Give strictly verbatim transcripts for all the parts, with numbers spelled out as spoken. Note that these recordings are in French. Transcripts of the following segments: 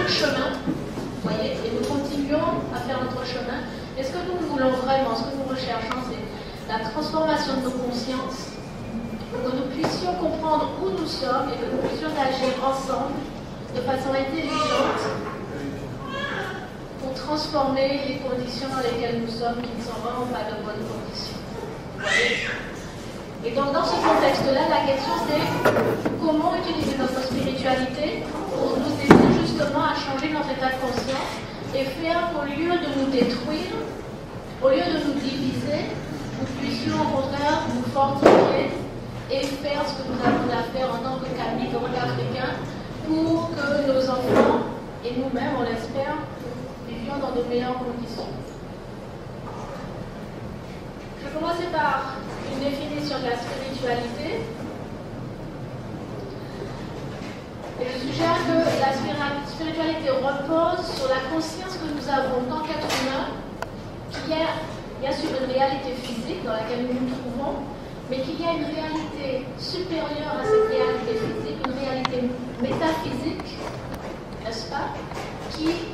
chemin, vous voyez, et nous continuons à faire notre chemin. Et ce que nous voulons vraiment, ce que nous recherchons, c'est la transformation de nos consciences, pour que nous puissions comprendre où nous sommes et que nous puissions agir ensemble de façon intelligente pour transformer les conditions dans lesquelles nous sommes, qui ne sont vraiment pas de bonnes conditions. Vous voyez ? Et donc dans ce contexte-là, la question c'est comment utiliser notre spiritualité pour nous aider justement à changer notre état de conscience et faire qu'au lieu de nous détruire, au lieu de nous diviser, nous puissions au contraire nous fortifier et faire ce que nous avons à faire en tant que Catholiques, en tant qu'Africains, pour que nos enfants et nous-mêmes, on l'espère, vivions dans de meilleures conditions. Je vais commencer par une définition de la spiritualité. Et je suggère que la spiritualité repose sur la conscience que nous avons en tant qu'être humain, qu'il y a bien sûr une réalité physique dans laquelle nous nous trouvons, mais qu'il y a une réalité supérieure à cette réalité physique, une réalité métaphysique, n'est-ce pas, qui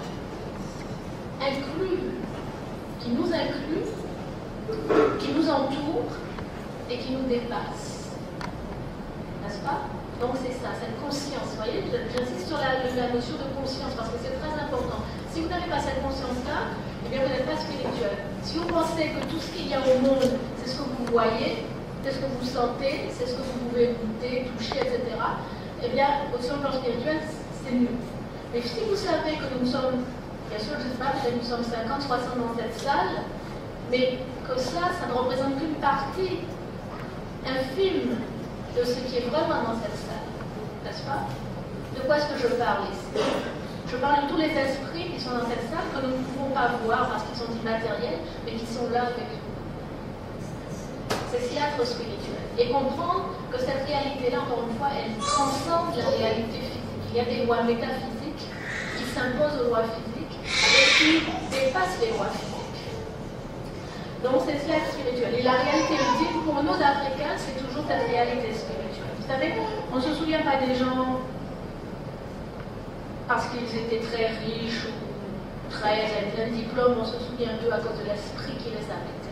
inclut, qui nous inclut, qui nous entoure et qui nous dépasse. N'est-ce pas? Donc c'est ça, cette conscience. Vous voyez, j'insiste sur la, la notion de conscience parce que c'est très important. Si vous n'avez pas cette conscience-là, eh bien vous n'êtes pas spirituel. Si vous pensez que tout ce qu'il y a au monde, c'est ce que vous voyez, c'est ce que vous sentez, c'est ce que vous pouvez goûter, toucher, et cetera, eh bien, sur le plan spirituel, c'est nul. Mais si vous savez que nous sommes, bien sûr, je ne sais pas, peut-être nous sommes cinquante, soixante dans cette salle, mais que ça, ça ne représente qu'une partie infime de ce qui est vraiment dans cette salle, n'est-ce pas? De quoi est-ce que je parle ici? Je parle de tous les esprits qui sont dans cette salle, que nous ne pouvons pas voir parce qu'ils sont immatériels, mais qui sont là avec nous. C'est cela être spirituel. Et comprendre que cette réalité-là, encore une fois, elle transcende la réalité physique. Il y a des lois métaphysiques qui s'imposent aux lois physiques et qui dépassent les lois physiques. Donc c'est cela être spirituel. Et la réalité ultime, pour nous Africains, c'est toujours cette réalité spirituelle. Vous savez, on ne se souvient pas des gens parce qu'ils étaient très riches ou très avaient plein de diplômes, on se souvient d'eux à cause de l'esprit qui les habitait.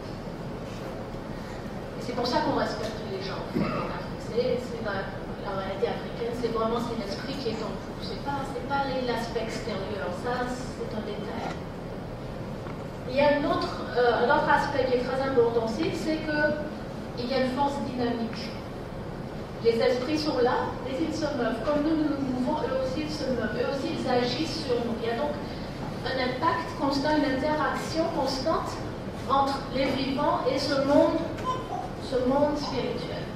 Et c'est pour ça qu'on respecte les gens en Afrique. C'est dans la réalité africaine, c'est vraiment l'esprit qui est en vous. Ce n'est pas, pas l'aspect extérieur, ça c'est un détail. Il y a un autre, euh, un autre aspect qui est très important aussi, c'est qu'il y a une force dynamique. Les esprits sont là, mais ils se meuvent. Comme nous, nous nous mouvons, eux aussi ils se meuvent. Eux aussi ils agissent sur nous. Il y a donc un impact constant, une interaction constante entre les vivants et ce monde, ce monde spirituel.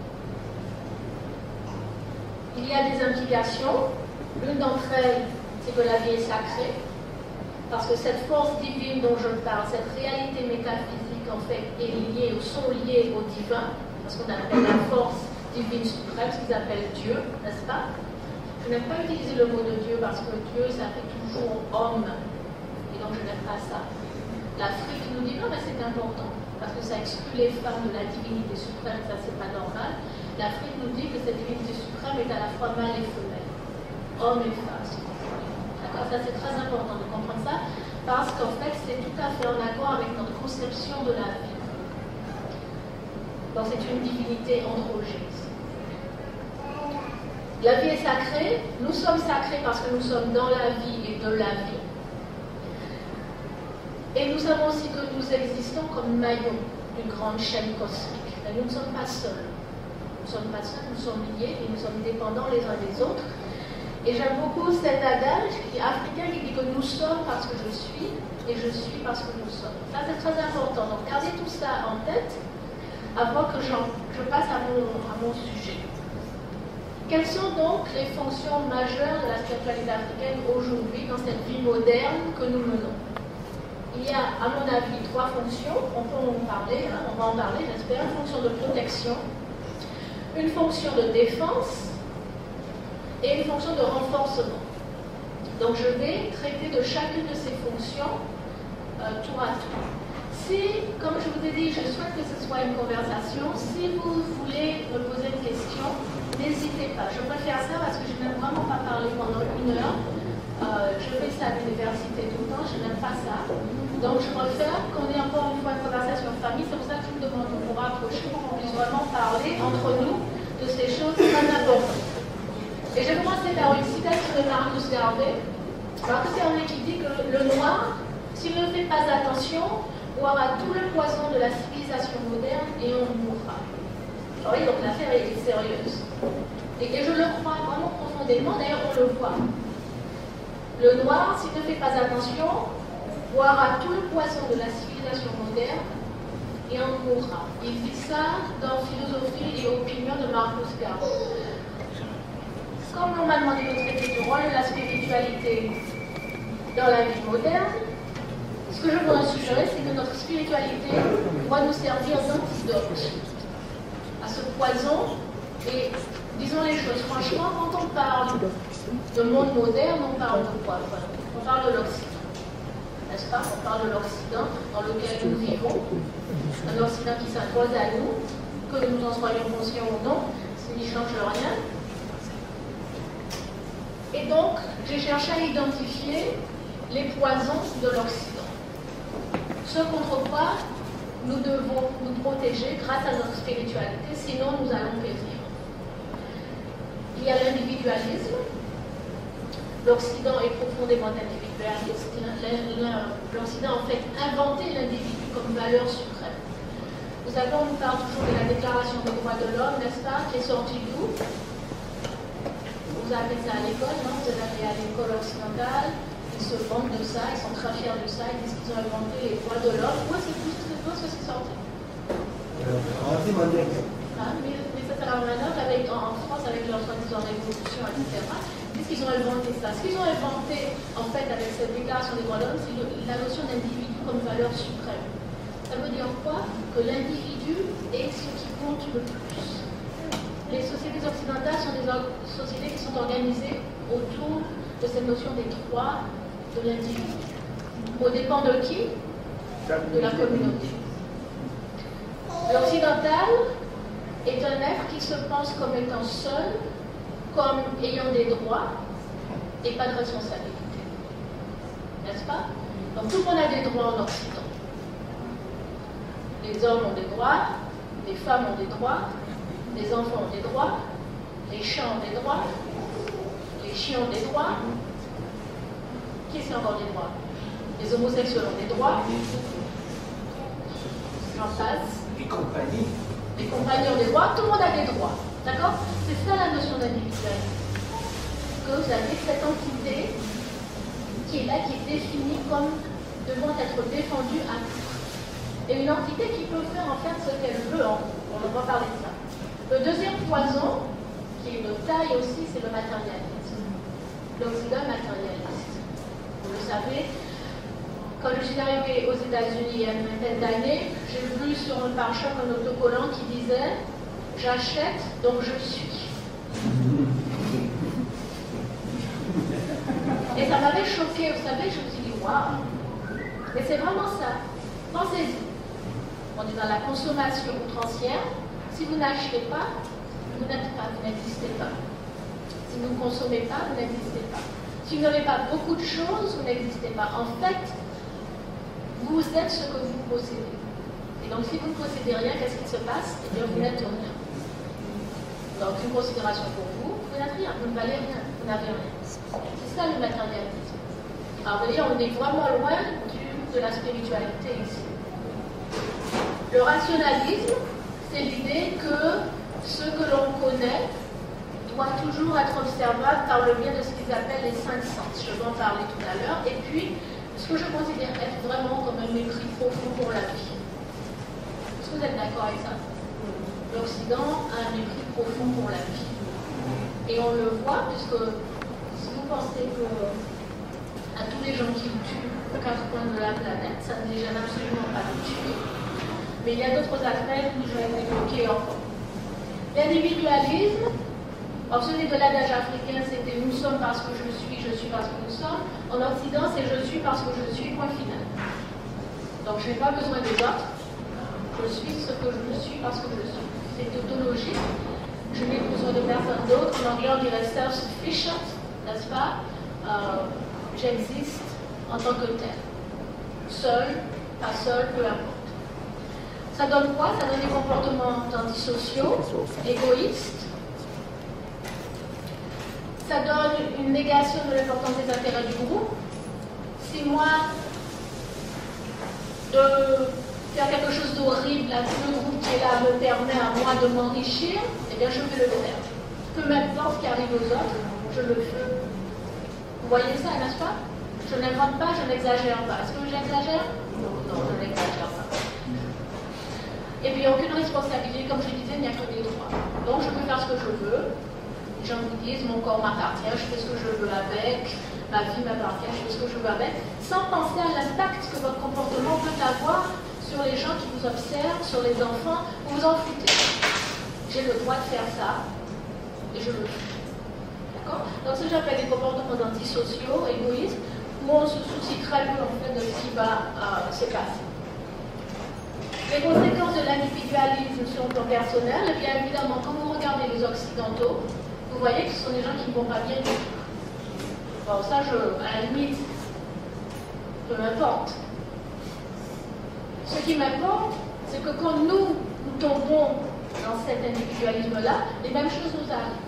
Il y a des implications. L'une d'entre elles, c'est que la vie est sacrée. Parce que cette force divine dont je parle, cette réalité métaphysique en fait, est liée ou sont liées au divin, parce qu'on appelle la force divine suprême, ce qu'ils appellent Dieu, n'est-ce pas? Je n'aime pas utiliser le mot de Dieu parce que Dieu, ça fait toujours homme, et donc je n'aime pas ça. L'Afrique nous dit non, mais c'est important, parce que ça exclut les femmes de la divinité suprême, ça c'est pas normal. L'Afrique nous dit que cette divinité suprême est à la fois mâle et femelle, homme et femme. D'accord? Ça c'est très important de comprendre ça, parce qu'en fait c'est tout à fait en accord avec notre conception de la vie. Donc c'est une divinité androgyne. La vie est sacrée, nous sommes sacrés parce que nous sommes dans la vie et de la vie. Et nous savons aussi que nous existons comme maillons d'une grande chaîne cosmique. Mais nous ne sommes pas seuls. Nous ne sommes pas seuls, nous sommes liés et nous sommes dépendants les uns des autres. Et j'aime beaucoup cet adage qui est africain qui dit que nous sommes parce que je suis et je suis parce que nous sommes. Ça c'est très important. Donc gardez tout ça en tête avant que je passe à mon, à mon sujet. Quelles sont donc les fonctions majeures de la spiritualité africaine aujourd'hui dans cette vie moderne que nous menons? Il y a, à mon avis, trois fonctions. On peut en parler, hein, on va en parler, j'espère. Une fonction de protection, une fonction de défense et une fonction de renforcement. Donc je vais traiter de chacune de ces fonctions euh, tour à tour. Si, comme je vous ai dit, je souhaite que ce soit une conversation, si vous voulez me poser une question, n'hésitez pas. Je préfère ça parce que je n'aime vraiment pas parler pendant une heure. Euh, je fais ça à l'université tout le temps, je n'aime pas ça. Donc je préfère qu'on ait encore une fois une conversation en famille. C'est pour ça que je vous demande de vous rapprocher pour qu'on puisse vraiment parler entre nous de ces choses très importantes. Et je vais commencer par une citation de Marcus Garvey. Marcus Garvey qui dit que le noir, s'il ne fait pas attention, boira tout le poison de la civilisation moderne et on mourra. Oui, donc l'affaire est sérieuse. Et, et je le crois vraiment profondément, d'ailleurs on le voit. Le noir, s'il ne fait pas attention, boira tout le poison de la civilisation moderne et en mourra. Il dit ça dans Philosophie et opinion de Marcus Garvey. Comme on m'a demandé de traiter du rôle de la spiritualité dans la vie moderne, ce que je voudrais suggérer, c'est que notre spiritualité doit nous servir d'antidote à ce poison. Et disons les choses franchement, quand on parle de monde moderne, on parle de quoi? On parle de l'Occident, n'est-ce pas? On parle de l'Occident dans lequel nous vivons, un Occident qui s'impose à nous, que nous en soyons conscients ou non, ça n'y change rien. Et donc, j'ai cherché à identifier les poisons de l'Occident, ce contre quoi nous devons nous protéger grâce à notre spiritualité, sinon nous allons périr. Il y a l'individualisme. L'Occident est profondément individualiste. L'Occident a en fait inventé l'individu comme valeur suprême. Vous savez, on nous parle toujours de la Déclaration des droits de l'homme, n'est-ce pas, qui est sortie d'où? Vous avez ça à l'école, non? Vous allez à l'école occidentale, ils se vantent de ça, ils sont très fiers de ça, ils disent qu'ils ont inventé les droits de l'homme. Où est-ce que c'est sorti? Ah, mais, mais ça, c'est la manœuvre avec, en France, avec leur soi-disant révolution, et cetera. Ils disent qu'ils ont inventé ça. Ce qu'ils ont inventé, en fait, avec cette déclaration des droits de l'homme, c'est la notion d'individu comme valeur suprême. Ça veut dire quoi? Que l'individu est ce qui compte le plus. Les sociétés occidentales sont des sociétés qui sont organisées autour de cette notion des droits de l'individu. Au dépend de qui? De la communauté. L'occidental est un être qui se pense comme étant seul, comme ayant des droits et pas de responsabilité. N'est-ce pas? Donc tout le monde a des droits en Occident. Les hommes ont des droits, les femmes ont des droits, les enfants ont des droits, les chats ont des droits, les chiens ont des droits. Qui est-ce qui a encore des droits? Les homosexuels ont des droits. J'en passe. Les compagnies. Les compagnies ont des droits, tout le monde a des droits. D'accord? C'est ça la notion d'individualité. Que vous avez cette entité qui est là, qui est définie comme devant être défendue à tout. Et une entité qui peut faire en fait ce qu'elle veut en gros. On va parler de ça. Le deuxième poison, qui est de taille aussi, c'est le matérialisme. L'Occident matérialiste. Vous le savez, quand je suis arrivée aux États-Unis il y a une vingtaine d'années, j'ai vu sur un pare-choc un autocollant qui disait « J'achète, donc je suis ». Et ça m'avait choqué, vous savez, je me suis dit « Waouh !» Mais c'est vraiment ça. Pensez-y. On est dans la consommation outrancière. Si vous n'achetez pas, vous n'êtes pas, vous n'existez pas. Si vous ne consommez pas, vous n'existez pas. Si vous n'avez pas beaucoup de choses, vous n'existez pas. En fait, vous êtes ce que vous possédez. Et donc, si vous ne possédez rien, qu'est-ce qui se passe? Eh bien, vous n'êtes rien. Donc, une considération pour vous, vous n'êtes rien, vous ne valez rien, vous n'avez rien. C'est ça le matérialisme. Alors, vous voyez, on est vraiment loin du, de la spiritualité ici. Le rationalisme, c'est l'idée que ce que l'on connaît doit toujours être observable par le biais de ce qu'ils appellent les cinq sens. Je vais en parler tout à l'heure. Et puis, ce que je considère être vraiment comme un mépris profond pour la vie. Est-ce que vous êtes d'accord avec ça? L'Occident a un mépris profond pour la vie. Et on le voit, puisque si vous pensez que à tous les gens qui tuent aux quatre coins de la planète, ça ne les gêne absolument pas de tuer. Mais il y a d'autres aspects que je vais évoquer encore. L'individualisme, alors celui de l'adage africain, c'était « nous sommes parce que je suis, je suis parce que nous sommes ». En Occident, c'est « je suis parce que je suis », point final. Donc je n'ai pas besoin des autres, je suis ce que je suis parce que je suis. C'est tautologique. je n'ai besoin de personne d'autre. En anglais, on dirait self-sufficient, n'est-ce pas? Euh, J'existe en tant que tel. Seul, pas seul, peu importe. Ça donne quoi? Ça donne des comportements antisociaux, égoïstes. Ça donne une négation de l'importance des intérêts du groupe. Si moi, de faire quelque chose d'horrible à tout le groupe qui est là me permet à moi de m'enrichir, eh bien je vais le faire. Peu m'importe ce qui arrive aux autres, je le fais. Vous voyez ça, n'est-ce pas? Je n'invente pas, je n'exagère pas. Est-ce que j'exagère? Non, non, je n'exagère pas. Et puis aucune responsabilité, comme je disais, il n'y a que des droits. Donc je peux faire ce que je veux. Les gens vous disent, mon corps m'appartient, je fais ce que je veux avec, ma vie m'appartient, je fais ce que je veux avec, sans penser à l'impact que votre comportement peut avoir sur les gens qui vous observent, sur les enfants, vous vous en foutez. J'ai le droit de faire ça, et je le fais. D'accord? Donc ce que j'appelle des comportements antisociaux, égoïstes, où on se soucie très peu en fait de ce qui va euh, se passer. Les conséquences de l'individualisme sur le plan personnel, et bien évidemment, quand vous regardez les Occidentaux, vous voyez que ce sont des gens qui ne vont pas bien du tout. Bon, ça, je, à la limite, peu m'importe. Ce qui m'importe, c'est que quand nous, nous tombons dans cet individualisme-là, les mêmes choses nous arrivent.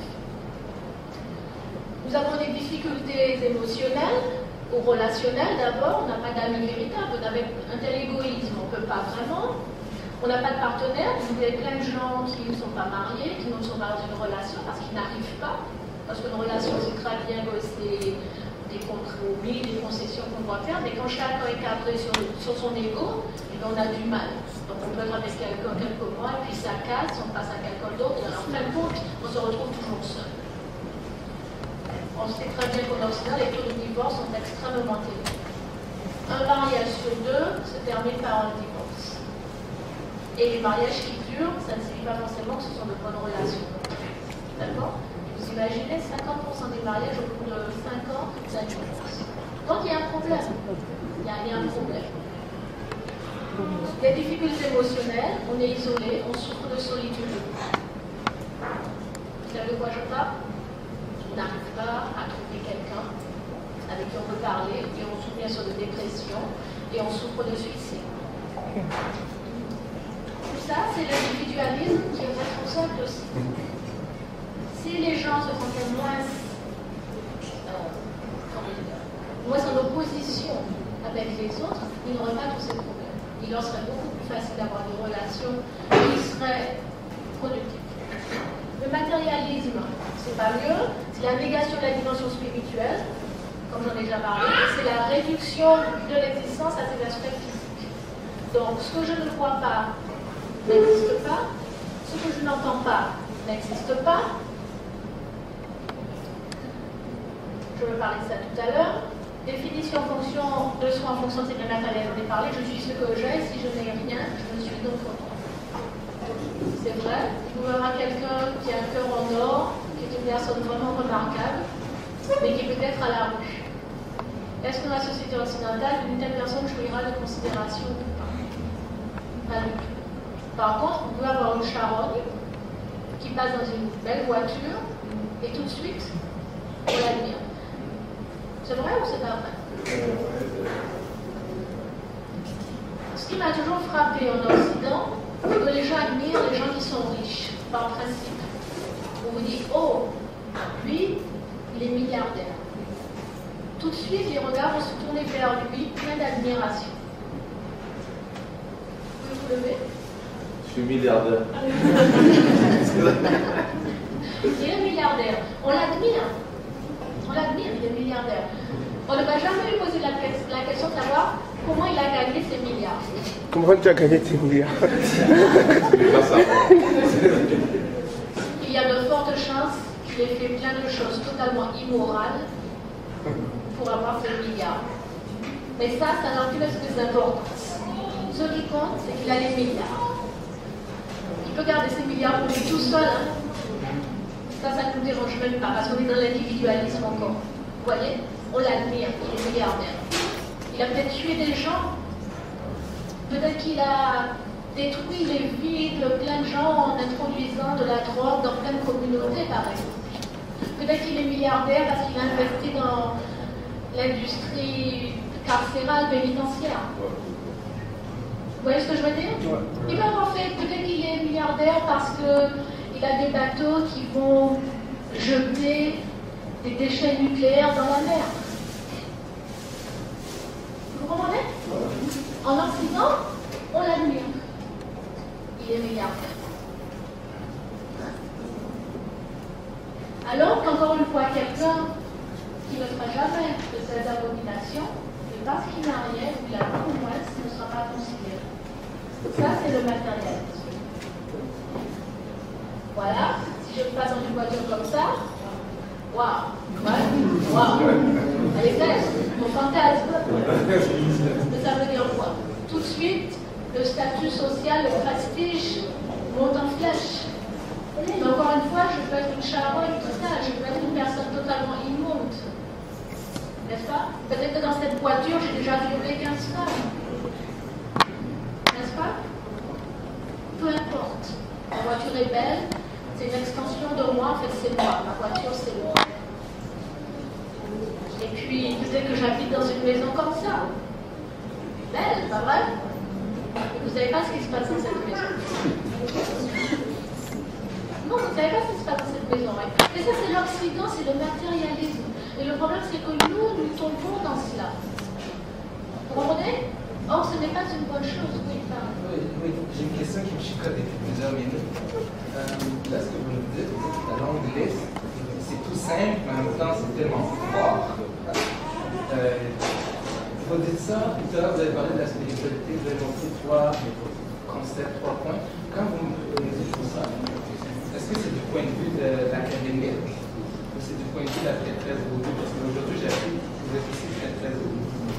Nous avons des difficultés émotionnelles ou relationnelles. D'abord, on n'a pas d'amis véritables, on avait un tel égoïsme, on ne peut pas vraiment. On n'a pas de partenaire, vous avez plein de gens qui ne sont pas mariés, qui ne sont pas dans une relation parce qu'ils n'arrivent pas. Parce qu'une relation, c'est très bien que c'est des compromis, des concessions qu'on doit faire, mais quand chacun est cadré sur, sur son ego, eh bien, on a du mal. Donc on peut être avec quelqu'un quelques mois, et puis ça casse, on passe à quelqu'un d'autre, et en fin de compte, on se retrouve toujours seul. On sait très bien qu'en Occident, les taux de divorce sont extrêmement élevés. Un mariage sur deux se termine par un divorce. Et les mariages qui durent, ça ne signifie pas forcément que ce sont de bonnes relations. D'accord? Vous imaginez, cinquante pour cent des mariages au bout de cinq ans, ça divorce. Donc il y a un problème. Il y a, il y a un problème. Des difficultés émotionnelles, on est isolé, on souffre de solitude. Vous savez de quoi je parle? On n'arrive pas à trouver quelqu'un avec qui on peut parler, et on souffre bien sûr de dépression, et on souffre de suicide. Tout ça, c'est l'individualisme qui est responsable aussi. Si les gens se sentaient moins, euh, moins en opposition avec les autres, ils n'auraient pas tous ces problèmes. Il leur serait beaucoup plus facile d'avoir des relations qui seraient productives. Le matérialisme, c'est pas mieux, c'est la négation de la dimension spirituelle, comme j'en ai déjà parlé, c'est la réduction de l'existence à ses aspects physiques. Donc, ce que je ne vois pas n'existe pas, ce que je n'entends pas n'existe pas. Je vais parler de ça tout à l'heure. Définition en fonction de soi, en fonction de ces matériels, j'en ai parlé, je suis ce que j'ai, si je n'ai rien, je ne suis donc rien. C'est vrai, vous verrez quelqu'un qui a un cœur en or, qui est une personne vraiment remarquable, mais qui est peut-être à la rue. Est-ce que dans la société occidentale, une telle personne jouira de considération ou pas? Pas du tout. Par contre, vous pouvez avoir une charogne qui passe dans une belle voiture et tout de suite, on l'admire. C'est vrai ou c'est pas vrai? Ce qui m'a toujours frappé en Occident, c'est que les gens admirent les gens qui sont riches, par principe. On vous dit, oh, lui, il est milliardaire. Tout de suite, les regards vont se tourner vers lui, plein d'admiration. Vous pouvez vous lever? Je suis milliardaire. Il est milliardaire. On l'admire. On l'admire, il est milliardaire. On ne va jamais lui poser la, la question de savoir comment il a gagné ses milliards. Comment tu as gagné tes milliards? Il y a de fortes chances qu'il ait fait plein de choses totalement immorales pour avoir ses milliards. Mais ça, ça n'a aucune espèce d'importance. Ce qui compte, c'est qu'il a les milliards. Il peut garder ses milliards pour lui tout seul. Hein. Ça, ça ne nous dérange même pas, parce qu'on est dans l'individualisme encore. Vous voyez? On l'admire, il est milliardaire. Il a peut-être tué des gens. Peut-être qu'il a détruit les vies de plein de gens en introduisant de la drogue dans plein de communautés, par exemple. Peut-être qu'il est milliardaire parce qu'il a investi dans l'industrie carcérale pénitentiaire. Vous voyez ce que je veux dire? Il peut avoir fait, peut-être qu'il est milliardaire parce qu'il a des bateaux qui vont jeter des déchets nucléaires dans la mer. Vous comprenez? En Occident, on l'admire. Il est milliardaire. Alors qu'encore une fois, quelqu'un qui ne fera jamais de ces abominations, et parce qu'il n'a rien, ou il a beaucoup moins, ne sera pas considéré. Ça, c'est le matérialisme. Voilà, si je passe dans une voiture comme ça, waouh, waouh, elle est belle, mon fantasme. Mais ça veut dire quoi? Tout de suite, le statut social, le prestige monte en flèche. Mais encore une fois, je peux être une charogne, tout ça, je peux être une personne totalement immonde. N'est-ce pas? Peut-être que dans cette voiture, j'ai déjà violé quinze femmes. N'est-ce pas? Peu importe. La voiture est belle, c'est une extension de moi, en fait c'est moi. Ma voiture c'est moi. Et puis peut-être que j'habite dans une maison comme ça. Belle, pas vrai? Vous ne savez pas ce qui se passe dans cette maison. Non, vous ne savez pas ce qui se passe dans cette maison. Ouais. Et ça c'est l'Occident, c'est le matérialisme. Et le problème c'est que nous, nous tombons dans cela. Vous comprenez? Or, ce n'est pas une bonne chose, oui, pardon. Oui, oui. J'ai une question qui me chicote depuis plusieurs minutes. Euh, là, ce que vous nous dites, la longue liste, c'est tout simple, mais en même temps, c'est tellement fort. Euh, vous dites ça, tout à l'heure, vous avez parlé de la spiritualité, vous avez montré trois concepts, trois points. Quand vous nous dites tout ça, est-ce que c'est du point de vue de l'académique ou c'est du point de vue de la prêtresse vaudou? Parce qu'aujourd'hui, j'ai appris que vous êtes aussi prêtresse vaudou.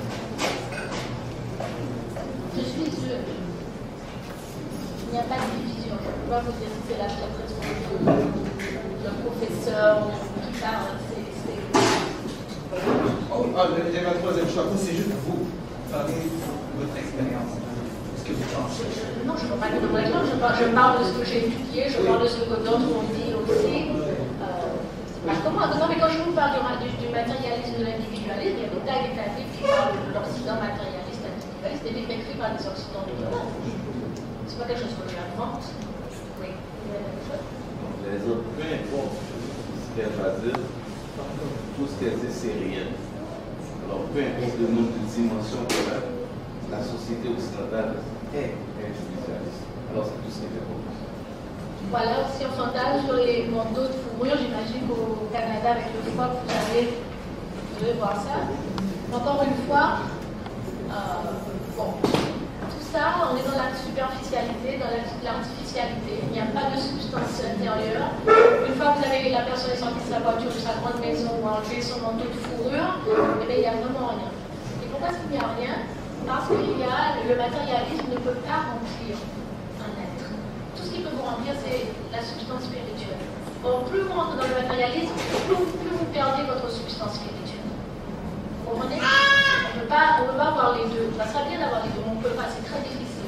Je suis sûre. Il n'y a pas de division. Je ne peux pas vous dire si c'est la prêtresse ou le professeur ou tout ça. C'est. Oh, ah, j'avais un troisième choix. C'est juste vous. Parlez de votre expérience. Est-ce que vous pensez? Non, je ne peux pas dire de mon exemple. Je parle, je parle de ce que j'ai étudié, je parle de ce que d'autres ont dit aussi. Euh, parce que moi, non, mais quand je vous parle du, du matérialisme, de l'individualisme, il y a des tas et des tas de livres qui parlent de l'Occident matérialiste, individualiste, des livres écrits par des Occidentaux. C'est pas quelque chose que j'invente. Oui. Les autres, peu importe ce qu'elle va dire, tout ce qu'elle dit, c'est réel. Alors, peu importe le nombre de dimensions qu'elle a, la société occidentale est individualiste. Alors, c'est tout ce qu'elle fait pour nous. Voilà, si on s'entale sur les manteaux de fourrure, j'imagine qu'au Canada, avec le froid, vous allez, vous devez voir ça. Encore une fois, euh, bon, tout ça, on est dans la superficialité, dans l'artificialité. Il n'y a pas de substance intérieure. Une fois que vous avez la personne est sortie de sa voiture, de sa grande maison ou enlevé son manteau de fourrure, eh bien, il n'y a vraiment rien. Et pourquoi est-ce qu'il n'y a rien? Parce que il y a, le matérialisme ne peut pas remplir un être. Tout ce qui peut vous remplir, c'est la substance spirituelle. Or, plus vous rentrez dans le matérialisme, plus, plus vous perdez votre substance spirituelle. Vous comprenez? On ne peut pas avoir les deux. Ça serait bien d'avoir les deux, mais on ne peut pas, c'est très difficile.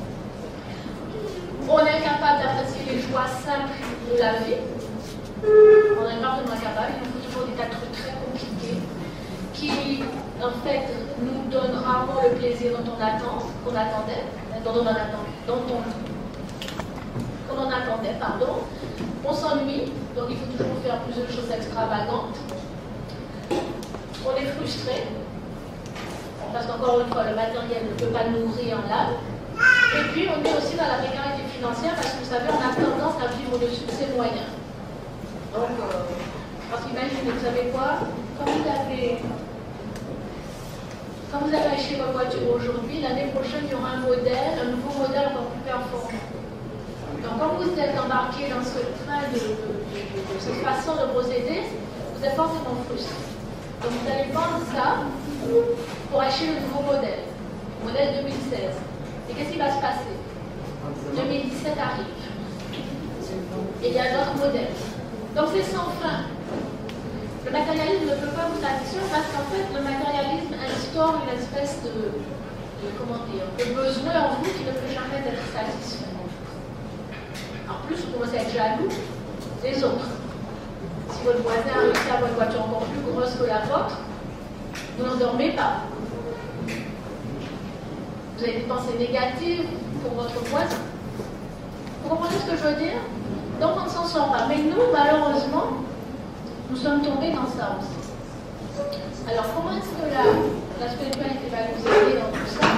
On est incapable d'apprécier les joies simples de la vie. On est parfaitement capable, il nous faut toujours des tas de trucs très compliqués qui, en fait, nous donnent rarement le plaisir dont on attend, qu'on attendait, dont on en attend, dont on, qu'on en attendait, pardon. On s'ennuie, donc il faut toujours faire plus de choses extravagantes. On est frustré, parce qu'encore une fois, le matériel ne peut pas nourrir l'âme. Et puis, on est aussi dans la précarité financière, parce que vous savez, on a tendance à vivre au-dessus de ses moyens. Donc, euh, parce qu'imaginez, vous savez quoi? Quand vous avez Quand vous allez acheter votre voiture aujourd'hui, l'année prochaine, il y aura un modèle, un nouveau modèle encore plus performant. Donc, quand vous êtes embarqué dans ce train de, de, de, de, de cette façon de procéder, vous êtes forcément frustré. Donc, vous allez vendre ça pour acheter le nouveau modèle, modèle deux mille seize. Et qu'est-ce qui va se passer? deux mille dix-sept arrive. Et il y a d'autres modèles. Donc, c'est sans fin. Le matérialisme ne peut pas vous satisfaire parce qu'en fait, le matérialisme instaure une espèce de de, comment dire, de besoin en vous qui ne peut jamais être satisfait. En plus, vous commencez à être jaloux des autres. Si votre voisin a réussi à avoir une voiture encore plus grosse que la vôtre, vous n'endormez pas. Vous avez des pensées négatives pour votre voisin. Vous comprenez ce que je veux dire? Donc on ne s'en sort pas. Mais nous, malheureusement, nous sommes tombés dans ça aussi. Alors comment est-ce que la, la spiritualité va nous aider dans tout ça?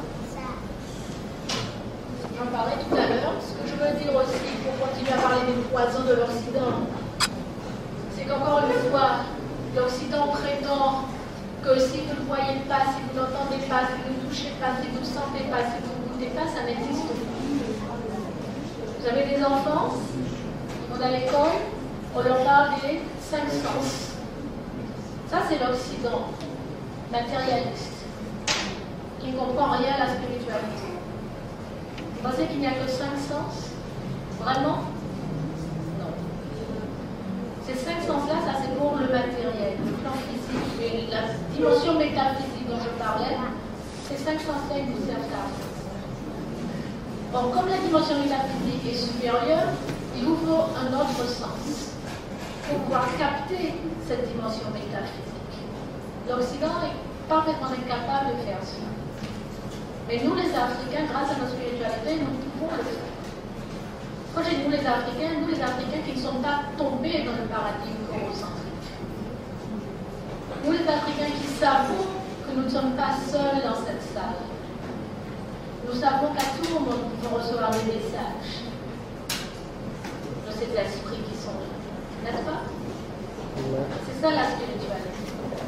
J'en parlais tout à l'heure. Ce que je veux dire aussi, pour continuer à parler des poisons de l'Occident, c'est qu'encore une fois, l'Occident prétend que si vous ne voyez pas, si vous n'entendez pas, si vous ne touchez pas, si vous ne sentez pas, si vous ne goûtez pas, ça n'existe pas. Vous avez des enfants, ils vont à l'école, on leur parle des cinq sens. Ça, c'est l'Occident matérialiste, qui ne comprend rien à la spiritualité. Vous pensez qu'il n'y a que cinq sens? Vraiment? Non. Ces cinq sens-là, ça c'est pour le matériel, le plan physique, et la dimension métaphysique dont je parlais, ces cinq sens-là, ils nous servent à rien. Bon, comme la dimension métaphysique est supérieure, il vous faut un autre sens pour pouvoir capter cette dimension métaphysique. L'Occident est parfaitement incapable de faire cela. Mais nous, les Africains, grâce à notre spiritualité, nous pouvons le faire. Quand j'ai dit nous, les Africains, nous, les Africains qui ne sont pas tombés dans le paradigme eurocentrique. Nous, les Africains qui savons que nous ne sommes pas seuls dans cette salle. Nous savons qu'à tout moment, nous pouvons recevoir des messages de ces esprits qui sont là. N'est-ce pas? C'est ça la spiritualité.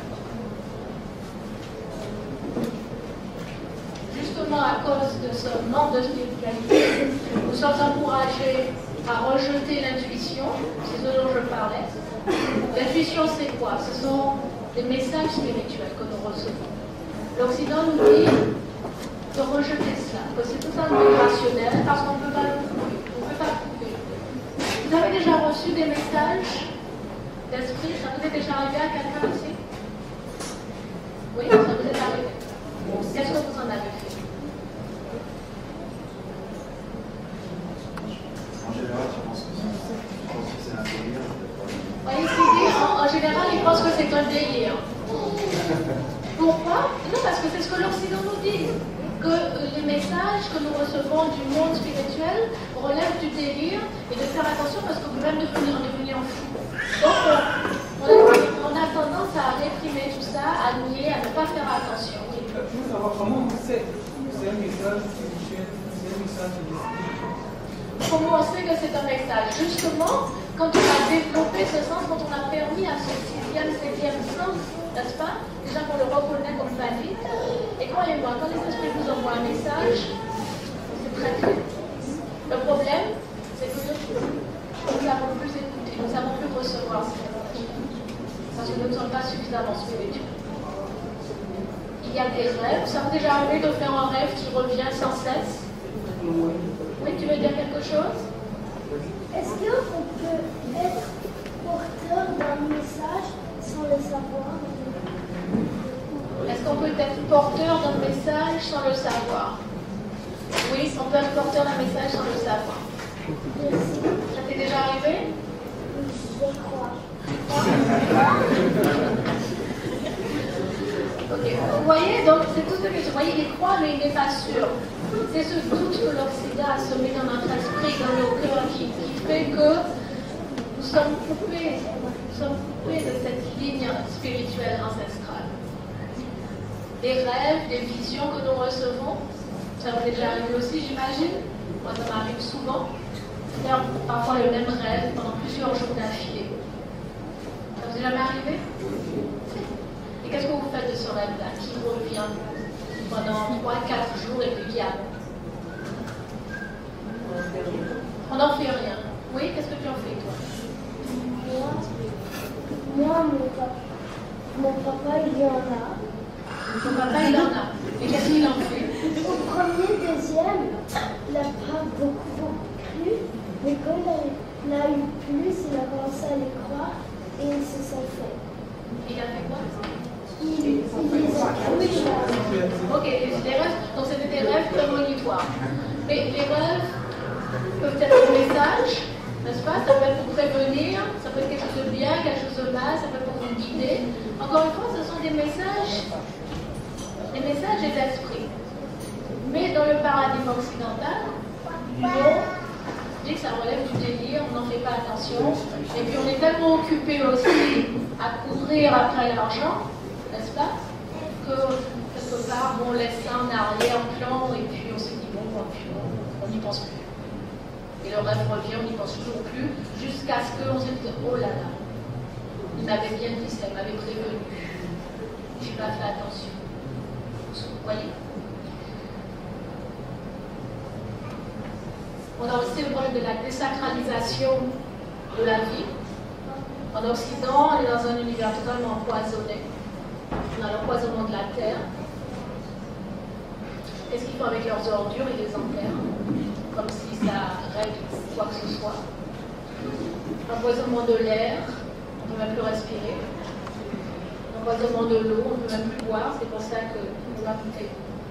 Justement, à cause de ce manque de spiritualité, nous sommes encouragés à rejeter l'intuition, c'est ce dont je parlais. L'intuition, c'est quoi? Ce sont des messages spirituels que nous recevons. L'Occident nous dit de rejeter cela, que c'est totalement irrationnel parce qu'on ne peut pas le prouver. On ne peut pas prouver. Vous avez déjà reçu des messages d'esprit? Ça vous est déjà arrivé à quelqu'un ici? Oui, ça vous est arrivé. Qu'est-ce que vous en avez fait? En général, je pense que c'est un délire. Oui, en, en général, ils pensent que c'est un délire. Pourquoi? Non, parce que c'est ce que l'Occident nous dit. Que les messages que nous recevons du monde spirituel relèvent du délire et de faire attention parce que vous même devenir, devenir fou. Donc, on a, on a tendance à réprimer tout ça, à nier, à ne pas faire attention. Oui. Je veux savoir comment on sait que c'est un message spirituel, c'est un message spirituel. Comment on sait que c'est un message? Justement, quand on a développé ce sens, quand on a permis à ce sixième, septième sens, n'est-ce pas? Déjà qu'on le reconnaît comme valide. Et croyez-moi, quand les esprits vous envoient un message, c'est très clair. Le problème, c'est que nous n'avons plus écouté, nous n'avons plus recevoir ces messages. Parce que nous ne sommes pas suffisamment spirituels. Il y a des rêves. Ça vous est déjà arrivé de faire un rêve qui revient sans cesse? Oui, tu veux dire quelque chose? Est-ce qu'on peut être porteur d'un message sans le savoir? Est-ce qu'on peut être porteur d'un message sans le savoir? Oui, on peut être porteur d'un message sans le savoir. Ça t'est déjà arrivé? Je crois. Ok, vous voyez, donc c'est tout ce que vous voyez, il croit, mais il n'est pas sûr. C'est ce doute que l'Occident a semé dans notre esprit, dans nos cœurs, qui, qui fait que nous sommes coupés, nous sommes coupés de cette ligne spirituelle ancestrale. Des rêves, des visions que nous recevons, ça vous est déjà arrivé aussi, j'imagine. Moi, ça m'arrive souvent. Faire parfois le même rêve pendant plusieurs jours d'affilée. Ça vous est jamais arrivé? Et qu'est-ce que vous faites de ce rêve-là qui revient pendant trois à quatre jours et puis qui a... On n'en fait rien. Oui, qu'est-ce que tu en fais, toi? Moi, moi mon, papa, mon papa, il y en a. Ton papa, il en a. Et qu'est-ce qu'il en fait? Au premier, deuxième, il n'a pas beaucoup, beaucoup cru. Mais quand il a, il a eu plus, il a commencé à les croire et il se sont fait. Il a fait quoi? ils, ils disent oui. Ok, les rêves, donc c'était des rêves prémonitoires. Mais les rêves peuvent être des messages, n'est-ce pas? Ça peut être pour prévenir, ça peut être quelque chose de bien, quelque chose de mal, ça peut être pour vous guider. Encore une fois, ce sont des messages, des messages des esprits. Mais dans le paradigme occidental, non, on dit que ça relève du délire, on n'en fait pas attention. Et puis on est tellement occupé aussi à courir après l'argent, n'est-ce pas, que quelque part on laisse ça en arrière-plan et puis on se dit bon, bon puis on n'y pense plus. Et le rêve revient, on n'y pense toujours plus, jusqu'à ce qu'on se dise oh là là, il m'avait bien dit ça, il m'avait prévenu. Je n'ai pas fait attention. Vous voyez? On a aussi le problème de la désacralisation de la vie. En Occident, on est dans un univers totalement empoisonné. On a l'empoisonnement de la terre. Qu'est-ce qu'ils font avec leurs ordures? Ils les enterrent, comme si ça règle quoi que ce soit. L'empoisonnement de l'air, on ne peut même plus respirer. L'empoisonnement de l'eau, on ne peut même plus boire. C'est pour ça que on va goûter.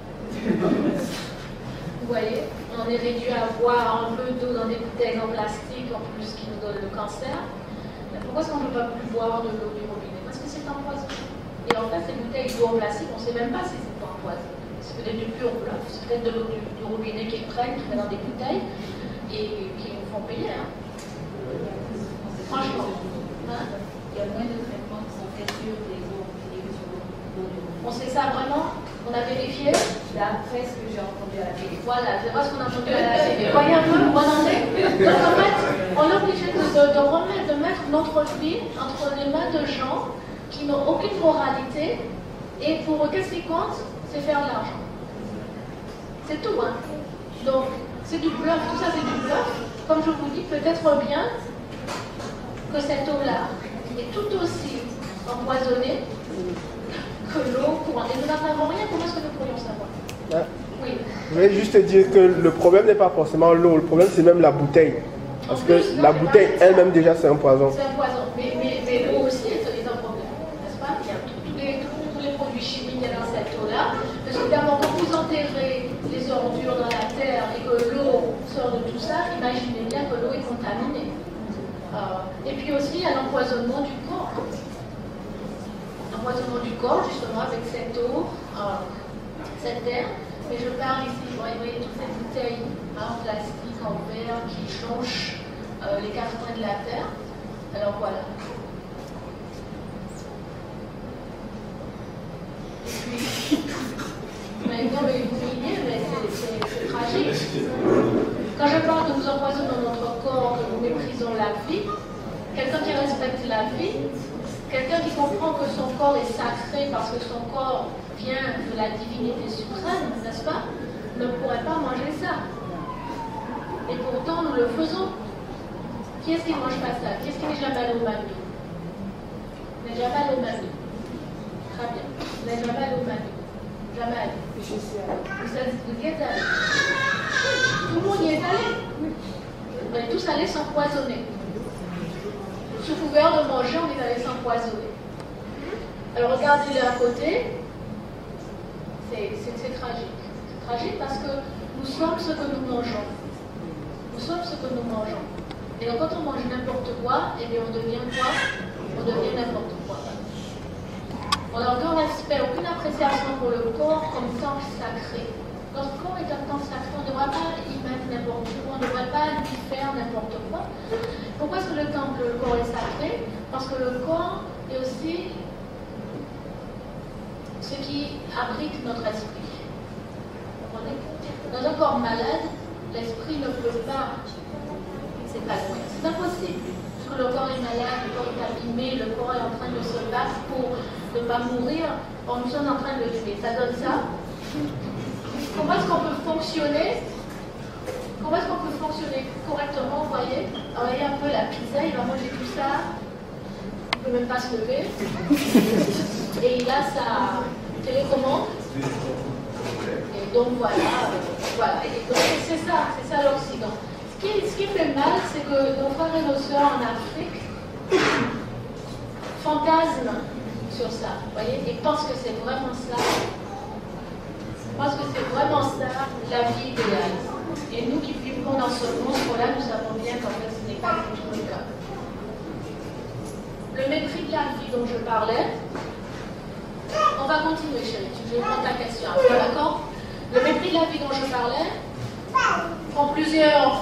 Vous voyez, on est réduit à boire un peu d'eau dans des bouteilles en plastique, en plus qui nous donne le cancer. Mais pourquoi est-ce qu'on ne peut pas plus boire de l'eau du robinet? Parce que c'est empoisonné. Et en fait, ces bouteilles d'eau en plastique, on ne sait même pas si c'est empoisonné. C'est peut-être du pur bluff, c'est peut-être de l'eau du, du robinet qu'ils prennent, qui met dans des bouteilles, et qui nous font payer. Hein. Franchement. Hein? Il y a moins de traitements qui sont faits sur les eaux On sait ça vraiment? On a vérifié? D'après ce que j'ai entendu à la télé. Voilà, c'est pas ce qu'on a entendu à la télé. Voyez un peu où on en est. Donc en fait, on est obligé de, de, de remettre, de mettre notre vie entre les mains de gens qui n'ont aucune moralité, et pour eux, qu'est-ce qui compte? C'est faire de l'argent. C'est tout, hein. Donc, c'est du bluff, tout ça c'est du bluff. Comme je vous dis, peut-être bien que cette eau-là est tout aussi empoisonnée que l'eau courante. Et nous n'en savons rien, comment est-ce que nous pourrions savoir? Ah. Oui. Je voulais juste te dire que le problème n'est pas forcément l'eau, le problème c'est même la bouteille. Parce En que plus, la non, bouteille c'est pas- elle-même déjà c'est un poison. C'est un poison. Mais, mais, mais l'eau aussi est, est un problème, n'est-ce pas? Il y a tous les, tous, tous les produits chimiques qu'il y a dans cette eau-là. Parce que d'abord, quand vous enterrez les ordures dans la terre et que l'eau sort de tout ça, imaginez bien que l'eau est contaminée. Euh, et puis aussi, il y a l'empoisonnement du corps. L'empoisonnement du corps, justement, avec cette eau, euh, cette terre. Mais je parle ici, vous voyez, toutes ces bouteilles hein, en plastique, en verre, qui jonchent euh, les quatre coins de la terre. Alors voilà. Et puis, mais non, mais vous voyez, mais c'est tragique. Quand je parle que nous empoisonnons notre corps, que nous méprisons la vie, quelqu'un qui respecte la vie, quelqu'un qui comprend que son corps est sacré parce que son corps vient de la divinité suprême, n'est-ce pas, ne pourrait pas manger ça. Et pourtant, nous le faisons. Qui est-ce qui ne mange pas ça? Qui est-ce qui n'est jamais allé au McDo? N'est jamais allé au McDo. Très bien. N'est jamais allé au McDo. Jamais allé. Je suis allée. Vous êtes, vous y êtes allé. Tout le monde y est allé. On est tous allés s'empoisonner. Sous couvert de manger, on est allé s'empoisonner. Alors regardez-le à côté. C'est tragique. C'est tragique parce que nous sommes ce que nous mangeons. Nous sommes ce que nous mangeons. Et donc quand on mange n'importe quoi, eh bien on devient quoi? On devient n'importe quoi. On n'a aucun respect, aucune appréciation pour le corps comme temple sacré. Notre corps est un temple sacré, on ne devrait pas y mettre n'importe quoi, on ne devrait pas lui faire n'importe quoi. Pourquoi est-ce que le temple, le corps est sacré? Parce que le corps est aussi ce qui abrite notre esprit. Vous comprenez? Dans un corps malade, l'esprit ne peut pas s'épanouir. C'est impossible. Parce que le corps est malade, le corps est abîmé, le corps est en train de se battre pour ne pas mourir. Or, nous sommes en train de le tuer. Ça donne ça. Comment est-ce qu'on peut fonctionner? Comment est-ce qu'on peut fonctionner correctement? Vous voyez, alors, voyez un peu la pizza, il va manger tout ça. Il ne peut même pas se lever. Et il a sa télécommande. Et donc voilà, voilà. Et donc c'est ça, c'est ça l'Occident. Ce qui, ce qui fait mal, c'est que nos frères et nos sœurs en Afrique fantasment sur ça, vous voyez, et pense que c'est vraiment ça, pense que c'est vraiment ça la vie idéale. Et nous qui vivons dans ce monde-là, nous savons bien qu'en fait, ce n'est pas du tout le cas. Le mépris de la vie dont je parlais, on va continuer, chérie, je vais prendre ta question après, d'accord? Le mépris de la vie dont je parlais prend plusieurs.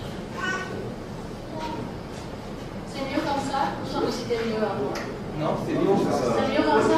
C'est mieux comme ça? Ou semble que c'était mieux avant? Non, c'est mieux comme ça. C'est mieux comme ça?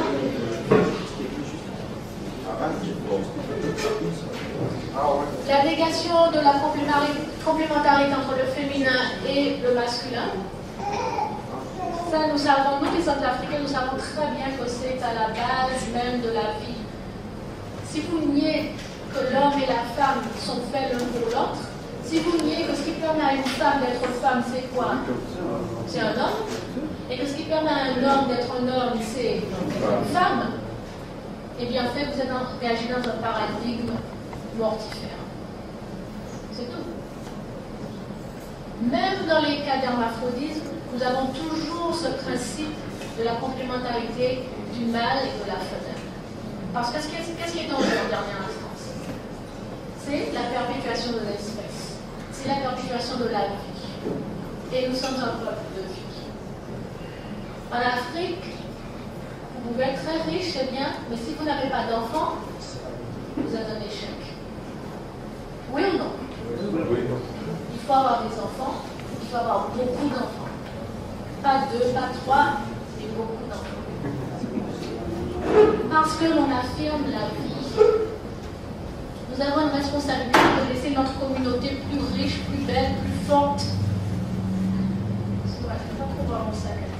La négation de la complémentarité entre le féminin et le masculin. Ça, nous savons, nous qui sommes africains, nous savons très bien que c'est à la base même de la vie. Si vous niez que l'homme et la femme sont faits l'un pour l'autre, si vous niez que ce qui permet à une femme d'être femme, c'est quoi? C'est un homme. Et que ce qui permet à un homme d'être un homme, c'est une femme, eh bien, fait, vous êtes engagé dans un paradigme mortifère. C'est tout. Même dans les cas d'hermaphrodisme, nous avons toujours ce principe de la complémentarité du mâle et de la femelle. Parce que qu'est-ce qui est dangereux en dernière instance? C'est la perpétuation de l'espèce. C'est la perpétuation de la vie. Et nous sommes un peuple de vie. En Afrique, vous pouvez être très riche, c'est bien, mais si vous n'avez pas d'enfants, vous êtes un échec. Oui ou non? Oui. Il faut avoir des enfants, il faut avoir beaucoup d'enfants. Pas deux, pas trois, mais beaucoup d'enfants. Parce que l'on affirme la vie. Nous avons une responsabilité de laisser notre communauté plus riche, plus belle, plus forte. Je ne vais pas trop voir mon sac à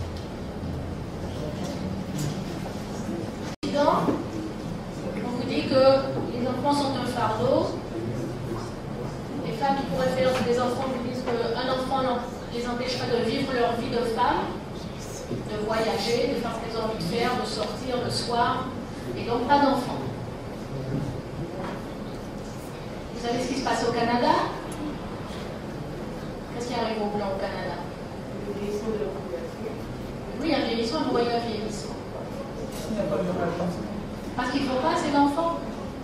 terre. On vous dit que les enfants sont un fardeau. Les femmes qui pourraient faire des enfants vous disent qu'un enfant les empêcherait de vivre leur vie de femme, de voyager, de faire ce qu'elles ont envie de faire, de sortir le soir, et donc pas d'enfants. Vous savez ce qui se passe au Canada? Qu'est-ce qui arrive aux Blancs au Canada? Le vieillissement de la population. Oui, un vieillissement, vous voyez un vieillissement. Parce qu'il ne faut pas assez d'enfants.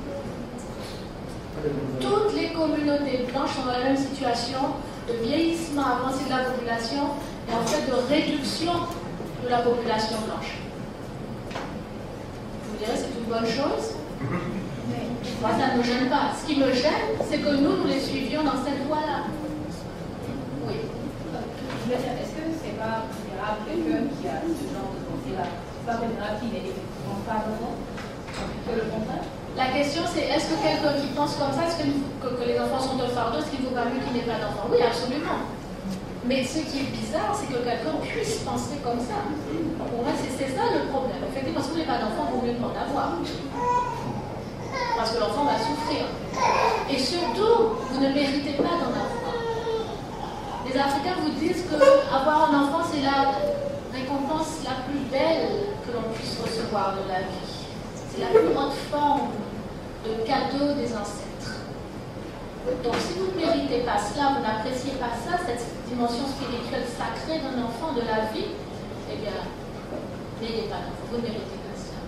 Toutes les communautés blanches sont dans la même situation de vieillissement avancé de la population et en fait de réduction de la population blanche. Vous direz c'est une bonne chose, mais moi ça ne me gêne pas. Ce qui me gêne, c'est que nous, nous les suivions dans cette voie-là. Oui. Je veux dire, est-ce que c'est pas préférable quelqu'un qui a ce genre de pensée-là? C'est pas préférable qu'il n'ait effectivement pas d'enfant que le contraire? La question c'est, est-ce que quelqu'un qui pense comme ça, est-ce que, que, que les enfants sont un fardeau, est-ce qu'il vaut pas mieux qu'il n'ait pas d'enfants? Oui, absolument. Mais ce qui est bizarre, c'est que quelqu'un puisse penser comme ça. Pour moi, c'est ça le problème. Effectivement, si vous n'avez pas d'enfant, il vaut mieux ne pas en avoir. Parce que l'enfant va souffrir. Et surtout, vous ne méritez pas d'en avoir. Les Africains vous disent qu'avoir un enfant, c'est la récompense la plus belle que l'on puisse recevoir de la vie. C'est la plus haute forme de cadeau des ancêtres. Donc si vous ne méritez pas cela, vous n'appréciez pas ça, cette dimension spirituelle sacrée d'un enfant, de la vie, eh bien, n'ayez pas d'enfant, vous ne méritez pas ça.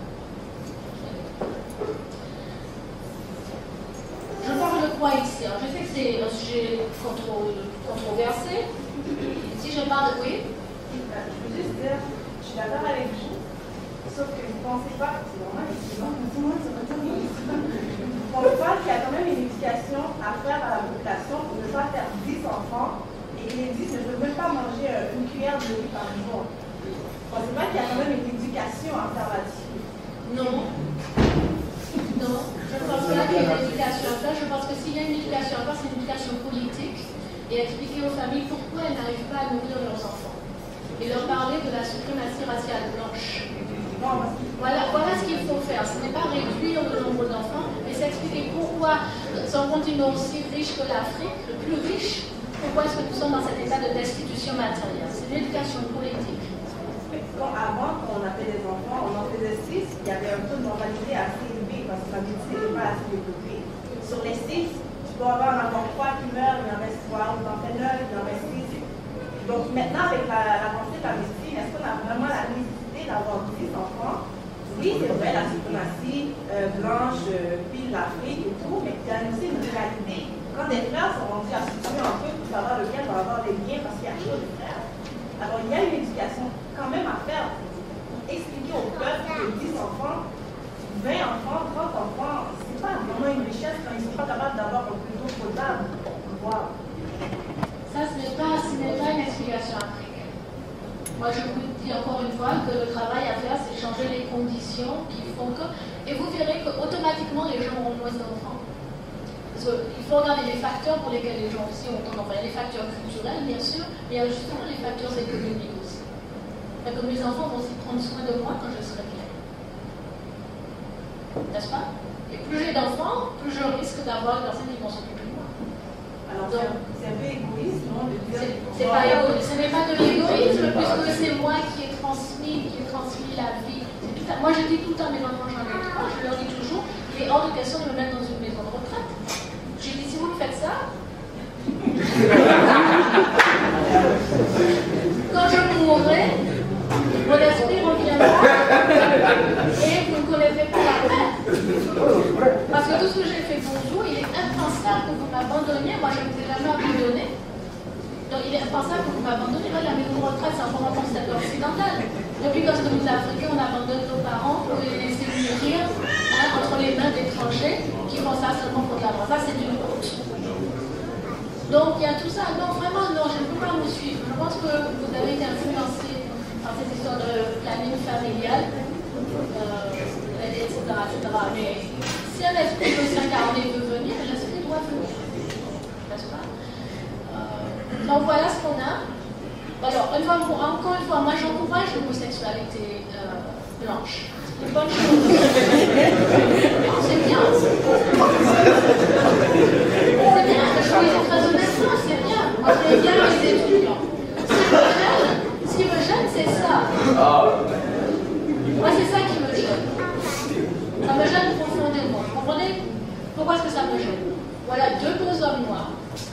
Je parle de quoi ici? Alors, je sais que c'est un sujet contro controversé. Si je parle de... Oui? Je veux juste dire, je suis d'accord avec vous. Sauf que vous ne pensez pas, c'est normal, c'est normal, c'est normal, c'est normal. Vous ne pensez pas qu'il y a quand même une éducation à faire à la population pour ne pas faire dix enfants et que les dix ne peuvent même pas manger une cuillère de riz par jour. Vous ne pensez pas qu'il y a quand même une éducation à faire là-dessus? Non. Non. Je ne pense pas qu'il y ait une éducation à faire. Je pense que s'il y a une éducation à faire, c'est une éducation politique et expliquer aux familles pourquoi elles n'arrivent pas à nourrir leurs enfants. Et leur parler de la suprématie raciale blanche. Voilà, voilà ce qu'il faut faire. Ce n'est pas réduire le nombre d'enfants, mais c'est expliquer pourquoi, sur un continent aussi riche que l'Afrique, le plus riche, pourquoi est-ce que nous sommes dans cet état de destitution matérielle. C'est une éducation politique. Quand avant, quand on appelait des enfants, on en faisait six, il y avait un taux de mortalité assez élevé parce que la médecine n'est pas assez développée. Sur les six, tu dois avoir un enfant trois qui meurt, il en reste trois, ou en fait neuf, il en reste six. Donc maintenant, avec l'avancée de la médecine, est-ce qu'on a vraiment la nécessité d'avoir dix enfants? blanche, euh, pile l'Afrique et tout, mais diagnoser une réalité. Quand des frères sont rendus à se tuer entre eux pour savoir lequel va avoir des liens parce qu'il y a trop de frères, alors il y a une éducation quand même à faire. Expliquer au peuple que dix enfants, vingt enfants, trente enfants, c'est pas vraiment une richesse quand ils ne sont pas capables d'avoir un plus d'eau potable. Wow. Ça, ce n'est pas, ce n'est pas une explication africaine. Moi, je vous dis encore une fois que le travail à faire, c'est changer les conditions qui font que... Et vous verrez qu'automatiquement, les gens auront moins d'enfants. Parce qu'il faut regarder les facteurs pour lesquels les gens aussi ont d'enfants. Il y a les facteurs culturels, bien sûr, mais il y a justement les facteurs économiques aussi. Et que mes enfants vont aussi prendre soin de moi quand je serai bien. N'est-ce pas? Et plus j'ai d'enfants, plus je risque d'avoir des personnes qui vont s'occuper de moi. Alors, c'est un peu égoïste, non, de dire... C'est pas égoïste, ce n'est pas de l'égoïsme, puisque c'est moi qui ai transmis, qui ai transmis la vie. Tout à... Moi, je dis tout le temps à mes enfants, j'en ai trois, je leur dis toujours, il est hors de question de me mettre dans une maison de retraite. Je dis, si vous me faites ça, quand je mourrai, mon esprit reviendra et vous ne connaissez pas la retraite. Parce que tout ce que j'ai fait pour vous, il est impensable que vous m'abandonniez. Moi, je ne vous ai jamais abandonné. Donc, il est impensable que vous m'abandonniez. La maison de retraite, c'est encore un concept occidental. Depuis que nous, Africains, on abandonne nos parents pour les laisser mourir hein, entre les mains d'étrangers qui font ça seulement pour l'argent. Ça, c'est une honte. Donc, il y a tout ça. Non, vraiment, non, je ne peux pas vous suivre. Je pense que vous avez été influencé par cette histoire de planning familial, euh, et cetera, et cetera. Mais si un esprit de s'incarner veut venir, l'esprit doit venir. N'est-ce pas? euh, Donc, voilà ce qu'on a. Alors, une fois, encore une fois, moi, j'encourage l'homosexualité euh, blanche. C'est une bonne chose. C'est bien. C'est bien, je suis très honnêtement, c'est bien. Moi, je vais bien les étudiants. Ce qui me gêne, c'est ça. Moi, c'est ça qui me gêne. Ça me gêne profondément. Vous comprenez? Pourquoi est-ce que ça me gêne? Voilà deux beaux hommes noirs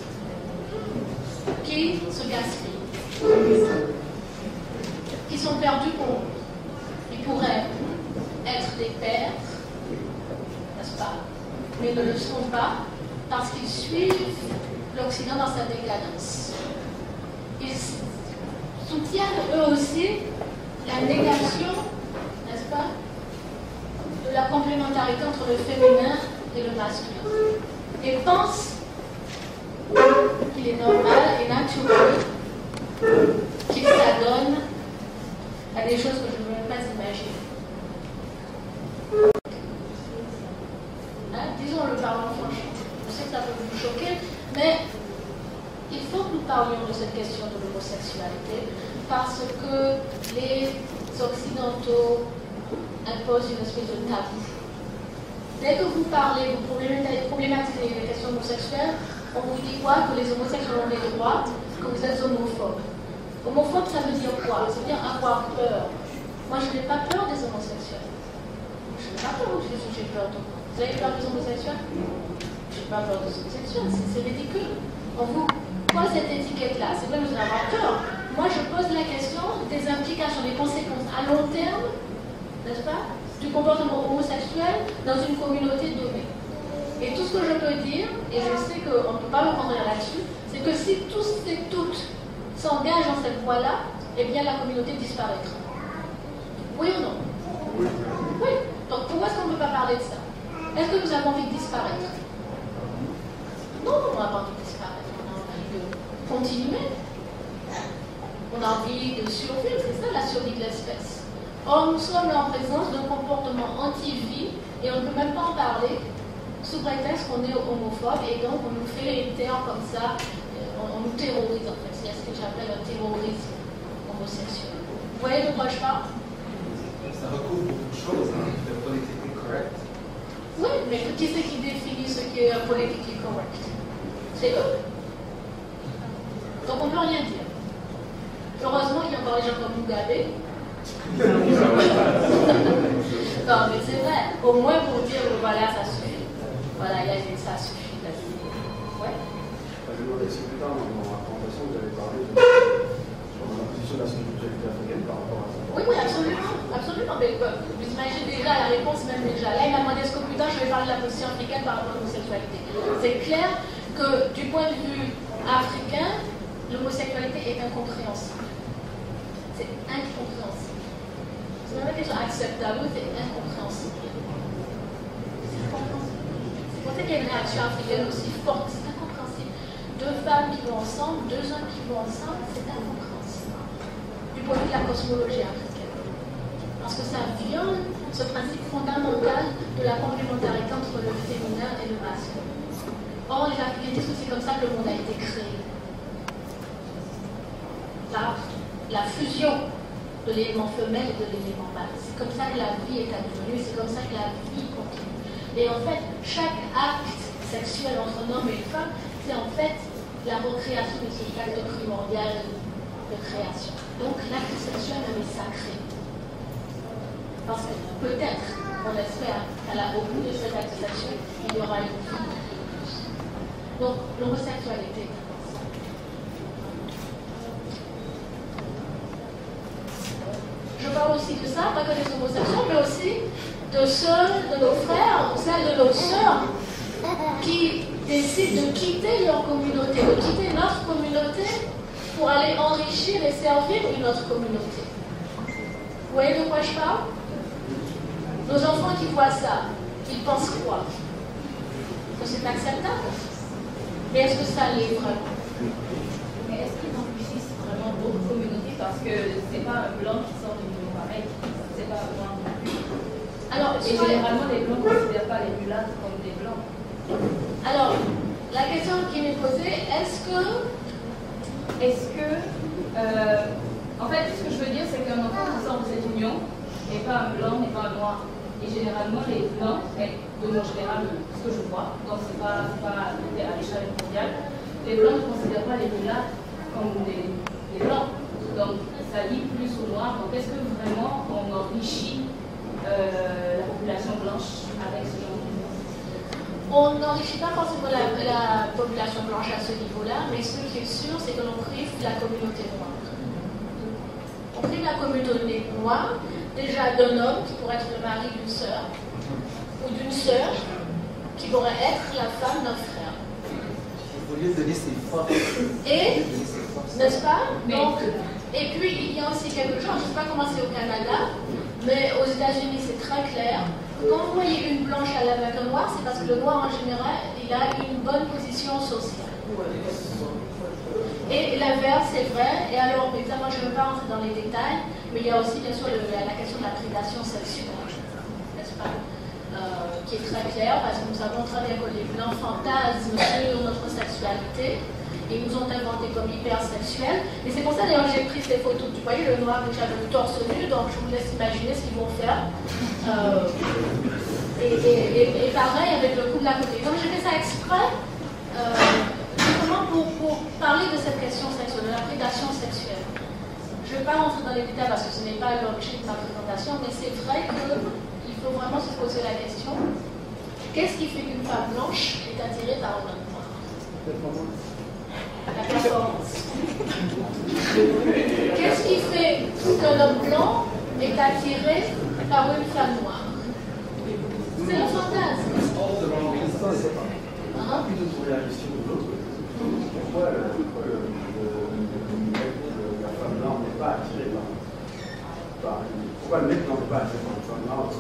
qui se gaspillent, qui sont perdus pour ils pourraient être des pères, n'est-ce pas? Mais ne le sont pas parce qu'ils suivent l'Occident dans sa décadence. Ils soutiennent eux aussi la négation, n'est-ce pas, de la complémentarité entre le féminin et le masculin. Et pensent qu'il est normal et naturel qu'ils s'adonnent à des choses que je ne veux même pas imaginer. Hein, disons-le, parlons franchement. Je sais que ça peut vous choquer, mais il faut que nous parlions de cette question de l'homosexualité parce que les Occidentaux imposent une espèce de tabou. Dès que vous parlez, vous problématisez les questions homosexuelles, on vous dit quoi? Que les homosexuels ont des droits, que vous êtes homophobe. Homophobe, ça veut dire quoi? Ça veut dire avoir peur. Moi, je n'ai pas peur des homosexuels. Je n'ai pas peur, j'ai peur de quoi? Vous avez peur des homosexuels? Je n'ai pas peur des homosexuels, c'est ridicule. On vous pose cette étiquette-là, c'est vrai que vous allez avoir peur. Moi, je pose la question des implications, des conséquences à long terme, n'est-ce pas, du comportement homosexuel dans une communauté donnée. Et tout ce que je peux dire, et je sais qu'on ne peut pas me prendre là-dessus, c'est que si tous et toutes s'engagent dans cette voie-là, eh bien la communauté disparaîtra. Oui ou non? Oui. Donc pourquoi est-ce qu'on ne peut pas parler de ça? Est-ce que nous avons envie de disparaître? Non, on n'a pas envie de disparaître. On a envie de continuer. On a envie de survivre, c'est ça la survie de l'espèce. Or, nous sommes là en présence d'un comportement anti-vie et on ne peut même pas en parler sous prétexte qu'on est homophobe et donc on nous fait taire comme ça, on, on nous terrorise en fait. C'est ce que j'appelle un terrorisme homosexuel. Vous voyez de quoi je parle? Ça recouvre beaucoup de choses, hein, le politically correct. Oui, mais qui c'est qui définit ce qui est politically correct? C'est eux. Donc on ne peut rien dire. Heureusement qu'il y a encore des gens comme Mugabe. Non, mais c'est vrai. Au moins pour dire que voilà, ça suffit. Voilà, il y a dit ça suffit. Ouais. Je me demandais si plus tard dans la présentation, vous avez parlé de la position de la sexualité africaine par rapport à ça. Oui, oui, absolument. Absolument. mais euh, vous imaginez déjà la réponse même déjà. Là, il m'a demandé est-ce que plus tard je vais parler de la position africaine par rapport à l'homosexualité. C'est clair que du point de vue africain, l'homosexualité est incompréhensible. C'est incompréhensible. C'est même pas quelque chose acceptable, c'est incompréhensible. C'est incompréhensible. C'est pour ça qu'il y a une réaction africaine aussi forte. C'est incompréhensible. Deux femmes qui vont ensemble, deux hommes qui vont ensemble, c'est incompréhensible. Du point de vue de la cosmologie africaine. Parce que ça viole ce principe fondamental de la complémentarité entre le féminin et le masculin. Or, les Africains disent que c'est comme ça que le monde a été créé. Par la fusion de l'élément femelle et de l'élément mâle. C'est comme ça que la vie est advenue, c'est comme ça que la vie continue. Et en fait, chaque acte sexuel entre un homme et une femme, c'est en fait la recréation de cet acte primordial de création. Donc l'acte sexuel est sacré. Parce que peut-être, on espère, qu'au bout de cet acte sexuel, il y aura une vie. Donc l'homosexualité est importante. Je parle aussi de ça, pas que des homosexuels, mais aussi de ceux de nos frères, celles de nos sœurs, qui décident de quitter leur communauté, de quitter notre communauté pour aller enrichir et servir une autre communauté. Vous voyez de quoi je parle? Nos enfants qui voient ça, ils pensent quoi? Que c'est acceptable. Mais est-ce que ça l'est vraiment? Mais est-ce qu'ils enrichissent vraiment d'autres communautés? Parce que c'est pas un blanc qui sort du milieu pareil, c'est pas un blanc non plus. Alors, et généralement, les blancs ne considèrent pas les mulattes comme des blancs. Alors, la question qui m'est posée, est-ce que... Est-ce que... Euh, en fait, ce que je veux dire, c'est qu'un enfant qui sort de cette union n'est pas un blanc, n'est pas un noir. Et généralement, les blancs, de mon général, ce que je vois, donc c'est pas, pas à l'échelle mondiale, les blancs ne considèrent pas les mulattes comme des, des blancs. Donc, ça lie plus aux noirs. Donc, est-ce que vraiment on enrichit euh, la population blanche avec ce genre de choses? On n'enrichit pas forcément la, la population blanche à ce niveau-là, mais ce qui est sûr, c'est que l'on prive la communauté noire. On prive la communauté noire, déjà d'un homme qui pourrait être le mari d'une sœur, ou d'une sœur qui pourrait être la femme d'un frère. Au lieu de laisser force. Et, n'est-ce pas? Donc, et puis, il y a aussi quelque chose, je ne sais pas comment c'est au Canada, mais aux États-Unis, c'est très clair. Quand vous voyez une blanche à avec un noir, c'est parce que le noir, en général, il a une bonne position sociale. Et l'inverse, c'est vrai. Et alors, évidemment, je ne veux pas rentrer dans les détails, mais il y a aussi, bien sûr, le, la question de la prédation sexuelle, n'est-ce pas, euh, qui est très claire, parce que nous savons très bien que les blancs fantasment sur notre sexualité. Ils nous ont inventé comme hypersexuels. Et c'est pour ça, d'ailleurs, j'ai pris ces photos. Vous voyez, le noir déjà le torse nu, donc je vous laisse imaginer ce qu'ils vont faire. Euh, et, et, et, et pareil avec le coup de la côté. Donc, j'ai fait ça exprès. Euh, Justement pour, pour parler de cette question sexuelle, de la prédation sexuelle. Je ne vais pas rentrer dans les détails parce que ce n'est pas l'objet de ma présentation, mais c'est vrai qu'il faut vraiment se poser la question, qu'est-ce qui fait qu'une femme blanche est attirée par un homme noir? La performance. Qu'est-ce qui fait qu'un homme blanc est attiré par une femme noire? C'est le fantasme. Hein? Pourquoi le, pourquoi le, le, le mec, le, la femme blanche n'est pas attirée par, par pourquoi le mec n'est pas attiré par une femme blanche?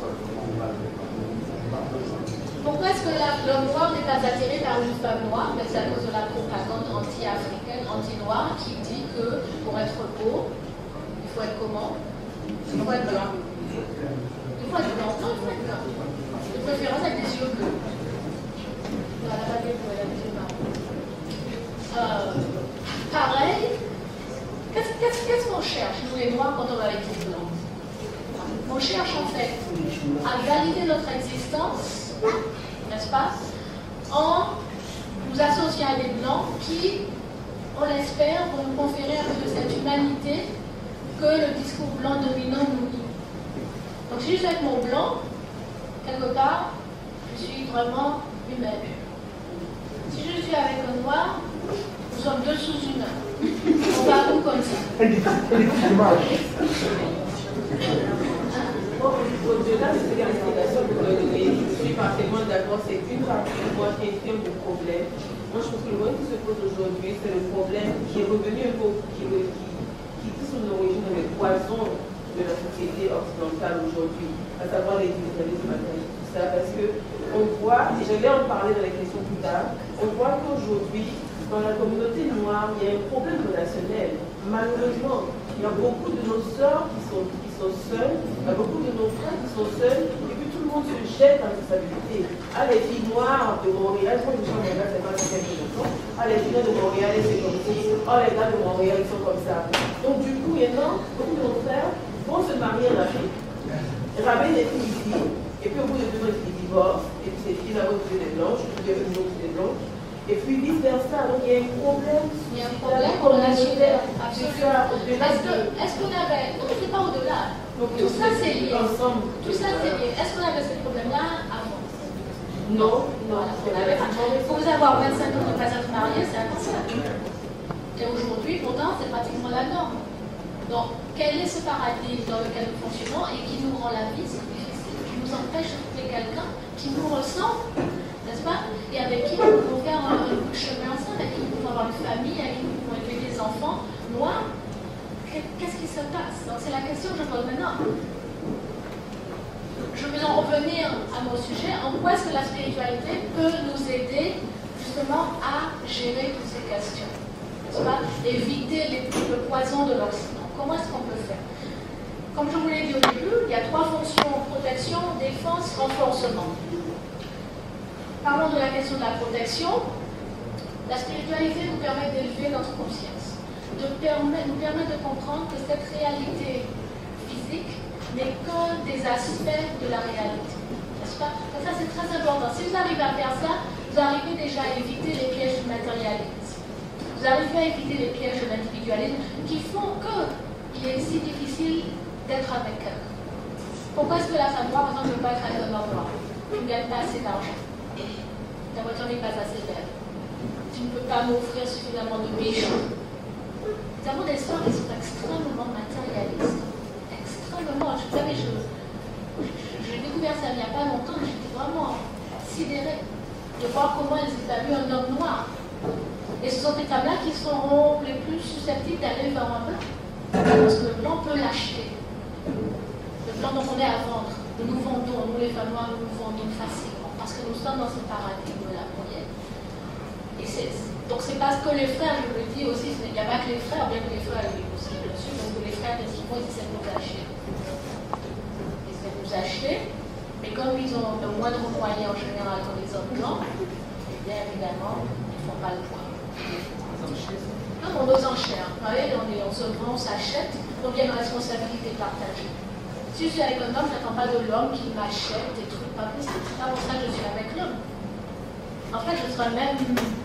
Pourquoi est-ce que l'homme noir n'est pas attiré par une femme noire? Mais c'est à cause de la propagande anti-africaine, anti-noire, qui dit que pour être beau, il faut être comment? Il faut être blanc. Il faut être blanc. Non, il faut être blanc. De préférence avec des yeux bleus. Non, elle n'a pas des bleus, elle a des yeux marrons. Euh, pareil, qu'est-ce qu'est-ce qu'on cherche, nous les noirs, quand on va avec les blancs? On cherche en fait à valider notre existence, n'est-ce pas, en nous associant à des blancs qui, on l'espère, vont nous conférer un peu de cette humanité que le discours blanc dominant nous dit. Donc si je suis avec mon blanc, quelque part, je suis vraiment humaine. Si je suis avec un noir, nous sommes deux sous-humains. On va où comme ça? Bon, là, c'est une explication que vous avez donnée. Je suis parfaitement d'accord, c'est une partie du point infime du problème. Moi, je pense que le problème qui se pose aujourd'hui, c'est le problème qui est revenu un peu, qui, qui, qui dit son origine dans les poisons de la société occidentale aujourd'hui, à savoir l'individualisme matériel, tout ça, parce qu'on voit, et je vais en parler dans les questions plus tard, on voit qu'aujourd'hui, dans la communauté noire, il y a un problème relationnel. Malheureusement, il y a beaucoup de nos sœurs qui sont, qui sont seules, il y a beaucoup de nos frères qui sont seuls, et puis tout le monde se jette en responsabilité. Ah, les filles noires de Montréal, moi je suis en Montréal, c'est pas quelque chose. Ah, les filles de Montréal, c'est comme ça. Oh, les gars de Montréal, ils sont comme ça. Donc, du coup, maintenant, beaucoup de nos frères vont se marier en Afrique, ramènent les filles ici, et puis au bout de deux ans, ils divorcent, et puis ces filles-là vont tuer des blanches, puis eux vont tuer des blanches. Et puis vice versa, donc il y a un problème. Il y a un problème relationnel, absolument. Est-ce que, est-ce qu'on avait, non, c'est pas au-delà. Donc tout ça c'est lié. Ensemble. Tout ça c'est lié. Est-ce qu'on avait ce problème-là avant? Non, non. On avait pas. Il faut avoir vingt-cinq ans de ne pas être marié, c'est impensable. Et aujourd'hui, pourtant, c'est pratiquement la norme. Donc, quel est ce paradigme dans lequel nous fonctionnons et qui nous rend la vie si difficile, qui nous empêche de trouver quelqu'un qui nous ressemble? N'est-ce pas? Et avec qui nous pouvons faire un, un bout de chemin ensemble, avec qui nous pouvons avoir une famille, avec qui nous pouvons élever des enfants noirs. Qu'est-ce qui se passe? Donc c'est la question que je pose maintenant. Je veux en revenir à mon sujet. En quoi est-ce que la spiritualité peut nous aider justement à gérer toutes ces questions? N'est-ce pas? Éviter les, le poison de l'Occident. Comment est-ce qu'on peut faire? Comme je vous l'ai dit au début, il y a trois fonctions: protection, défense, renforcement. Parlons de la question de la protection. La spiritualité nous permet d'élever notre conscience, de permet, nous permet de comprendre que cette réalité physique n'est qu'un des aspects de la réalité. N'est-ce pas? Donc ça, c'est très important. Si vous arrivez à faire ça, vous arrivez déjà à éviter les pièges du matérialisme. Vous arrivez à éviter les pièges de l'individualisme qui font qu'il est si difficile d'être avec eux. Pourquoi est-ce que la femme noire, par exemple, ne peut pas être avec un homme noir? Tu ne gagnes pas assez d'argent. Ta voiture n'est pas assez belle. Tu ne peux pas m'offrir suffisamment de bijoux. Nous avons des sœurs qui sont extrêmement matérialistes. Extrêmement. Vous savez, je, j'ai découvert ça il n'y a pas longtemps, j'étais vraiment sidérée de voir comment elles évaluent un homme noir. Et ce sont ces femmes-là qui seront les plus susceptibles d'aller vers un blanc. Parce que le blanc peut l'acheter. Le blanc dont on est à vendre. Nous vendons, nous les femmes noires, nous nous vendons facilement. Parce que nous sommes dans ce paradigme-là. Et c'est, donc c'est parce que les frères, je le dis aussi, il n'y a pas que les frères, bien que les frères ils aussi dessus, parce que les frères, effectivement, ils essaient de nous acheter. Ils essaient de nous acheter, mais comme ils ont de moindres moyens en général que les hommes blancs, eh bien évidemment, ils ne font pas le poids. Non, on nos enchères. Vous voyez, on, est, on se vend, on s'achète, donc il y a une responsabilité partagée. Si je suis avec un homme, je n'attends pas de l'homme qui m'achète des trucs pas plus. C'est pas pour ça que je suis avec l'homme. En fait, je serais même,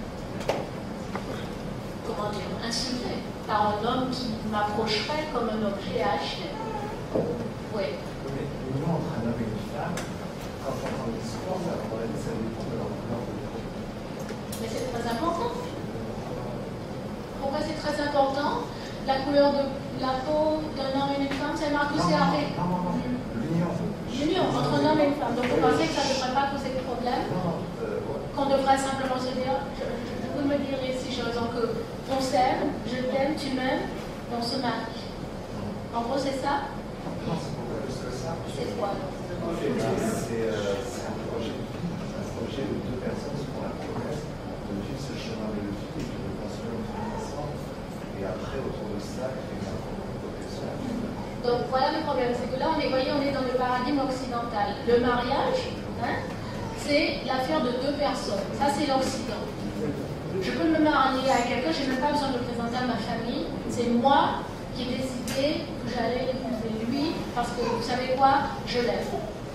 comment dire, insultée par un homme qui m'approcherait comme un objet à acheter. Oui. Mais l'union entre un homme et une femme, quand on entend le discours, ça dépend de leur couleur de peau. Mais c'est très important. Pourquoi c'est très important? La couleur de la peau d'un homme et d'une femme, c'est marqué aussi à l'arrêt. Non, non, non, l'union. L'union entre un homme et une femme. Donc vous pensez que ça ne devrait pas poser de problème? Qu'on devrait simplement se dire, je, je, vous me direz si j'ai raison, que on s'aime, je t'aime, tu m'aimes, et on se marie. En gros, c'est ça? Non, c'est beaucoup plus que ça. C'est quoi? C'est euh, un projet. Un projet où deux personnes se font la promesse de vivre ce chemin de vie et de construire une famille ensemble. Et après, autour de ça, créer une protection. Donc voilà le problème, c'est que là, on est, voyez, on est dans le paradigme occidental. Le mariage, hein, c'est l'affaire de deux personnes. Ça, c'est l'Occident. Je peux me marier à quelqu'un, je n'ai même pas besoin de le présenter à ma famille. C'est moi qui ai décidé que j'allais l'épouser lui, parce que vous savez quoi? Je l'aime.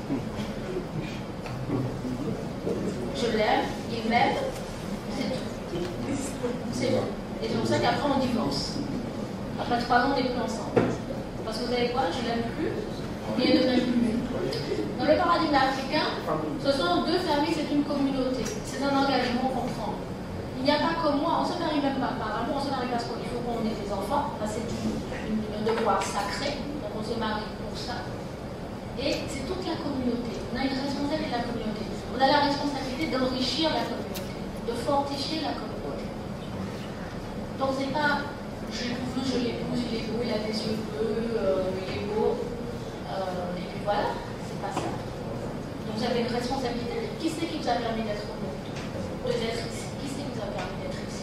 Je l'aime, il m'aime, c'est tout. C'est tout. Et c'est pour ça qu'après, on divorce. Après trois ans, on n'est plus ensemble. Parce que vous savez quoi? Je l'aime plus, mais il ne m'aime plus. Dans le paradigme africain, ce sont deux familles, c'est une communauté. C'est un engagement qu'on prend. Il n'y a pas comme moi, on ne se marie même pas par amour, on se marie parce qu'il faut qu'on ait des enfants. C'est un devoir sacré, donc on se marie pour ça. Et c'est toute la la communauté. On a une responsabilité de la communauté. On a la responsabilité d'enrichir la communauté, de fortifier la communauté. Donc c'est pas je l'épouse, je l'épouse, il est beau, il a des yeux bleus, euh, il est beau, euh, et puis voilà, c'est pas ça. Donc vous avez une responsabilité. Qui c'est qui vous a permis d'être au monde, de d'être ici? Qui c'est qui vous a permis d'être ici?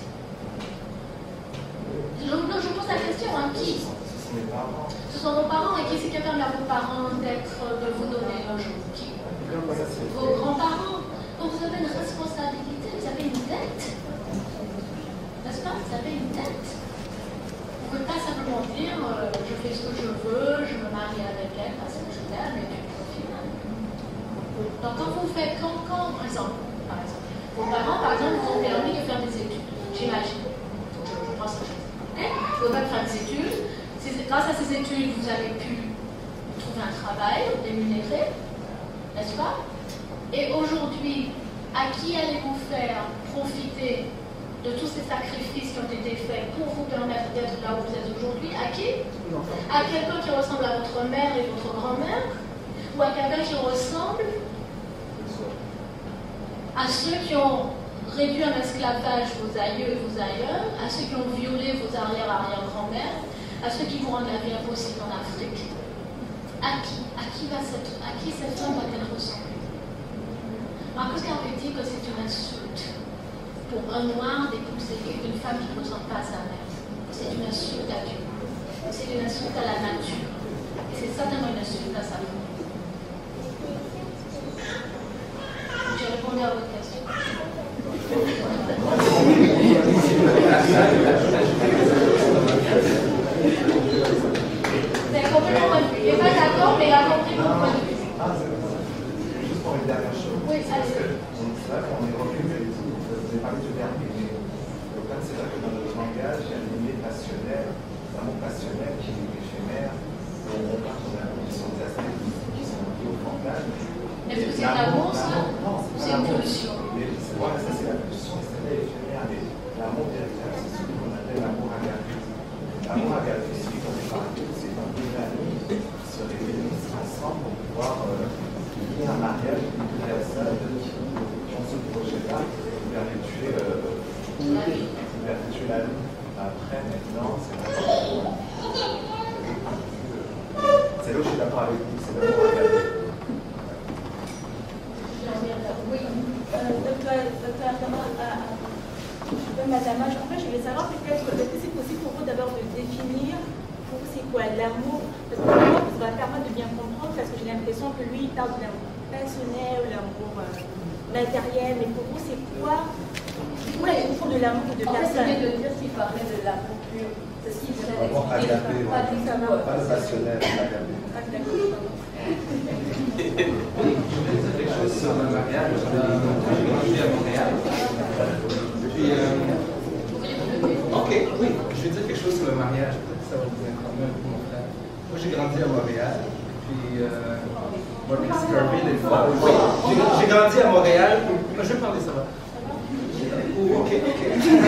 Je, je pose la question, hein, qui? Ce sont vos parents, et qui c'est qui a permis à vos parents d'être, de vous donner un jour? Qui? Vos grands-parents. Donc vous avez une responsabilité, vous avez une dette. N'est-ce pas? Vous avez une dette. Vous ne pouvez pas simplement dire euh, je fais ce que je veux, je me marie avec elle parce que je l'aime et puis au final. Donc quand vous faites, quand, quand par, exemple, par exemple, vos parents par exemple vous ont permis de faire des études, j'imagine. Je, je pense que je vous pouvez faire des études. Grâce à ces études, vous avez pu trouver un travail rémunéré, n'est-ce pas? Et aujourd'hui, à qui allez-vous faire profiter de tous ces sacrifices qui ont été faits pour vous permettre d'être là où vous êtes aujourd'hui? À qui? À quelqu'un qui ressemble à votre mère et votre grand-mère? Ou à quelqu'un qui ressemble à ceux qui ont réduit en esclavage vos aïeux et vos aïeux, à ceux qui ont violé vos arrière-arrière-grand-mères, à ceux qui vous rendent la vie impossible en Afrique? À qui? À qui, va cette, à qui cette femme va-t-elle ressembler? Marcus Garvey dit que c'est une insulte pour un noir d'épouser une femme qui ne ressemble pas à sa mère. C'est une insulte à Dieu. C'est une insulte à la nature. Et c'est certainement une insulte à sa famille. J'ai répondu à votre question. C'est complètement mon point de vue. Il n'est pas d'accord, mais il a compris mon point de vue. Juste pour une dernière chose. Oui, allez. C'est vrai qu'on est revenu, vous avez parlé du verbe aimer. Donc là, c'est vrai que dans notre langage, il y a l'aimer passionnel, l'amour passionnel qui est éphémère. On parle de la condition des aspects qui sont liés au fantasme. Est-ce que c'est l'amour, ça? Non, c'est une pulsion. Voilà, ça c'est la pulsion, et c'est éphémère. Mais l'amour véritable, c'est celui qu'on appelle l'amour agape. L'amour agape, c'est celui qu'on est parlé, c'est un deux amis qui se réunissent ensemble pour pouvoir euh, lier un mariage, une personne qui ont ce projet-là, pour perpétuer euh, perpétuer la vie. Après, maintenant, c'est vraiment. C'est là où je suis d'accord avec vous, c'est l'amour agape. Oui, euh, docteur, docteur Madame, en fait, je voulais savoir peut-être, est-ce que c'est possible pour vous d'abord de définir, pour vous, c'est quoi l'amour? Parce que pour moi, ça va permettre de bien comprendre, parce que j'ai l'impression que lui, il parle de l'amour personnel, l'amour euh, matériel, mais pour vous, c'est quoi? C'est quoi la définition de l'amour de personne? En fait, c'est de dire qu'il parlait de l'amour pur. C'est ce qu'il voulait L'amour agapé, pas du tout. pas le passionnel, l'agapé. Ah, d'accord. Quelque chose sur le mariage, j'ai grandi à Montréal. Puis, euh, ok, oui, je vais dire quelque chose sur le mariage, peut-être que ça va vous informer un peu, mon frère. Moi, j'ai grandi à Montréal, puis euh, Marcus Garvey, les fois. Oui, j'ai grandi à Montréal. Je vais parler, ça va. Ok, ok.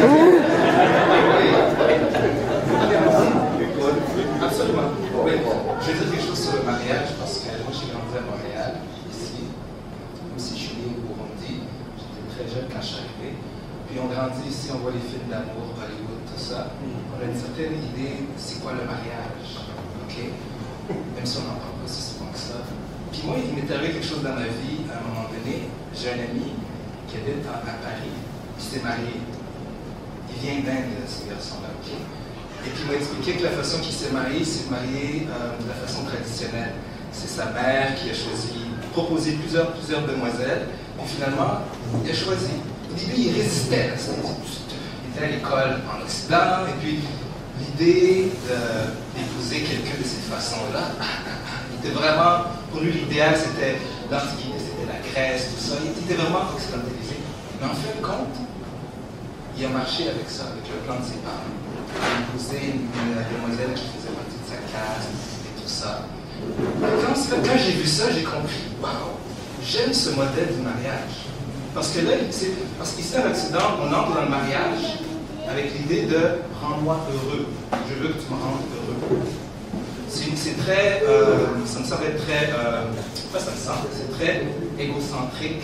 Absolument. Oui, je vais dire quelque chose sur le mariage parce que moi j'ai grandi à Montréal, ici, même si je suis né au Burundi, j'étais très jeune quand je suis arrivé. Puis on grandit ici, on voit les films d'amour, Hollywood, tout ça. On a une certaine idée de c'est quoi le mariage, ok? Même si on n'entend pas si souvent que ça. Puis moi, il m'est arrivé quelque chose dans ma vie, à un moment donné, j'ai un ami qui habite à Paris, qui s'est marié. Il vient d'Inde, ce garçon-là, ok? Et puis il m'a expliqué que la façon qu'il s'est marié, il s'est marié euh, de la façon traditionnelle. C'est sa mère qui a choisi, proposé plusieurs, plusieurs demoiselles, puis finalement, il a choisi. Au début, il résistait. Il était à l'école en Occident, et puis l'idée d'épouser quelqu'un de cette façon-là, il était vraiment, pour lui, l'idéal, c'était l'Antiquité, c'était la Grèce, tout ça. Il était vraiment occidentalisé. Mais en fin de compte, il a marché avec ça, avec le plan de ses parents. Il a épousé une, une demoiselle qui faisait partie de sa classe et tout ça. Quand, quand j'ai vu ça, j'ai compris, waouh, j'aime ce modèle du mariage. Parce que là, parce qu'ici en Occident, on entre dans le mariage avec l'idée de « rends-moi heureux ». Je veux que tu me rendes heureux. c'est très, euh, ça me semble être très, euh, pas ça me semble, c'est très égocentrique,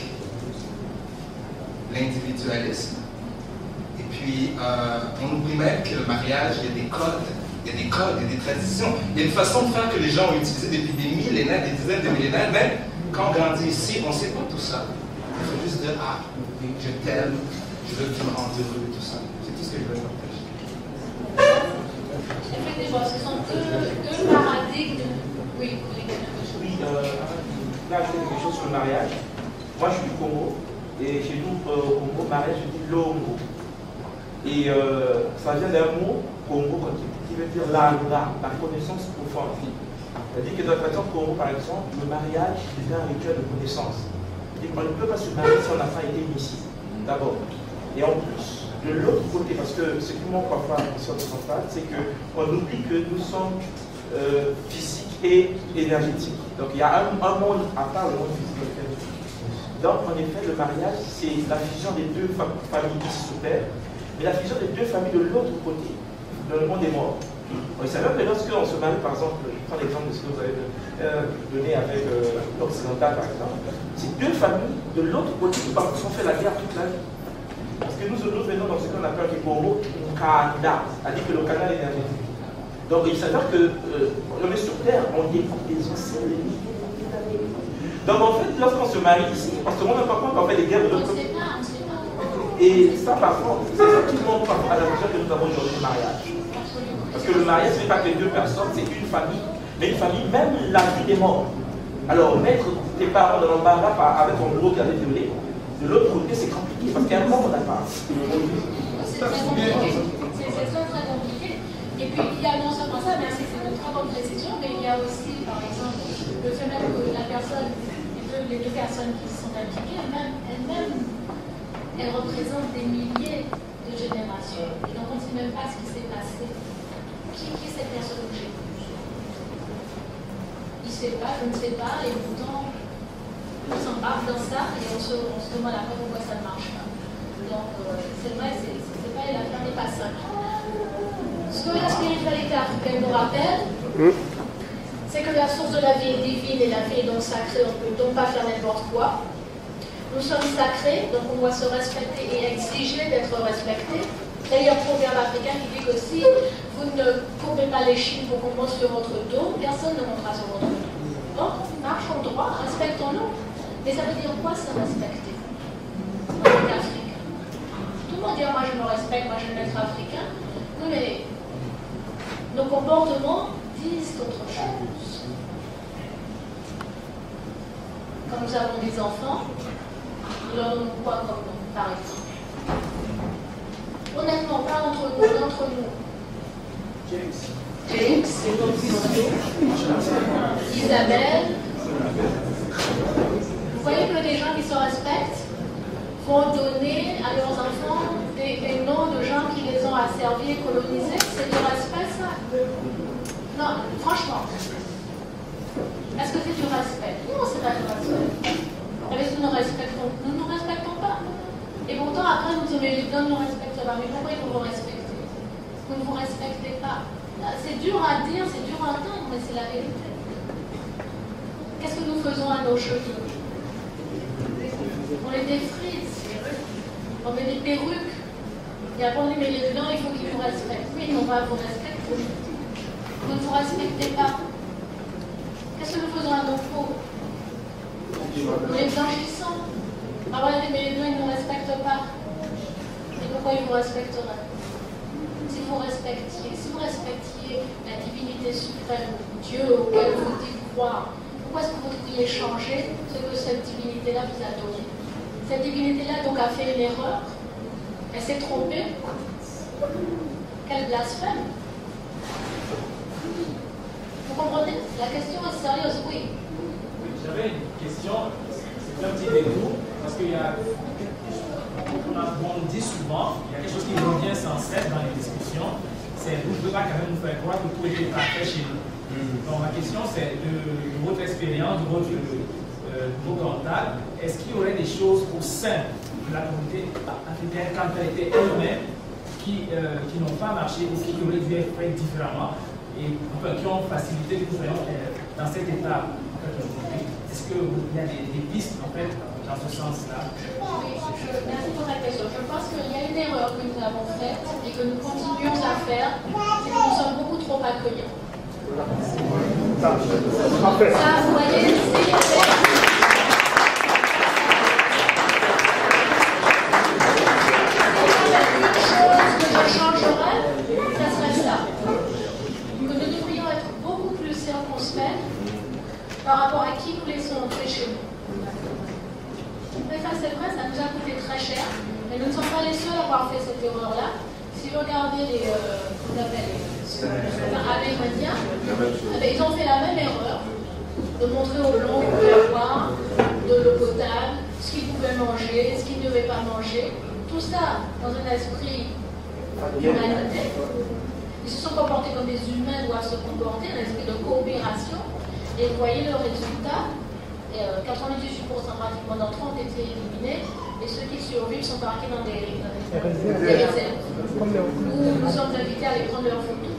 l'individualisme. Et puis, euh, on oublie même que le mariage, il y a des codes, il y a des codes, il y a des traditions. Il y a une façon de faire que les gens ont utilisé depuis des millénaires, des dizaines de millénaires. Même quand on grandit ici, on ne sait pas tout ça. Il faut juste dire, ah, je t'aime, je veux que tu me rendes heureux, tout ça. C'est tout ce que je veux partager. Effectivement, ce sont deux, deux paradigmes. Oui, oui, oui euh, là, je dis quelque chose sur le mariage. Moi, je suis du Congo. Et chez nous, euh, au Congo, mariage, je dis longo. Et euh, ça vient d'un mot, Congo, qui, qui veut dire la, la, la connaissance profonde. C'est-à-dire que dans la tradition Congo, par exemple, le mariage est un rituel de connaissance. Et on ne peut pas se marier si on n'a pas été initié, d'abord. Et en plus, de l'autre côté, parce que ce qui manque parfois sur le central, c'est qu'on oublie que nous sommes euh, physiques et énergétiques. Donc il y a un, un monde à part le monde physique. Donc en effet, le mariage, c'est la fusion des deux fam familles ici sur Terre, mais la fusion des deux familles de l'autre côté, dans le monde des morts. Il s'avère que lorsqu'on se marie, par exemple, je prends l'exemple de ce que vous avez euh, donné avec euh, l'occidental, par exemple, c'est deux familles de l'autre côté qui ont fait la guerre toute la vie. Parce que nous, nous venons dans ce qu'on appelle le Congo, un canal, c'est-à-dire que le canal énergétique. Donc il s'avère que euh, on est sur Terre, on découvre des anciens de milliers d'années. Donc en fait, lorsqu'on se marie ici, on se rend même pas compte qu'on fait des guerres de l'autre côté. Et ça, par contre, c'est ça qui manque à la vision que nous avons aujourd'hui du mariage. Parce que le mariage, ce n'est pas que deux personnes, c'est une famille, mais une famille, même la vie des morts. Alors, mettre tes parents dans l'embarras avec ton bourreau qui avait violé, de l'autre côté, c'est compliqué, parce qu'il y a un monde à part. C'est très compliqué. C'est très, très compliqué. Et puis, il y a non seulement ça, merci, c'est une très bonne précision, mais il y a aussi, par exemple, le fait même que la personne, les deux personnes qui sont impliquées, elles-mêmes, elles-mêmes, elles représentent des milliers de générations. Et donc, on ne sait même pas ce qui s'est passé. Qui, qui est cette personne que j'ai vue? Il ne sait pas, je ne sais pas, et pourtant, on s'embarque dans ça et on se, on se demande après pourquoi ça ne marche pas. Donc, euh, c'est vrai, c'est pas, l'affaire n'est pas simple. Ce que la spiritualité africaine nous rappelle, c'est que la source de la vie est divine et la vie est donc sacrée, on ne peut donc pas faire n'importe quoi. Nous sommes sacrés, donc on doit se respecter et exiger d'être respectés. D'ailleurs, proverbe africain qui dit que si vous ne courbez pas les chines pour qu'on monte sur votre dos, personne ne montera sur votre dos. Donc, marchons droit, respectons-nous. Mais ça veut dire quoi se respecter en tant qu'Africain? Tout le monde dit, moi je me respecte, moi je veux être africain. Oui, mais nos comportements disent autre chose. Quand nous avons des enfants, nous leur donnons quoi comme nom, par exemple? Honnêtement, pas entre nous, mais entre nous. James. James. Isabelle. Vous voyez que des gens qui se respectent vont donner à leurs enfants des, des noms de gens qui les ont asservis et colonisés. C'est du respect, ça? Non, franchement. Est-ce que c'est du respect? Non, c'est pas du respect. Parce que nous ne respectons, nous ne respectons pas. Et pourtant, après, nous disons, mais les hommes ne respectent pas. Mais pourquoi il faut vous respecter? Vous ne vous respectez pas. C'est dur à dire, c'est dur à entendre, mais c'est la vérité. Qu'est-ce que nous faisons à nos cheveux? On les défrise. On met des perruques. Et après, on dit, mais les blancs, il faut qu'ils vous respectent. Oui, on va vous respecter. Vous ne vous respectez pas. Qu'est-ce que nous faisons à nos peaux? Nous les blanchissons. Ah ouais, mais les blancs, ils ne nous respectent pas. Et pourquoi ils vous respecteraient? Si vous respectiez, si vous respectiez la divinité suprême, Dieu auquel vous dites croire, pourquoi est-ce que vous devriez changer ce que cette divinité-là vous a donné? Cette divinité-là donc a fait une erreur. Elle s'est trompée. Quel blasphème! Vous comprenez? La question est sérieuse, oui. J'avais une question, c'est un petit détour, parce qu'il y a, on, a, on dit souvent, il y a quelque chose qui revient sans cesse dans les discussions, c'est vous ne pouvez pas quand même nous faire croire que tout est parfait chez nous. Mm-hmm. Donc ma question c'est de, de votre expérience, de votre euh, mental, est-ce qu'il y aurait des choses au sein de la communauté africaine quand elle était elle-même qui, euh, qui n'ont pas marché ou qui auraient dû être faites différemment et enfin, qui ont facilité le gouvernement dans cette étape en fait, aujourd'hui. Est-ce qu'il y a des, des pistes en fait dans ce sens-là? Oui, je, merci pour ta question. Je pense qu'il y a une erreur que nous avons faite et que nous continuons à faire, c'est que nous sommes beaucoup trop accueillants. Ça, vous voyez, c'est je changerais, ça serait ça. Que nous devrions être beaucoup plus circonspects par rapport à qui nous laissons entrer chez nous. Mais ça, c'est vrai, ça nous a coûté très cher. Mais nous ne sommes pas les seuls à avoir fait cette erreur-là. Si vous regardez les, euh, vous appelez les Amérindiens, ils ont fait la même erreur de montrer aux Blancs qu'ils pouvaient avoir de l'eau potable, ce qu'ils pouvaient manger, ce qu'ils ne devaient pas manger. Tout ça dans un esprit d'humanité. Ils se sont comportés comme des humains doivent se comporter, un esprit de coopération. Et vous voyez le résultat. Et, euh, quatre-vingt-dix-huit pour cent pratiquement d'entre eux ont été éliminés. Et ceux qui survivent sont parqués dans des, dans des, des réserves. Où nous sommes invités à aller prendre leurs photos.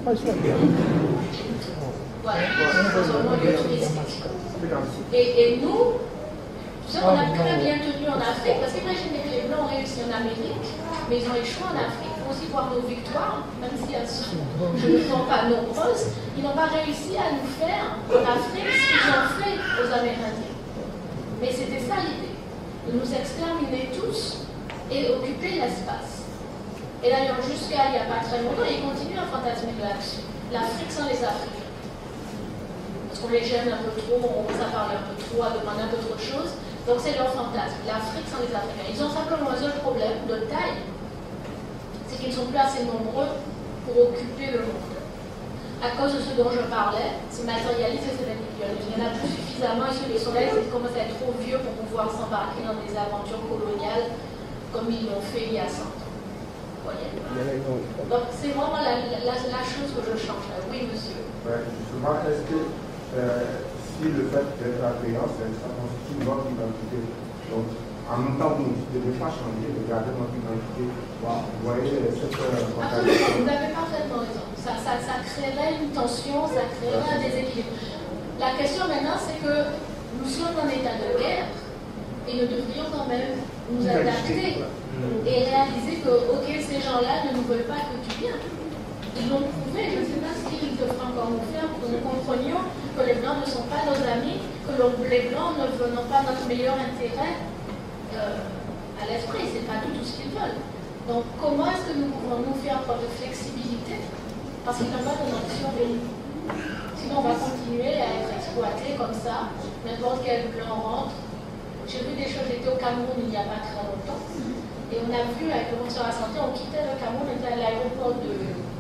Voilà, c'est vraiment un lieu touristique. Et, et nous, tout ça, on a très bien tenu en Afrique, parce qu'imaginez que les Blancs ont réussi en Amérique, mais ils ont échoué en Afrique. Il faut aussi voir nos victoires, même si elles ne sont pas nombreuses, ils n'ont pas réussi à nous faire en Afrique ce qu'ils ont fait aux Amérindiens. Mais c'était ça l'idée, de nous exterminer tous et occuper l'espace. Et d'ailleurs, jusqu'à il n'y a pas très longtemps, ils continuent à fantasmer là-dessus. L'Afrique sans les Africains. Parce qu'on les gêne un peu trop, on commence à parler un peu trop, à demander un peu trop de choses. Donc c'est leur fantasme, l'Afrique sans les Africains. Ils ont simplement un seul problème de taille, c'est qu'ils ne sont plus assez nombreux pour occuper le monde. À cause de ce dont je parlais, c'est matérialiste et c'est individualiste. Il y en a plus suffisamment, et ceux qui sont là, ils commencent à être trop vieux pour pouvoir s'embarquer dans des aventures coloniales comme ils l'ont fait il y a cent ans. Vous voyez? Donc c'est vraiment la, la, la chose que je change. Oui, monsieur. Ouais, justement, est-ce que euh, si le fait d'être accueillant, ça constitue notre identité? Donc, en même temps, vous ne devez pas changer, de garder notre identité. Wow. Vous voyez cette euh, Absolument, vous avez parfaitement raison. Ça, ça, ça créerait une tension, ça créerait un déséquilibre. La question maintenant, c'est que nous sommes en état de guerre et nous devrions quand même nous adapter et réaliser que, ok, ces gens-là ne nous veulent pas que du bien. Ils l'ont prouvé, je ne sais pas ce qu'ils devraient encore nous faire pour que nous comprenions que les Blancs ne sont pas nos amis, que les Blancs ne n'ont pas notre meilleur intérêt euh, à l'esprit, c'est pas tout, tout ce qu'ils veulent. Donc comment est-ce que nous pouvons nous faire preuve de flexibilité? Parce qu'ils n'ont pas de notre survie. Sinon on va continuer à être exploité comme ça, n'importe quel Blanc rentre. J'ai vu des choses, j'étais au Cameroun il n'y a pas très longtemps, et on a vu avec le ministère de la Santé, on quittait le Cameroun, on était à l'aéroport de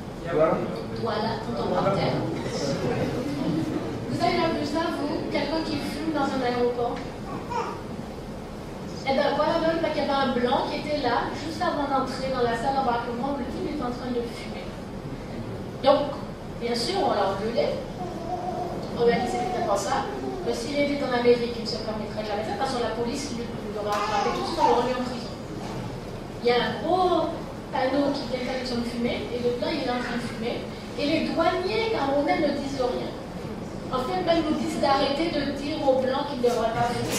Douala, quand on partait. Vous avez déjà vu ça, vous? Quelqu'un qui fume dans un aéroport? Eh bien voilà, même qu'il y avait un blanc qui était là, juste avant d'entrer dans la salle d'embarquement, le type est en train de fumer. Donc, bien sûr, on l'a engueulé. On lui a dit c'était pas ça. Mais s'il était en Amérique, il ne se permettrait jamais ça, parce que la police l'aurait attrapé tout de suite, on l'aurait mis en prison. Il y a un gros panneau qui dit interdiction de fumer, et le blanc il est en train de fumer, et les douaniers camerounais ne disent rien. En fait, même nous disent d'arrêter de dire aux blancs qu'ils ne devraient pas fumer.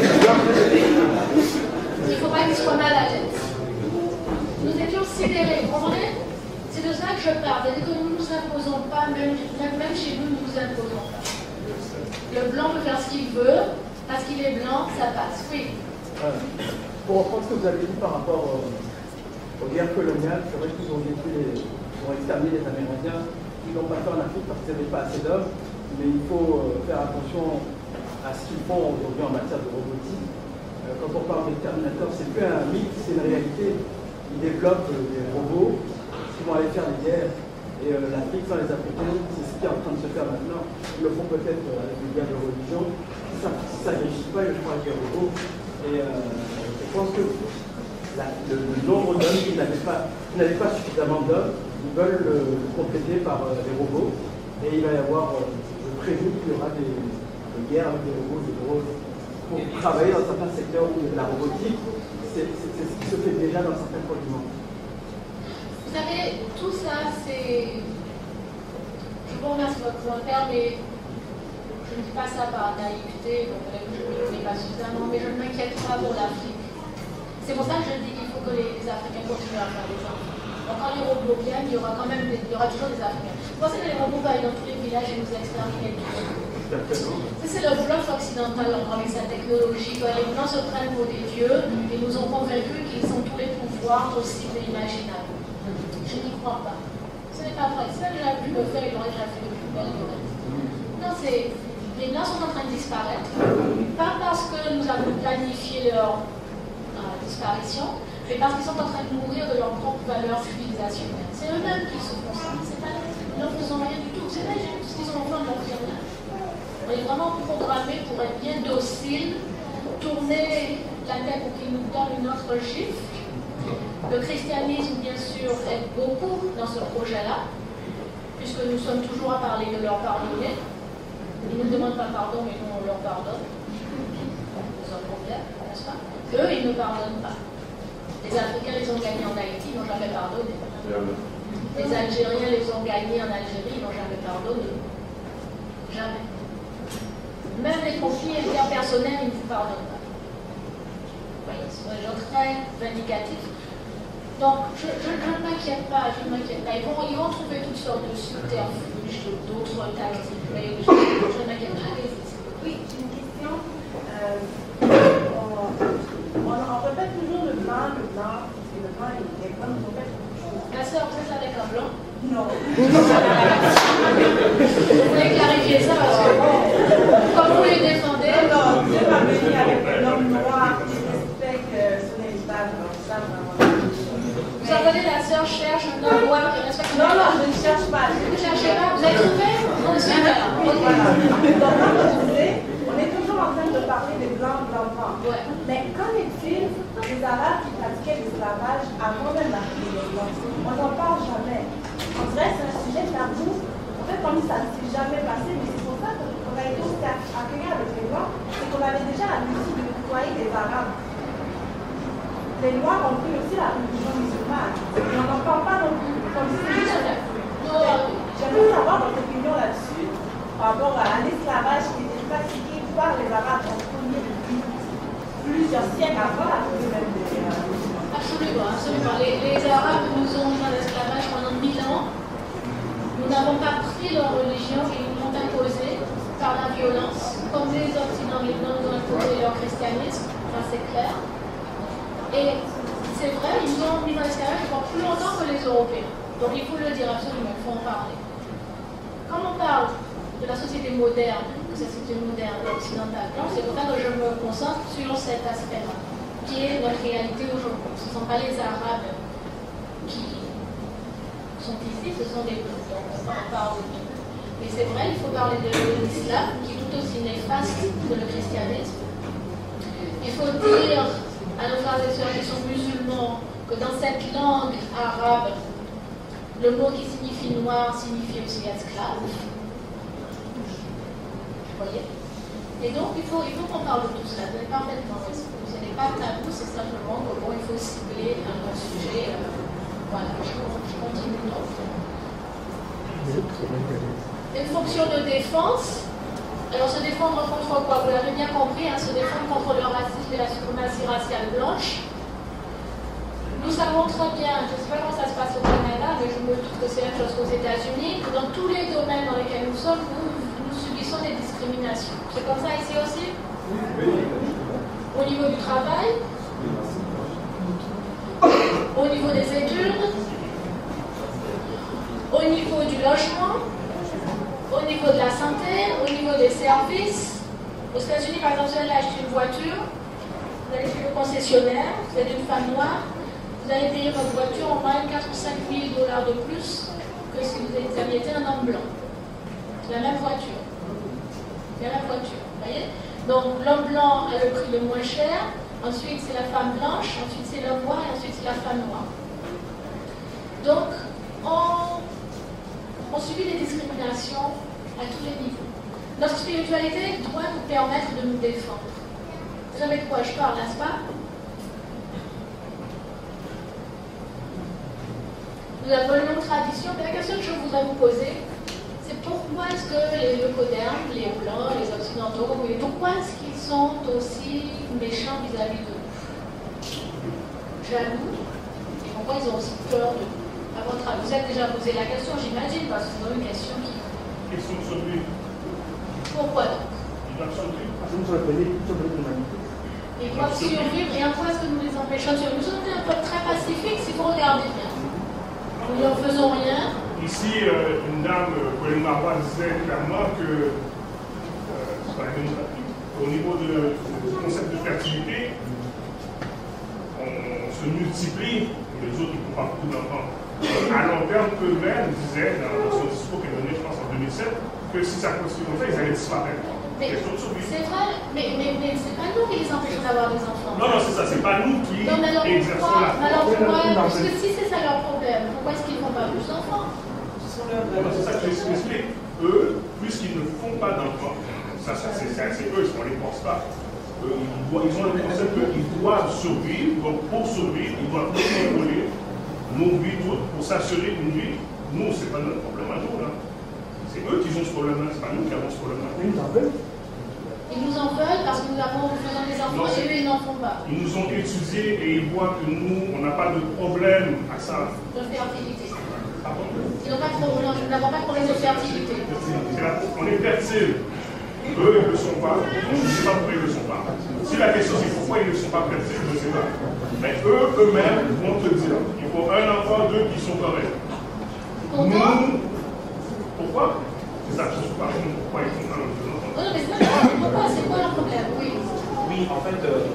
Il ne faut pas qu'ils soient mal à l'aise. Nous étions sidérés, vous comprenez? C'est de ça que je parle, c'est-à-dire que nous ne nous imposons pas, même, même chez nous, nous ne nous imposons pas. Le blanc peut faire ce qu'il veut, parce qu'il est blanc, ça passe. Oui. Euh, pour reprendre ce que vous avez dit par rapport euh, aux guerres coloniales, c'est vrai qu'ils ont détruit, ils ont exterminé les Amérindiens. Ils n'ont pas fait en Afrique parce qu'il n'y avait pas assez d'hommes, mais il faut euh, faire attention à ce qu'ils font aujourd'hui en matière de robotique. Euh, quand on parle des Terminators, c'est plus un mythe, c'est une réalité. Ils développent euh, des robots qui vont aller faire des guerres. Et euh, l'Afrique sans les Africains, c'est ce qui est en train de se faire maintenant. Ils le font peut-être euh, avec des guerres de religion. Si ça ne réussit pas, ils le font avec des robots. Et euh, je pense que la, le, le nombre d'hommes qui n'avaient pas, pas suffisamment d'hommes, ils veulent le, le compléter par euh, des robots. Et il va y avoir, euh, je présume qu'il y aura des, des guerres avec des robots, des drones, pour travailler dans certains secteurs où la robotique, c'est ce qui se fait déjà dans certains continents. Vous savez, tout ça, c'est... Je vous remercie de votre commentaire, mais je ne dis pas ça par naïveté, donc je ne me connais pas suffisamment, mais je ne m'inquiète pas pour l'Afrique. C'est pour ça que je dis qu'il faut que les, les Africains continuent à faire des enfants. Donc quand les robots viennent, il y aura quand même des, il y aura toujours des Africains. Vous pensez que les robots vont aller dans tous les villages et nous exterminer tous? C'est le bluff occidental encore avec sa technologie. Quand les blancs se prennent pour des dieux et nous ont convaincus qu'ils ont tous les pouvoirs possibles et imaginables. Je n'y crois pas. Ce n'est pas vrai. Si elle a pu le faire, il aurait déjà fait le plus belle lorette. Non, c'est. Les blancs sont en train de disparaître. Pas parce que nous avons planifié leur euh, disparition, mais parce qu'ils sont en train de mourir de leur propre valeur civilisationnelle. C'est eux-mêmes qui se font ça. C'est pas nous ne faisons rien du tout. C'est là ce qu'ils ont besoin de leur faire là. On est vraiment programmé pour être bien docile, tourner la tête pour qu'ils nous donnent une autre gifle. Le christianisme, bien sûr, aide beaucoup dans ce projet-là, puisque nous sommes toujours à parler de leur pardonner. Ils ne nous demandent pas pardon, mais nous, on leur pardonne. C'est un problème, n'est-ce pas? Eux, ils ne pardonnent pas. Les Africains les ont gagnés en Haïti, ils n'ont jamais pardonné. Les Algériens les ont gagnés en Algérie, ils n'ont jamais pardonné. Jamais. Même les conflits interpersonnels, ils ne vous pardonnent pas. Vous voyez, c'est un genre très vindicatif. Donc, je, je, je ne m'inquiète pas, je ne m'inquiète pas. Ils vont, ils vont trouver toutes sortes de subterfuges, d'autres tactiques, mais je, je ne m'inquiète pas. Oui, j'ai une question. Euh, on, on, on répète toujours le blanc, le blanc, et le blanc, il est comme on répète toujours. La sœur, vous êtes avec un blanc? Non. Vous voulez clarifier ça parce que, comme vous les défendez. Non, non, Dieu m'a béni avec un homme noir qui respecte son héritage, donc ça, vraiment. Vous entendez, la sœur cherche un homme noir qui respecte. Non, non, je ne cherche pas. Vous ne cherchez pas? Vous avez trouvé? On est super. Voilà. Donc, comme je disais, on est toujours en train de parler des blancs, blancs, blancs. Ouais. Mais qu'en est-il des Arabes qui pratiquaient l'esclavage avant même l'arrivée des blancs? On n'en parle jamais. On dirait que c'est un sujet tabou. En fait, comme ça ne s'est jamais passé, mais c'est pour ça qu'on a été aussi accueillis avec les blancs, c'est qu'on avait déjà l'habitude de nettoyer les Arabes. Les Noirs ont pris aussi la religion musulmane. Et on n'en parle pas non plus. Comme si j'aimerais savoir votre opinion là-dessus, par rapport à l'esclavage qui était pratiqué par les Arabes en premier depuis plusieurs siècles avant l'arrivée même des Arabes. Absolument, absolument. Les, les Arabes nous ont mis dans l'esclavage pendant mille ans. Nous n'avons pas pris leur religion et ils nous l'ont imposée par la violence, comme les Occidentaux, les Blancs nous ont imposé leur christianisme, ça c'est clair. Et c'est vrai, ils nous ont mis dans l'esclavage pendant plus longtemps que les Européens. Donc il faut le dire absolument, il faut en parler. Quand on parle de la société moderne, de cette société moderne occidentale, c'est pour ça que je me concentre sur cet aspect-là, qui est notre réalité aujourd'hui. Ce ne sont pas les Arabes qui sont ici, ce sont des Blancs. Donc on parle de tout. Mais c'est vrai, il faut parler de l'islam, qui est tout aussi néfaste que le christianisme. Il faut dire à nos frères et sœurs qui sont musulmans que dans cette langue arabe, le mot qui signifie noir signifie aussi esclave. Vous voyez? Et donc, il faut, il faut qu'on parle de tout cela. Vous avez parfaitement raison. Ce n'est pas tabou, c'est simplement que bon, il faut cibler un bon sujet. Euh, voilà, je, je continue donc. Une fonction de défense. Alors, se défendre contre quoi? Vous l'avez bien compris, hein, se défendre contre le racisme et la suprématie raciale blanche. Nous savons très bien, je ne sais pas comment ça se passe au Canada, mais je me doute que c'est la même chose qu'aux États-Unis, que dans tous les domaines dans lesquels nous sommes, nous, nous subissons des discriminations. C'est comme ça ici aussi? Oui. Au niveau du travail, au niveau des études, au niveau du logement, au niveau de la santé, au niveau des services. Aux États-Unis, par exemple, vous allez acheter une voiture, vous allez chez le concessionnaire, vous êtes une femme noire, vous allez payer votre voiture en moyenne quatre ou cinq mille dollars de plus que si vous aviez été un homme blanc. C'est la même voiture. C'est la même voiture, vous voyez? Donc l'homme blanc a le prix le moins cher, ensuite c'est la femme blanche, ensuite c'est l'homme noir et ensuite c'est la femme noire. Donc, on... on subit des discriminations à tous les niveaux. Notre spiritualité doit nous permettre de nous défendre. Vous savez de quoi je parle, n'est-ce pas? Nous avons une longue tradition, mais la question que je voudrais vous poser, c'est pourquoi est-ce que les leucodermes, les blancs, les occidentaux, pourquoi est-ce qu'ils sont aussi méchants vis-à-vis de nous? Jaloux? Et pourquoi ils ont aussi peur de nous? À votre avis, vous avez déjà posé la question, j'imagine, parce que c'est une question qui... Question de survie. Pourquoi donc? Ils doivent survivre. Ils doivent survivre, et en quoi est-ce que nous les empêchons de survivre? Nous sommes un peuple très pacifique, si vous regardez bien. Nous ne faisons rien. Ici, euh, une dame, Colin Marois, disait clairement que, euh, par exemple, au niveau de- du concept de fertilité, on se multiplie, les autres ne font pas beaucoup d'enfants. À long terme, eux-mêmes disaient, dans, dans son discours qu'il a donné, je pense, en deux mille sept, que si ça continue comme ça, ils allaient disparaître. Mais Question de survie. c'est vrai, mais, mais, mais c'est pas nous qui les empêchons d'avoir des enfants. Non, non, c'est ça, c'est pas nous qui Non, mais alors exerçons pourquoi, la alors force. pourquoi, parce que si c'est ça leur problème, pourquoi est-ce qu'ils ne font pas plus d'enfants? Non, c'est ça que je m'explique. Eux, puisqu'ils ne font pas d'enfants, ça, ça c'est c'est eux, on ne les force pas. Eux, ils, doivent, ils ont le concept qu'ils doivent survivre, donc pour survivre, ils doivent contrôler nos vies toutes pour s'assurer une vie. Nous, ce n'est pas notre problème à nous, là. C'est eux qui ont ce problème-là, ce n'est pas nous qui avons ce problème-là. Ils nous en veulent parce que nous avons besoin des enfants Non, et eux, ils n'en font pas. Ils nous ont étudiés et ils voient que nous, on n'a pas de problème à ça. De fertilité. Pardon? Ils n'ont pas de problème, nous n'avons pas de problème de fertilité. C'est la- On est fertile. Eux, ils ne le sont pas. Je ne sais pas pourquoi ils ne le sont pas. Si la question c'est pourquoi ils ne sont pas fertiles, je ne sais pas. Mais eux, eux-mêmes vont te dire il faut un enfant, deux qui sont corrects. Pourquoi? Nous, pourquoi? C'est ça, je ne sais pas pourquoi ils font un enfant. Non, non, mais c'est pas pourquoi, c'est quoi leur problème? Oui. Oui, en fait, euh,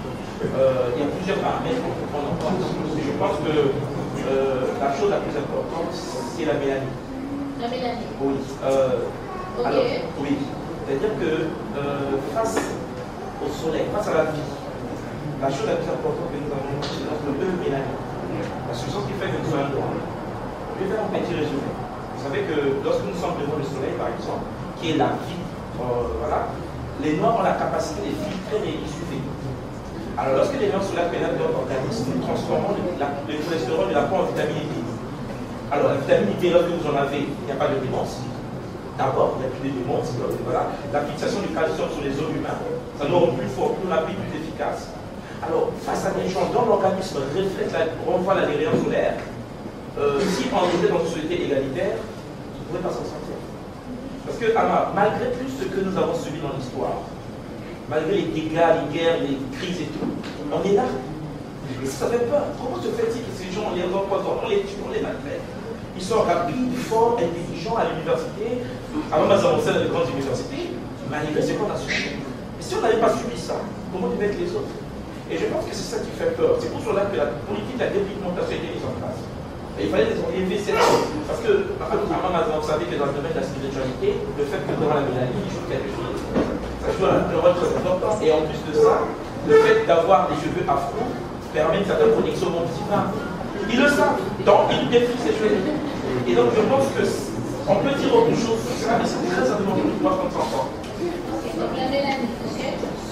euh, il y a plusieurs paramètres qu'on peut prendre en compte. Je pense que euh, la chose la plus importante, c'est la mélanie. La mélanie. Oui. Euh, Ok. Alors, oui. C'est-à-dire que euh, face au soleil, face à la vie, la chose la plus importante que nous avons, c'est notre E mélanie. La substance qui fait que nous sommes noirs. Je vais faire un petit résumé. Vous savez que lorsque nous sommes devant le soleil, par exemple, qui est la vie, euh, voilà, les noirs ont la capacité de filtrer les issues fécaux. Alors lorsque les rayons solaires pénètrent dans l'organisme, nous transformons le, la, le cholestérol de la peau en vitamine D. Alors la vitamine D, lorsque vous en avez, il n'y a pas de démence. D'abord, il n'y a plus de démence. Voilà. La fixation du calcium sur les os humains, ça nous rend plus fort, plus rapide, plus efficace. Alors, face à des gens dont l'organisme reflète, la, renvoie la rayons solaires, euh, si on était dans une société égalitaire, ils ne pourraient pas s'en sortir. Parce que, Ama, malgré tout ce que nous avons subi dans l'histoire, malgré les dégâts, les guerres, les crises et tout, on est là. Et ça fait peur. Comment se fait-il que ces gens, on les empoisonne, on les tue, on les maltraite? Ils sont rapides, forts, intelligents à l'université. Avant de avancer dans les grandes universités, malgré ce qu'on a subi. Et si on n'avait pas subi ça, comment devaient être les autres? Et je pense que c'est ça qui fait peur. C'est pour cela que la politique de la dépigmentation a été mise en place. Et il fallait les enlever cette chose. Parce que, avant, vous savez que dans le domaine de la spiritualité, le fait que dans la mélanie, il joue quelque chose, ça joue un rôle très important. Et en plus de ça, le fait d'avoir des cheveux afro permet une certaine connexion au monde divin. Ils le savent, donc ils défient ces cheveux. Et donc je pense que on peut dire autre chose sur ça, mais c'est très important pour pouvoir prendre ça en compte. Donc la mélanie, ok?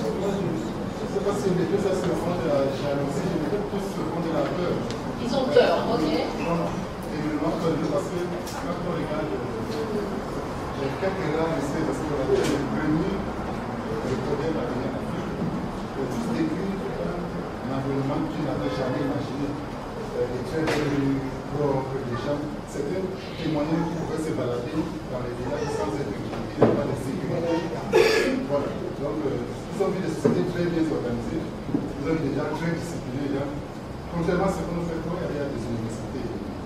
Je ne sais pas si les deux, ça c'est le fond de la jalousie, je vais peut-être plus le fond de la peur. Ils ont peur, ok? Non, non. Et le manque de parce que quand on regarde, j'ai quelques grands essais parce qu'on a prévenu le problème à venir en Afrique. De tous décrire un environnement que tu n'avais jamais imaginé. Les très propres, les gens, c'était des moyens qui pouvaient se balader dans les villages sans être équipés, pas de sécurité. Voilà. Donc, euh, ils ont vu des sociétés très bien organisées, ils ont vu des gens très disciplinés. Là. Contrairement à ce que nous faisons, il y a des universités.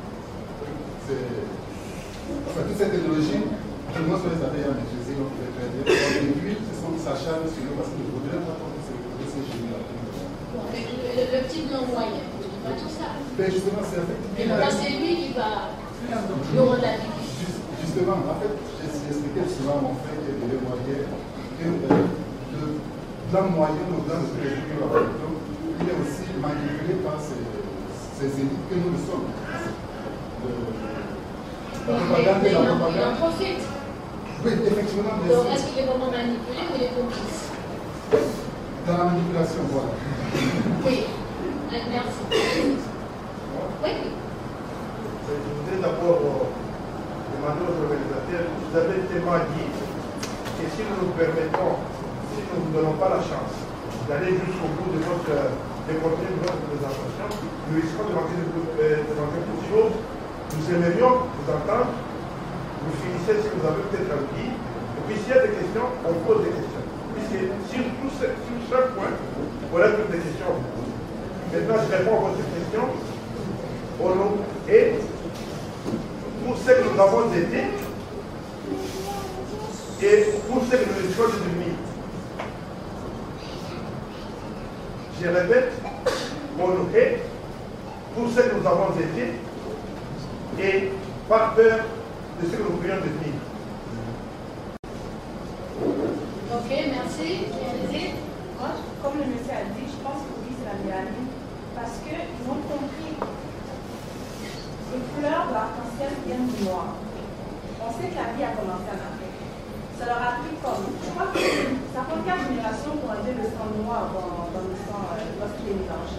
Enfin, toute cette technologie, tout le monde se les avait maîtrisées, on pouvait très bien. Et puis, c'est ce qu'on s'acharne sur nous parce que le voudrait pas qu'on se retrouve ces génies-là. Bon, le, le, le petit blanc moyen, pas tout ça. Mais justement, c'est Et maintenant, c'est lui qui va nous rendre la vie. Justement, en fait, j'ai expliqué souvent à mon frère qui est de moyen que euh, le blanc moyen, le blanc de préjugés, il est aussi manipulé par ces, ces élites que nous le sommes. La propagande et la propagande. Il en profite. Oui, effectivement. Donc, est-ce qu'il est vraiment manipulé ou il est complice? Dans la manipulation, voilà. Oui. Merci. Oui. Je voudrais d'abord demander aux organisateurs vous avez tellement dit que si nous nous permettons, si nous ne vous donnons pas la chance d'aller jusqu'au bout de votre, de contenu de votre présentation, nous risquons de manquer de manquer beaucoup de choses. Nous aimerions vous entendre, vous finissez ce que vous avez peut-être dit, et puis s'il y a des questions, on pose des questions. Puisque sur, tout ce, sur chaque point, on a toutes des questions. Maintenant, je réponds à votre question. Au nom et pour ce que nous avons été et pour ce que nous risquons de devenir. Je répète, on est pour ce que nous avons été et par peur de ce que nous pourrions devenir. Ok, merci. Allez-y. Moi, comme le monsieur a dit, je pense que oui, c'est la mélanine. Parce qu'ils ont compris les couleurs de l'arc-en-ciel viennent du noir. On sait que la vie a commencé en Afrique. Ça leur a pris comme. Je crois que ça prend quatre générations pour enlever le sang noir dans, dans le sang euh, lorsqu'il est mélangé.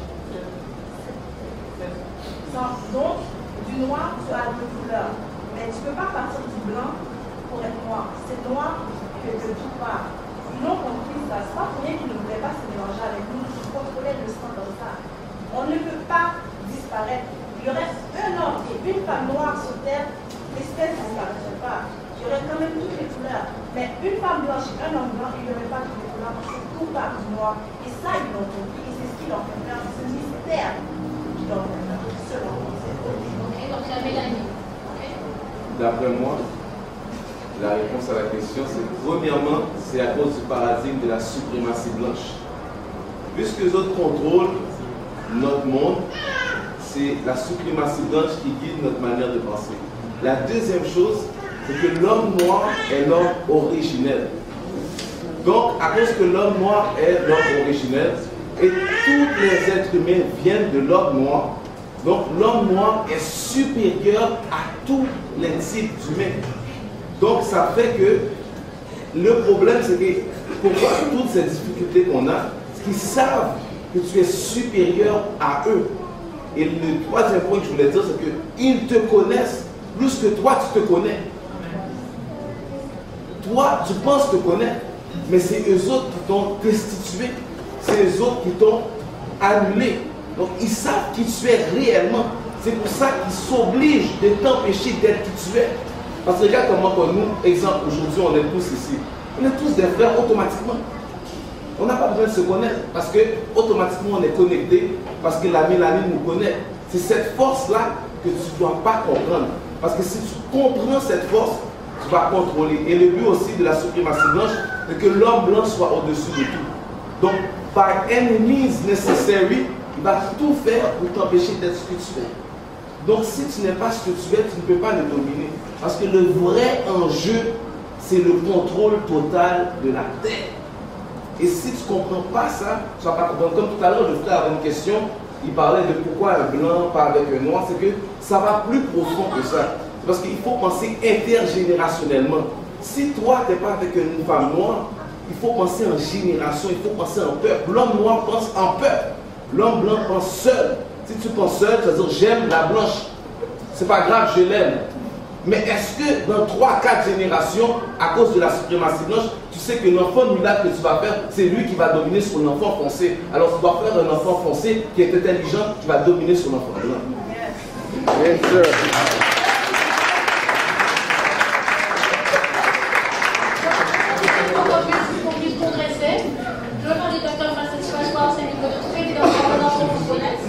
Donc, du noir, tu as deux couleurs. Mais tu ne peux pas partir du blanc pour être noir. C'est noir que de tout part. Ils l'ont compris ça. C'est pas pour rien qu'ils ne voulaient pas se mélanger avec nous. Ils contrôlaient le sang comme ça. On ne peut pas disparaître. Il y aurait un homme et une femme noire sur Terre, l'espèce ne disparaîtrait pas. Il y aurait quand même toutes les couleurs. Mais une femme blanche et un homme blanc, il n'y aurait pas toutes les couleurs parce que tout part du noir. Et ça, ils l'ont compris. Et c'est ce qu'ils ont fait faire. C'est ce mystère qu'ils ont fait faire, selon moi. Ok, donc la mélanine. D'après moi, la réponse à la question, c'est premièrement, c'est à cause du paradigme de la suprématie blanche. Puisque les autres contrôlent notre monde, c'est la suprématie blanche qui guide notre manière de penser. La deuxième chose, c'est que l'homme noir est l'homme originel. Donc, à cause que l'homme noir est l'homme originel, et tous les êtres humains viennent de l'homme noir, donc l'homme noir est supérieur à tous les types d'humains. Donc, ça fait que le problème, c'est que pourquoi toutes ces difficultés qu'on a, c'est qu'ils savent que tu es supérieur à eux. Et le troisième point que je voulais dire, c'est qu'ils te connaissent plus que toi, tu te connais. Toi, tu penses te connaître, mais c'est eux autres qui t'ont destitué. C'est eux autres qui t'ont annulé. Donc, ils savent qui tu es réellement. C'est pour ça qu'ils s'obligent de t'empêcher d'être qui tu es. Parce que regarde comment que nous, exemple, aujourd'hui, on est tous ici. On est tous des frères automatiquement. On n'a pas besoin de se connaître parce que automatiquement on est connecté, parce que la mélanine nous connaît. C'est cette force-là que tu ne dois pas comprendre. Parce que si tu comprends cette force, tu vas contrôler. Et le but aussi de la suprématie blanche, c'est que l'homme blanc soit au-dessus de tout. Donc, by any means necessary, il va tout faire pour t'empêcher d'être ce que tu es. Donc, si tu n'es pas ce que tu es, tu ne peux pas le dominer. Parce que le vrai enjeu, c'est le contrôle total de la terre. Et si tu ne comprends pas ça, tu vas pas comprendre. Comme tout à l'heure, le frère avait une question, il parlait de pourquoi un blanc pas avec un noir, c'est que ça va plus profond que ça. Parce qu'il faut penser intergénérationnellement. Si toi, tu n'es pas avec une femme noire, il faut penser en génération, il faut penser en peuple. L'homme noir pense en peuple. L'homme blanc pense seul. Si tu penses seul, tu vas dire j'aime la blanche. C'est pas grave, je l'aime. Mais est-ce que dans trois quatre générations, à cause de la suprématie blanche, tu sais que l'enfant mulatte que tu vas faire, c'est lui qui va dominer sur l'enfant foncé. Alors tu dois faire un enfant foncé qui est intelligent, qui va dominer sur l'enfant blanc. Bien sûr. Pour qu'on puisse progresser, je veux demander au docteur Francis Passoir, c'est une très évidente coordination que vous connaissez.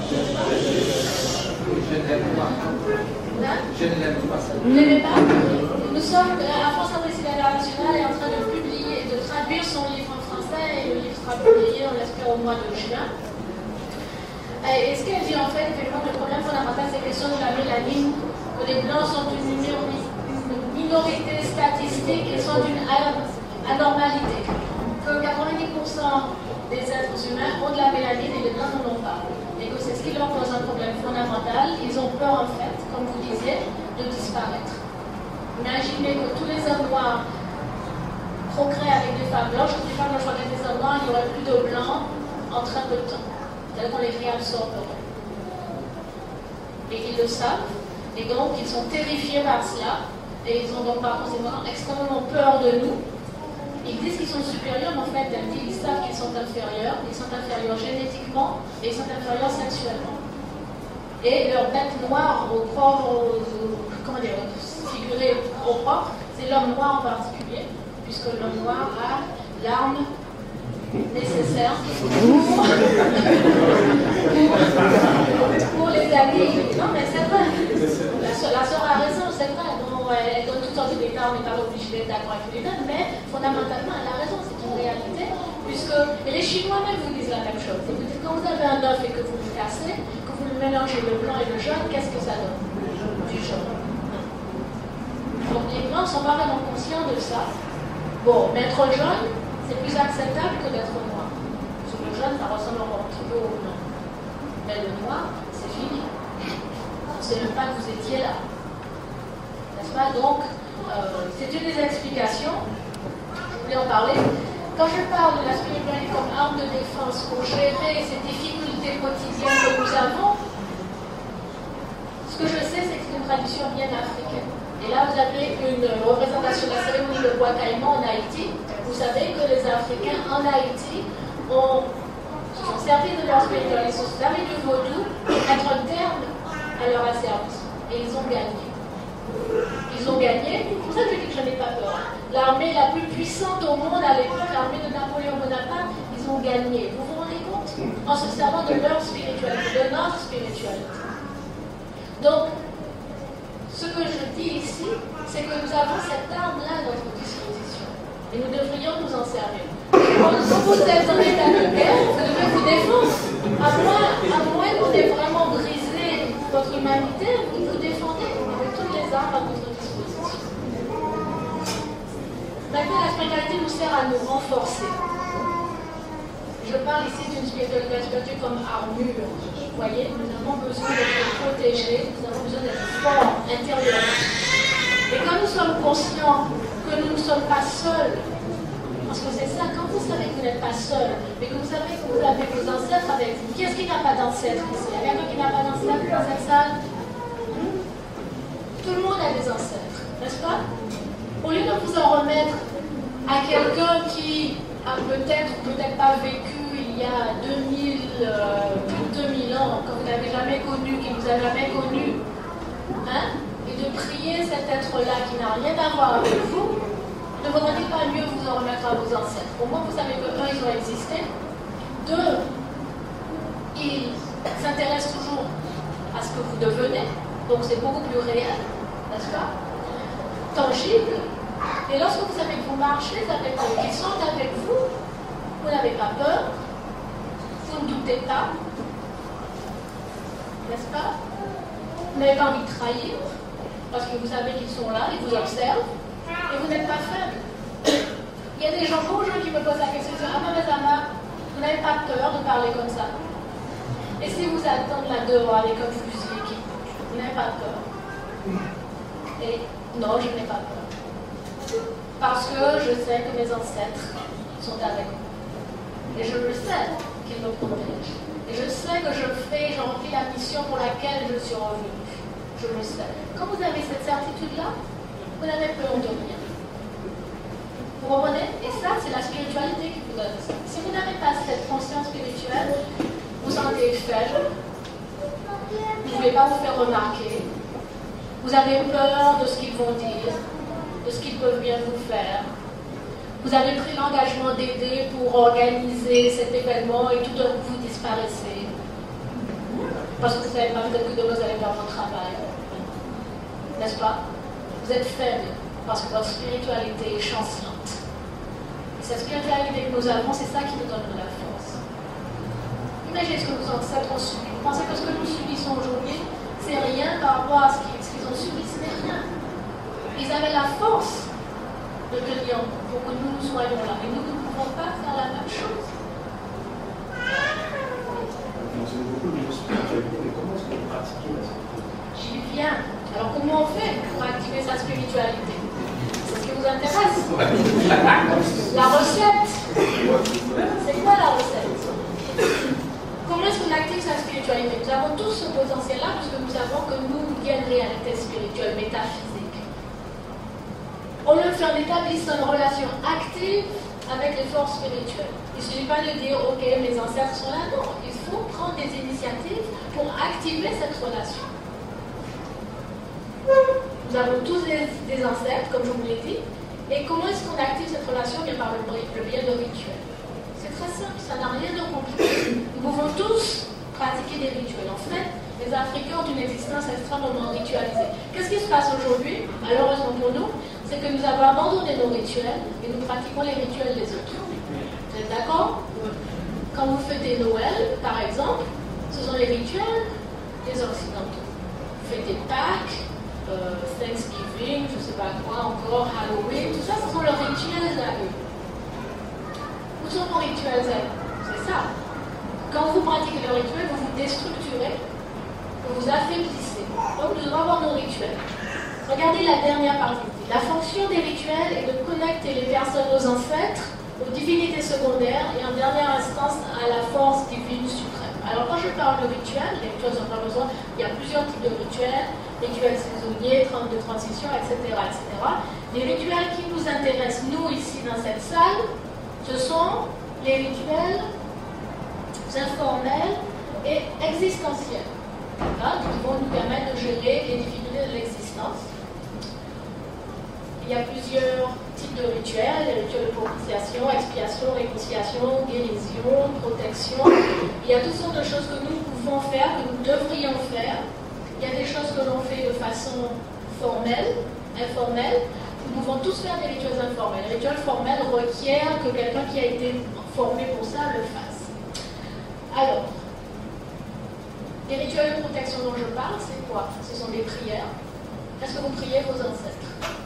Je ne l'aime pas. Je ne l'aime pas. Vous ne l'aimez pas? Nous sommes, la France Adressée Internationale est en train de publier, de traduire son livre en français et le livre sera publié, on l'espère, au mois de juin. Et ce qu'elle dit en fait, effectivement, le problème fondamental, c'est la question de la mélanine, que les blancs sont une minorité statistique et sont d'une anormalité. Que quatre-vingt-dix pour cent des êtres humains ont de la mélanine et les blancs n'en ont pas. Et que c'est ce qui leur pose un problème fondamental. Ils ont peur, en fait, comme vous disiez, de disparaître. Imaginez que tous les hommes noirs procréent avec des femmes blanches, que les femmes blanches avec des hommes noirs, il n'y aurait plus de blancs en très peu de temps, tel qu'on les réabsorberait. Et ils le savent, et donc ils sont terrifiés par cela, et ils ont donc par conséquent extrêmement peur de nous. Ils disent qu'ils sont supérieurs, mais en fait, ils savent qu'ils sont inférieurs. Ils sont inférieurs génétiquement et ils sont inférieurs sexuellement. Et leur bête noire au propre, au, comment dire, figurée au propre, c'est l'homme noir en particulier, puisque l'homme noir a l'arme nécessaire pour, pour, pour les alliés. Non, mais c'est vrai. La, la sœur a raison, c'est vrai. Bon, elle donne toutes sortes d'états, on n'est pas obligé d'être d'accord avec les deux, mais fondamentalement, elle a raison, c'est une réalité, puisque et les Chinois même vous disent la même chose. Vous dites, quand vous avez un œuf et que vous le cassez, que vous le mélangez le blanc et le jaune, qu'est-ce que ça donne? Du jaune. Donc les blancs ne sont pas vraiment conscients de ça. Bon, mais être jaune, c'est plus acceptable que d'être noir. Parce que le jaune, ça ressemble encore un petit peu au blanc. Mais le noir, c'est fini. On ne sait même pas que vous étiez là. N'est-ce pas? Donc, euh, c'est une des explications. Je voulais en parler. Quand je parle de la spiritualité comme arme de défense pour gérer ces difficultés quotidiennes que nous avons, ce que je sais, c'est que c'est une tradition bien africaine. Et là, vous avez une représentation de la cérémonie de bois caïman en Haïti. Vous savez que les Africains en Haïti ont, se sont servis de leur spiritualité, se sont servis du vaudou pour mettre un terme à leur asservissement. Et ils ont gagné. Ils ont gagné. C'est pour ça que je dis que je n'ai pas peur. L'armée la plus puissante au monde à l'époque, l'armée de Napoléon Bonaparte, ils ont gagné. Vous vous rendez compte? En se servant de leur spiritualité, de notre spiritualité. Donc, ce que je dis ici, c'est que nous avons cette arme-là à notre disposition. Et nous devrions nous en servir. Quand vous êtes en état de guerre, vous devez vous défendre. À moins, à moins que vous ayez vraiment brisé votre humanité, vous vous défendez avec toutes les armes à votre disposition. Maintenant, la spiritualité nous sert à nous renforcer. Je parle ici d'une spiritualité comme armure. Vous voyez, nous avons besoin d'être protégés, nous avons besoin d'être forts intérieurement. Et quand nous sommes conscients que nous ne sommes pas seuls, parce que c'est ça, quand vous savez que vous n'êtes pas seul, mais que vous savez que vous avez vos ancêtres avec vous, qui est-ce qui n'a pas d'ancêtres ici? Il y a quelqu'un qui n'a pas d'ancêtres dans cette salle? Tout le monde a des ancêtres, n'est-ce pas? Au lieu de vous en remettre à quelqu'un qui a peut-être ou peut-être pas vécu il y a deux mille, euh, plus de deux mille ans, que vous n'avez jamais connu, qui ne vous a jamais connu, hein, et de prier cet être-là qui n'a rien à voir avec vous, ne vaudrait-il pas mieux vous en remettre à vos ancêtres? Au moins, vous savez que, un, ils ont existé, deux, ils s'intéressent toujours à ce que vous devenez, donc c'est beaucoup plus réel, n'est-ce pas? Tangible. Et lorsque vous savez que vous marchez avec eux, qu'ils sont avec vous, vous n'avez pas peur, vous ne doutez pas, n'est-ce pas? Vous n'avez pas envie de trahir, parce que vous savez qu'ils sont là, ils vous observent, et vous n'êtes pas faible. Il y a des gens, beaucoup de gens qui me posent la question, ah mais Zama, vous n'avez pas peur de parler comme ça? Et si vous attendez là dehors avec un fusil qui bouge, vous n'avez pas peur? Et non, je n'ai pas peur. Parce que je sais que mes ancêtres sont avec moi. Et je le sais qu'ils me protègent. Et je sais que je fais, je remplis la mission pour laquelle je suis revenue. Je le sais. Quand vous avez cette certitude-là, vous n'avez peur de rien. Vous comprenez? Et ça, c'est la spiritualité qui vous donne ça. Si vous n'avez pas cette conscience spirituelle, vous vous sentez faible, vous ne pouvez pas vous faire remarquer, vous avez peur de ce qu'ils vont dire, de ce qu'ils peuvent bien vous faire. Vous avez pris l'engagement d'aider pour organiser cet événement et tout d'un coup vous disparaissez. Parce que vous ne savez pas, peut-être que demain vous allez faire votre travail. N'est-ce pas? Vous êtes faible parce que votre spiritualité est chancelante. Et cette spiritualité que nous avons, c'est ça qui nous donne de la force. Imaginez ce que nos ancêtres ont subi. Vous pensez que ce que nous subissons aujourd'hui, c'est rien par rapport à ce qu'ils ont subi, ce n'est rien. Ils avaient la force de tenir pour que nous soyons là. Et nous ne pouvons pas faire la même chose. Vous avez beaucoup de spiritualité, mais comment est-ce que vous pratiquez la spiritualité? J'y viens. Alors comment on fait pour activer sa spiritualité? C'est ce qui vous intéresse? La recette. C'est quoi la recette? Comment est-ce qu'on active sa spiritualité? Nous avons tous ce potentiel-là puisque nous savons que nous, il y a une réalité spirituelle, métaphysique. On le fait en établissant une relation active avec les forces spirituelles. Il ne suffit pas de dire, ok, mes ancêtres sont là. Non, il faut prendre des initiatives pour activer cette relation. Nous avons tous des, des ancêtres, comme je vous l'ai dit. Et comment est-ce qu'on active cette relation? Bien par le, le biais de rituels. C'est très simple, ça n'a rien de compliqué. Nous pouvons tous pratiquer des rituels. En fait, les Africains ont une existence extrêmement ritualisée. Qu'est-ce qui se passe aujourd'hui, malheureusement pour nous? C'est que nous avons abandonné nos rituels et nous pratiquons les rituels des autres. Vous êtes d'accord? Quand vous fêtez Noël, par exemple, ce sont les rituels des Occidentaux. Vous fêtez Pâques, euh, Thanksgiving, je ne sais pas quoi encore, Halloween, tout ça, ce sont leurs rituels à eux. Où sont vos rituels à eux? C'est ça. Quand vous pratiquez le rituel, vous vous déstructurez, vous vous affaiblissez. Donc nous devons avoir nos rituels. Regardez la dernière partie. La fonction des rituels est de connecter les personnes aux ancêtres, aux divinités secondaires et en dernière instance à la force divine suprême. Alors quand je parle de rituels, les rituels sont pas besoin, il y a plusieurs types de rituels, rituels saisonniers, de transition, et cetera, et cetera. Les rituels qui nous intéressent, nous, ici, dans cette salle, ce sont les rituels informels et existentiels. Hein, qui vont nous permettre de gérer les difficultés de l'existence. Il y a plusieurs types de rituels, les rituels de propitiation, expiation, réconciliation, guérison, protection. Il y a toutes sortes de choses que nous pouvons faire, que nous devrions faire. Il y a des choses que l'on fait de façon formelle, informelle. Nous pouvons tous faire des rituels informels. Les rituels formels requièrent que quelqu'un qui a été formé pour ça le fasse. Alors, les rituels de protection dont je parle, c'est quoi? Ce sont des prières. Est-ce que vous priez vos ancêtres?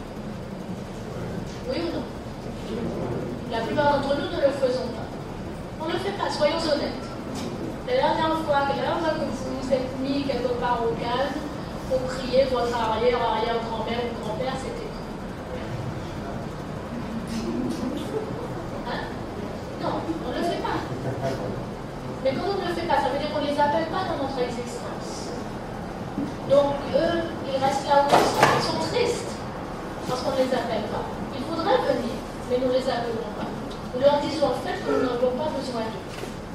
Oui ou non? La plupart d'entre nous ne le faisons pas. On ne le fait pas, soyons honnêtes. La dernière fois, la dernière fois que vous vous êtes mis quelque part au calme pour prier votre arrière, arrière, grand-mère ou grand-père, c'était quoi? Hein? Non, on ne le fait pas. Mais quand on ne le fait pas, ça veut dire qu'on ne les appelle pas dans notre existence. Donc, eux, ils restent là où ils sont. Ils sont tristes parce qu'on ne les appelle pas. Il faudrait venir, mais nous ne les appelons pas. Nous leur disons en fait que nous n'avons pas besoin d'eux.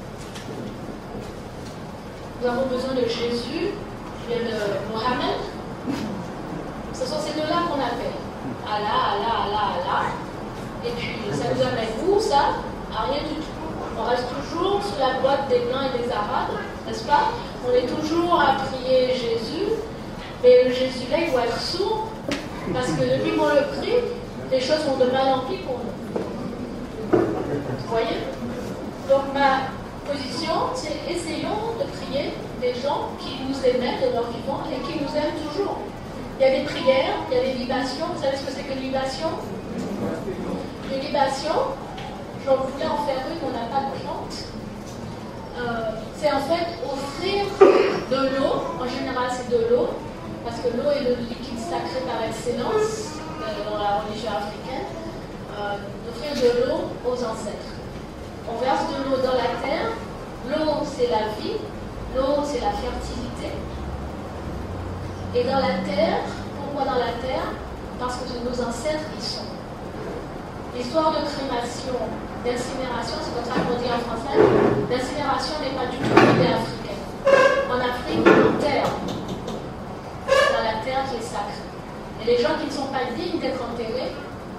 Nous avons besoin de Jésus, et de Mohammed. Ce sont ces deux-là qu'on appelle. Allah, Allah, Allah, Allah. Et puis, ça nous amène où, ça? À rien du tout. On reste toujours sous la boîte des Blancs et des Arabes, n'est-ce pas? On est toujours à prier Jésus, mais le Jésus-là, il doit être sourd, parce que depuis qu'on le prie, les choses vont de mal en pis pour nous. Vous voyez? Donc ma position, c'est essayons de prier des gens qui nous aimaient de leur vivant et qui nous aiment toujours. Il y a des prières, il y a des libations. Vous savez ce que c'est qu'une libation? Une libation, j'en voulais en faire une, on n'a pas de plante. Euh, c'est en fait offrir de l'eau, en général c'est de l'eau, parce que l'eau est le liquide sacré par excellence euh, dans la religion africaine, euh, d'offrir de l'eau aux ancêtres. On verse de l'eau dans la terre, l'eau c'est la vie, l'eau c'est la fertilité, et dans la terre, pourquoi dans la terre? Parce que nos ancêtres y sont. L'histoire de crémation, d'incinération, c'est comme ça qu'on dit en français, l'incinération n'est pas du tout une idée africaine. En Afrique, on enterre dans la terre qui est sacrée. Et les gens qui ne sont pas dignes d'être enterrés,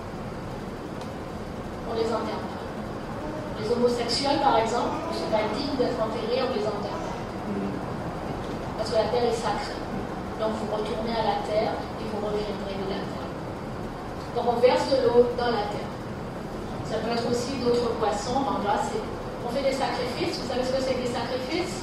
on les enterre pas. Les homosexuels, par exemple, ne sont pas dignes d'être enterrés, on les enterre pas. Parce que la terre est sacrée. Donc vous retournez à la terre et vous reviendrez de la terre. Donc on verse de l'eau dans la terre. Ça peut être aussi d'autres poissons. Ben là, on fait des sacrifices. Vous savez ce que c'est que des sacrifices?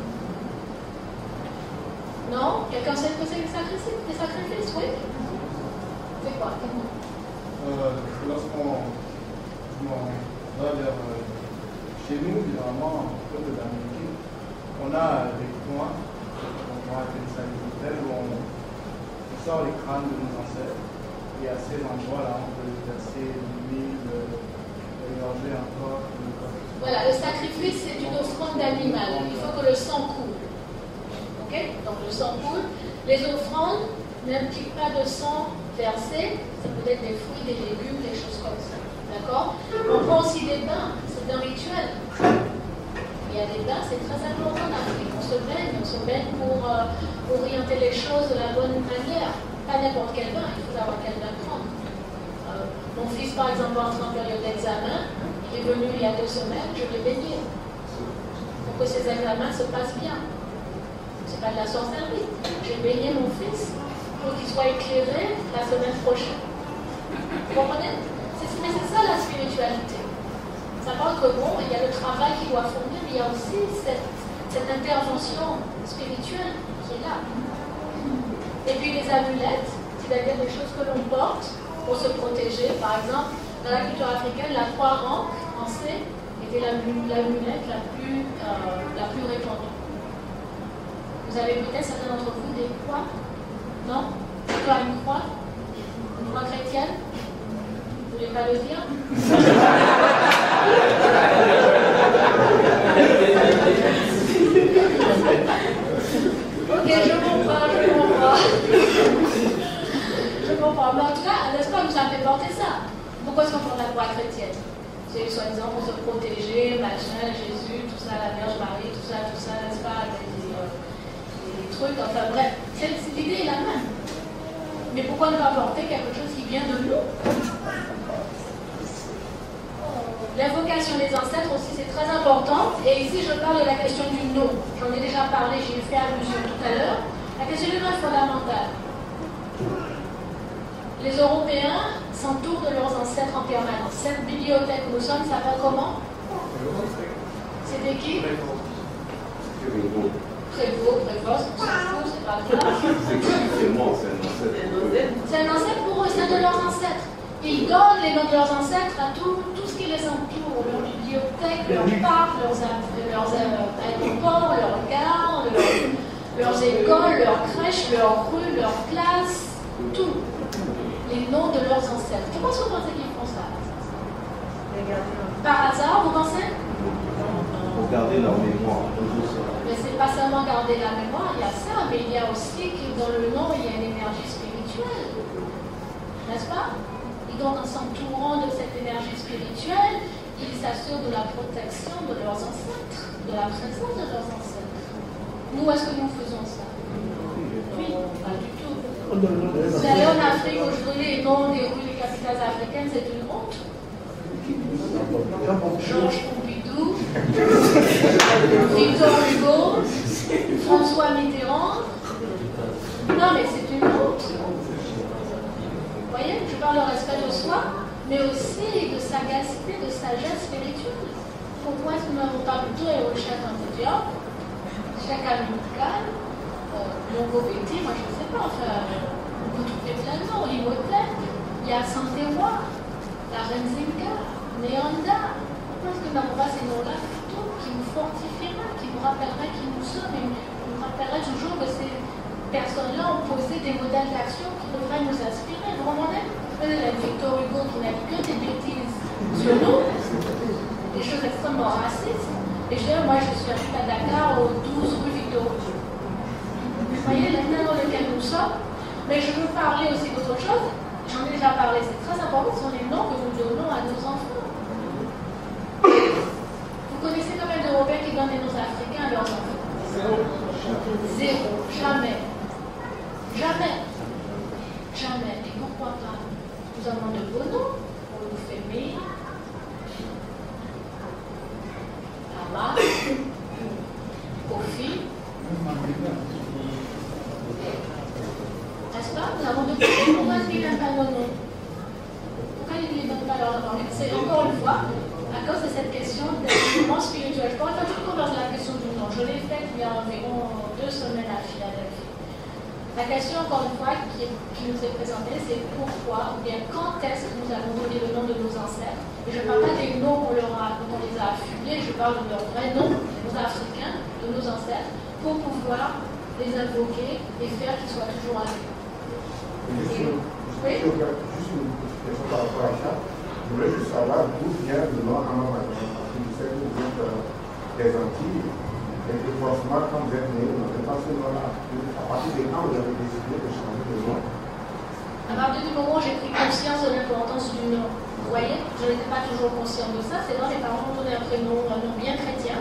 Non? Quelqu'un sait ce que c'est que des sacrifices? Des sacrifices, oui? C'est quoi? euh, Lorsqu'on va vers euh, chez nous, généralement, au peuple d'Amérique, on a des coins, on va appeler ça des hôtels, où on, on sort les crânes de nos ancêtres. Et à ces endroits-là, on peut verser l'huile, mélanger encore. Voilà, le sacrifice, c'est une offrande d'animal. Il faut que le sang coule. Ok? Donc le sang coule. Les offrandes n'impliquent pas de sang versé, ça peut être des fruits, des légumes, des choses comme ça. D'accord? On prend aussi des bains, c'est un rituel. Il y a des bains, c'est très important en Afrique. On se baigne, on se baigne pour euh, orienter les choses de la bonne manière. Pas n'importe quel bain, il faut savoir quel bain prendre. Euh, mon fils, par exemple, entre en période d'examen, il est venu il y a deux semaines, je l'ai baigné. Pour que ses examens se passent bien. C'est pas de la sorcellerie. J'ai baigné mon fils pour qu'il soit éclairé la semaine prochaine. Vous comprenez? Mais c'est ça la spiritualité. Ça parle que bon, il y a le travail qui doit fournir, mais il y a aussi cette, cette intervention spirituelle qui est là. Et puis les amulettes, c'est-à-dire des choses que l'on porte pour se protéger. Par exemple, dans la culture africaine, la croix ranque en C était l'amulette la plus, euh, la plus répandue. Vous avez peut-être certains d'entre vous des croix? Non? C'est quoi une croix? Une croix chrétienne? Vous ne voulez pas le dire? Ok, je comprends, je comprends. Je comprends. Mais en tout cas, n'est-ce pas, nous ça fait porter ça. Pourquoi est-ce qu'on prend la croix chrétienne? C'est soi-disant pour se protéger, machin, Jésus, tout ça, la Vierge Marie, tout ça, tout ça, n'est-ce pas, des, euh, des trucs, enfin bref. L'idée est la même. Mais pourquoi ne pas porter quelque chose qui vient de nous? L'invocation des ancêtres aussi, c'est très important. Et ici, je parle de la question du nom. J'en ai déjà parlé, j'ai fait allusion tout à l'heure. La question du nom est fondamentale. Les Européens s'entourent de leurs ancêtres en permanence. Cette bibliothèque où nous sommes s'appelle comment? C'était qui? Prévost, Prévost, on s'en fout, c'est pas grave. C'est moi, c'est un ancêtre. C'est un ancêtre pour eux, c'est de leurs ancêtres. Et ils donnent les noms de leurs ancêtres à tout, tout ce qui les entoure, leur bibliothèque, leurs parcs, leurs, leurs aéroports, leurs gares, leurs, leurs écoles, leurs crèches, leurs rues, leurs classes, tout. Les noms de leurs ancêtres. Pourquoi est-ce que vous pensez qu'ils font ça? Par hasard, vous pensez? Pour garder leur mémoire. Mais c'est pas seulement garder la mémoire, il y a ça, mais il y a aussi que dans le nom, il y a une énergie spirituelle. N'est-ce pas? Et donc, en s'entourant de cette énergie spirituelle, ils s'assurent de la protection de leurs ancêtres, de la présence de leurs ancêtres. Nous, est-ce que nous faisons ça? Oui, pas du tout. Vous allez en Afrique, aujourd'hui, les noms des rues des capitales africaines, c'est une honte. Georges Pompidou, Victor Hugo, François Mitterrand. Non, mais c'est une honte. Vous voyez, je parle de respect de soi, mais aussi de sagacité, de sagesse spirituelle. Pourquoi est-ce que nous n'avons pas plutôt un chef Diop, chef Amical, Longo-Béti, moi je ne sais pas, enfin, on peut trouver plein de noms, Imhotep, il y a Santewa, la reine Zinga, Néanda. Pourquoi est-ce que nous n'avons pas ces noms-là plutôt qui nous fortifieraient, qui nous rappelleraient qui nous sommes et nous rappelleraient toujours que ces personnes-là ont posé des modèles d'action qui devraient nous inspirer. Vous comprenez? Victor Hugo qui n'a dit que des bêtises sur nous, des choses extrêmement racistes. Et je dis, moi je suis arrivée à Dakar au douze rue Victor Hugo. Vous voyez l'état dans lequel nous sommes. Mais je veux parler aussi d'autre chose. J'en ai déjà parlé, c'est très important, ce sont les noms que nous donnons à nos enfants. Vous connaissez combien d'Européens qui donnent des noms africains à leurs enfants? Zéro. Zéro. Jamais. Jamais. Jamais. Et pourquoi pas? Nous avons de beaux noms. On nous fait Mia, Ama, Kofi. N'est-ce pas? Nous avons de beaux noms. Pourquoi est-ce qu'ils n'aiment pas nos noms? Pourquoi ils ne les donnent pas leur nom? C'est encore une fois à cause de cette question d'enseignement spirituel. Je pourrais faire tout le tour de la question du nom. Je l'ai faite il y a environ deux semaines à Philadelphie. La question, encore une fois, qui, qui nous est présentée, c'est pourquoi, ou bien quand est-ce que nous avons donné le nom de nos ancêtres. Et je ne parle pas des noms qu'on leur a, qu'on les a affiliés, je parle de leur vrai nom, nos Africains, de nos ancêtres, pour pouvoir les invoquer et faire qu'ils soient toujours avec nous. Juste, oui? Juste une question par rapport à ça. Je voulais juste savoir d'où vient le nom Amama. Parce que je sais que vous êtes euh, des Antilles. Et que forcément, quand vous êtes né, vous n'avez pas ce nom-là. À partir de quand vous avez décidé de changer de nom? À partir du moment où j'ai pris conscience de l'importance du nom, vous voyez, je n'étais pas toujours consciente de ça, c'est vrai, mes parents m'ont donné un prénom, un nom bien chrétien,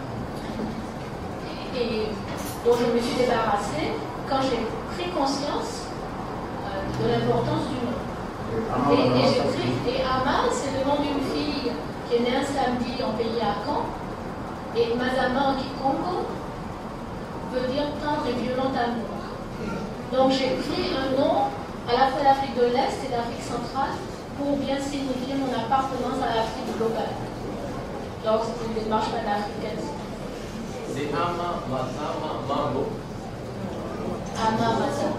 et dont je me suis débarrassée quand j'ai pris conscience euh, de l'importance du nom. Et, et j'ai pris, et Ama, c'est le nom d'une fille qui est née un samedi en pays à Caen, et Mazama en Kikongo veut dire tendre et violent amour. Donc j'ai pris un nom à la fois d'Afrique de l'Est et d'Afrique centrale pour bien signifier mon appartenance à l'Afrique globale. Donc c'est une démarche panafricaine. C'est Ama, Mazama, Mambo. Ama, Mazama.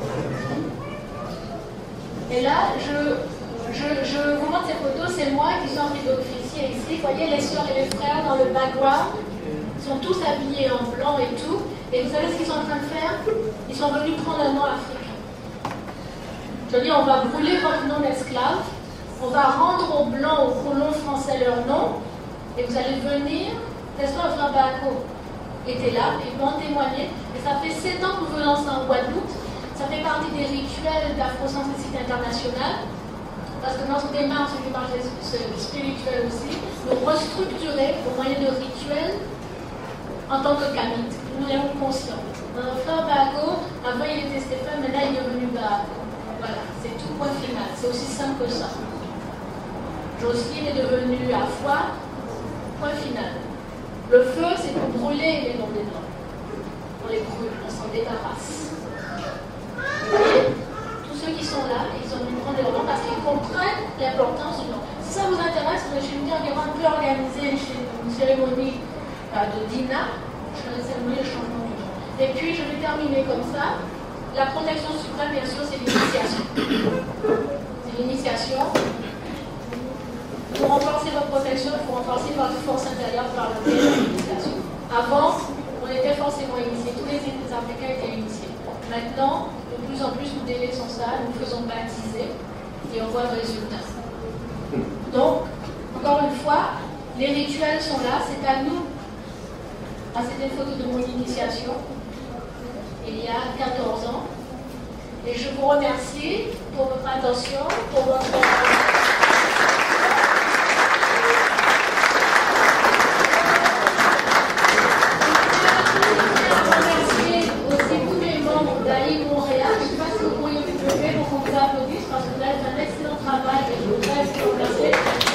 Et là, je, je, je vous montre ces photos, c'est moi qui suis en train d'officier ici. Vous voyez les soeurs et les frères dans le background, ils sont tous habillés en blanc et tout. Et vous savez ce qu'ils sont en train de faire? Ils sont venus prendre un nom africain. Je veux dire, on va brûler votre nom d'esclave, on va rendre aux blancs, aux colons français leur nom, et vous allez venir, n'est-ce pas, le frère Bako était là, et vont témoigner. Et ça fait sept ans que vous lancez en Guadeloupe, ça fait partie des rituels d'afrocentricité internationale, parce que notre démarche, je parle spirituelle aussi, nous restructurer au moyen de rituels en tant que kamite. Nous l'avons conscient. Notre frère Bako, avant il était Stéphane, mais là il est devenu Bako. Voilà, c'est tout, point final. C'est aussi simple que ça. Jocelyne est devenue à foi, point final. Le feu, c'est pour brûler les noms des noms. On les brûle, on s'en débarrasse. Vous voyez, tous ceux qui sont là, ils ont dû prendre leur nom parce qu'ils comprennent l'importance du nom. Si ça vous intéresse, je vais me dire qu'on peut organiser une cérémonie de Dina, je vais célébrer le changement du nom. Et puis, je vais terminer comme ça. La protection suprême, bien sûr, c'est l'initiation. C'est l'initiation. Pour renforcer votre protection, il faut renforcer votre force intérieure par le biais de l'initiation. Avant, on était forcément initiés. Tous les Africains étaient initiés. Maintenant, de plus en plus, nous délaissons ça, nous faisons baptiser et on voit le résultat. Donc, encore une fois, les rituels sont là, c'est à nous. Ah, c'était une photo de mon initiation. Il y a quatorze ans. Et je vous remercie pour votre attention, pour votre... Je remercie aussi tous les membres d'A I Montréal. Je ne sais pas si vous pourriez vous lever pour qu'on vous applaudisse parce que vous avez fait un excellent travail et je voudrais vous remercier.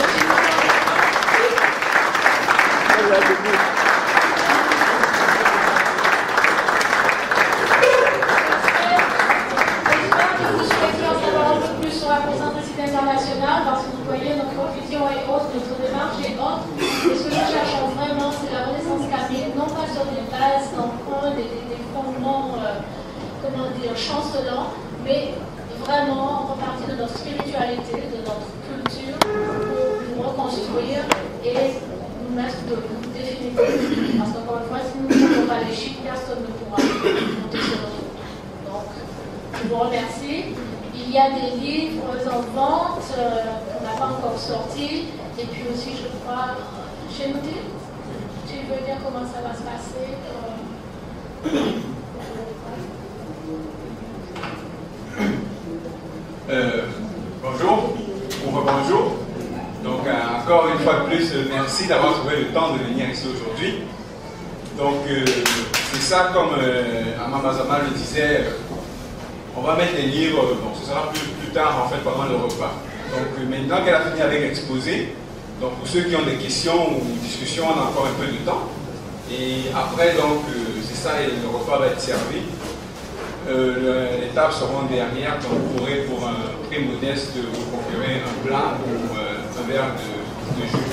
Internationale, parce que vous voyez notre confusion est haute, notre démarche est haute. Et ce que nous cherchons vraiment, c'est la renaissance kamite, non pas sur des bases d'emprunt, des, des, des fondements, euh, comment dire, chancelants, mais vraiment repartir de notre spiritualité, de notre culture, pour nous reconstruire et nous mettre debout définitivement. Parce qu'encore une fois, si nous ne faisons pas les chiffres, personne ne pourra monter sur notre route. Donc, je vous remercie. Il y a des livres en vente euh, qu'on n'a pas encore sortis. Et puis aussi, je crois, chez nous, tu veux dire comment ça va se passer euh... Euh, Bonjour, ou bonjour. Donc, euh, encore une fois de plus, euh, merci d'avoir trouvé le temps de venir ici aujourd'hui. Donc, euh, c'est ça, comme euh, Ama Mazama le disait. On va mettre les livres, donc ce sera plus, plus tard en fait pendant le repas. Donc euh, maintenant qu'elle a fini avec l'exposé, donc pour ceux qui ont des questions ou discussions, on a encore un peu de temps. Et après donc euh, c'est ça, et le repas va être servi. Euh, les tables seront derrière, donc vous pourrez pour un prix modeste vous procurer un plat ou euh, un verre de, de jus.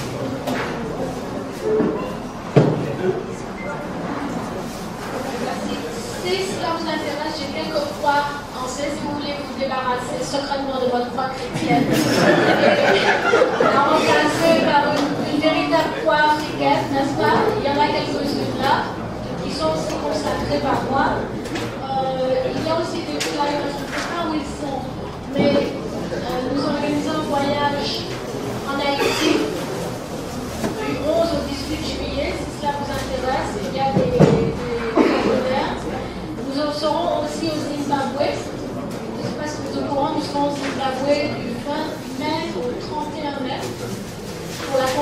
Si cela vous intéresse, j'ai quelques croix en sait, si vous voulez vous débarrasser secrètement de votre croix chrétienne. La remplacer par une, une véritable croix africaine, n'est-ce pas? Il y en a quelques-unes là, qui sont aussi consacrées par moi. Euh, il y a aussi des flyers, je ne sais pas où ils sont, mais euh, nous organisons un voyage en Haïti du onze au dix-huit juillet, si cela vous intéresse. Il y a des, des, des Nous serons aussi au Zimbabwe. Je ne sais pas si vous êtes au courant, nous serons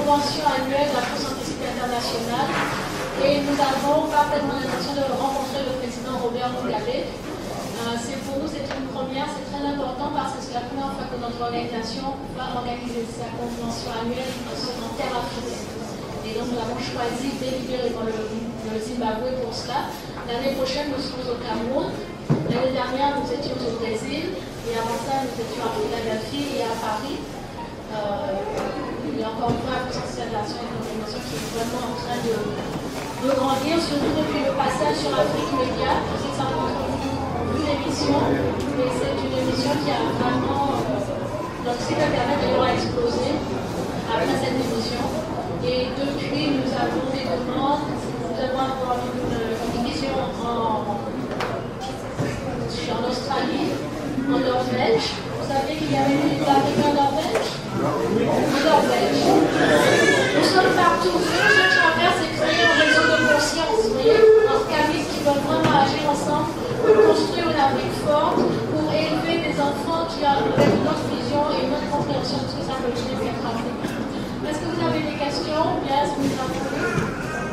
convention annuelle de la Consenticité internationale et nous avons parfaitement l'intention de rencontrer le président Robert Mugabe. Euh, c'est pour nous, c'est une première, c'est très important parce que c'est la première fois que notre organisation va organiser sa convention annuelle en terre africaine. Et donc nous avons choisi délibérément le, le Zimbabwe pour cela. L'année prochaine, nous serons au Cameroun. L'année dernière, nous étions au Brésil. Et avant ça, nous étions à Philadelphie et à Paris. Euh, il y a encore une fois la consensualisation et une organisation qui est vraiment en train de, de grandir, surtout depuis le passage sur Afrique Média. Je sais que ça prend une émission, mais c'est une émission qui a vraiment. Euh, notre site internet d'ailleurs a explosé après cette émission. Et depuis, nous avons des demandes. Nous avons encore une, une émission en, en Australie, en Norvège. Vous savez qu'il y avait une fabrique en Norvège? En Norvège. Nous sommes partout. Ce que nous cherchons à faire, c'est créer un réseau de conscience, vous voyez, entre camis qui veulent vraiment agir ensemble pour construire une Afrique forte, pour élever des enfants qui ont une autre vision et une autre compréhension de ce que ça veut dire d'être africain. Est-ce que vous avez des questions? Bien, est-ce que vous avez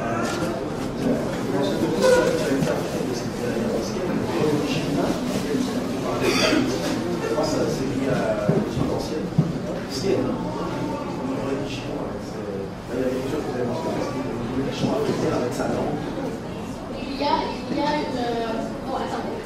Ça, c'est lié à l'origine ancienne. C'est une religion. Il y a quelque chose que vous avez mentionné, une religion africaine avec sa langue. Il y a, il y a une. Oh, attendez.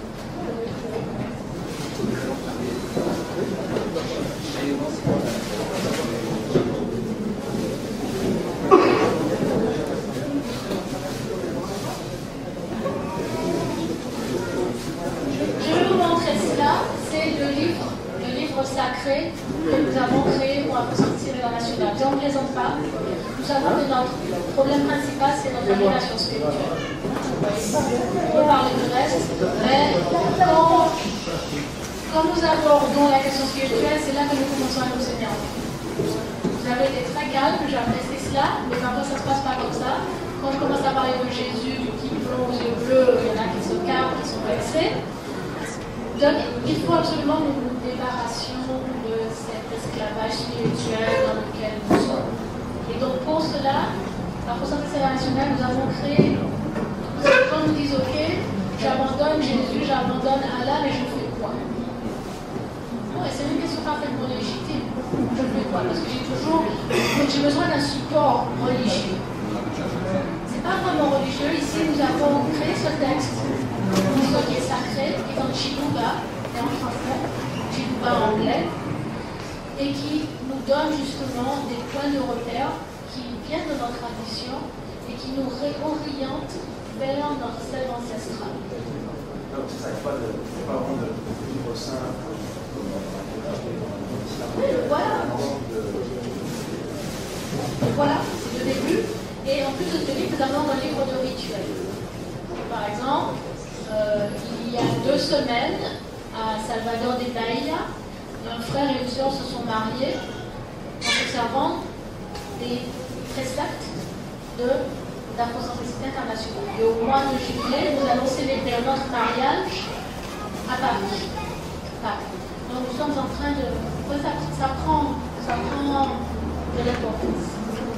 Je vais vous montrer cela. C'est le livre, le livre sacré que nous avons créé pour la Consenticité internationale. Je ne plaisante pas. Nous savons que notre problème principal, c'est notre aliénation spirituelle. On peut parler du reste, mais quand, quand nous abordons la question spirituelle, c'est là que nous commençons à nous énerver. Vous avez été très calme, j'apprécie cela, mais parfois ça ne se passe pas comme ça. Quand je commence à parler de Jésus, du petit blond aux yeux bleus, il y en a qui se cavent, qui sont vexés. Donc, il faut absolument que nous nous débarrassions de cet esclavage spirituel dans lequel nous sommes. Et donc, pour cela, la Consenticité internationale, nous avons créé, quand nous disons, ok, j'abandonne Jésus, j'abandonne Allah, mais je fais quoi? Bon, et c'est une question parfaitement légitime. Je fais quoi? Parce que j'ai toujours, j'ai besoin d'un support religieux. C'est pas vraiment religieux. Ici, nous avons créé ce texte. Qui est sacré, qui est en Chiluba, et en français, Chiluba en anglais, et qui nous donne justement des points de repère qui viennent de notre tradition et qui nous réorientent vers notre sève ancestrale. Donc c'est ça, il n'y a pas vraiment de livre saint. Oui, voilà. Voilà, c'est le début. Et en plus de ce livre, nous avons un livre de rituels. Par exemple, Euh, il y a deux semaines, à Salvador de Bahia, un frère et une sœur se sont mariés en observant des préceptes de la Consenticité internationale. Et au mois de juillet, nous allons célébrer notre mariage à Paris. Paris. Donc nous sommes en train de... Ouais, ça, ça prend, ça prend de l'importance.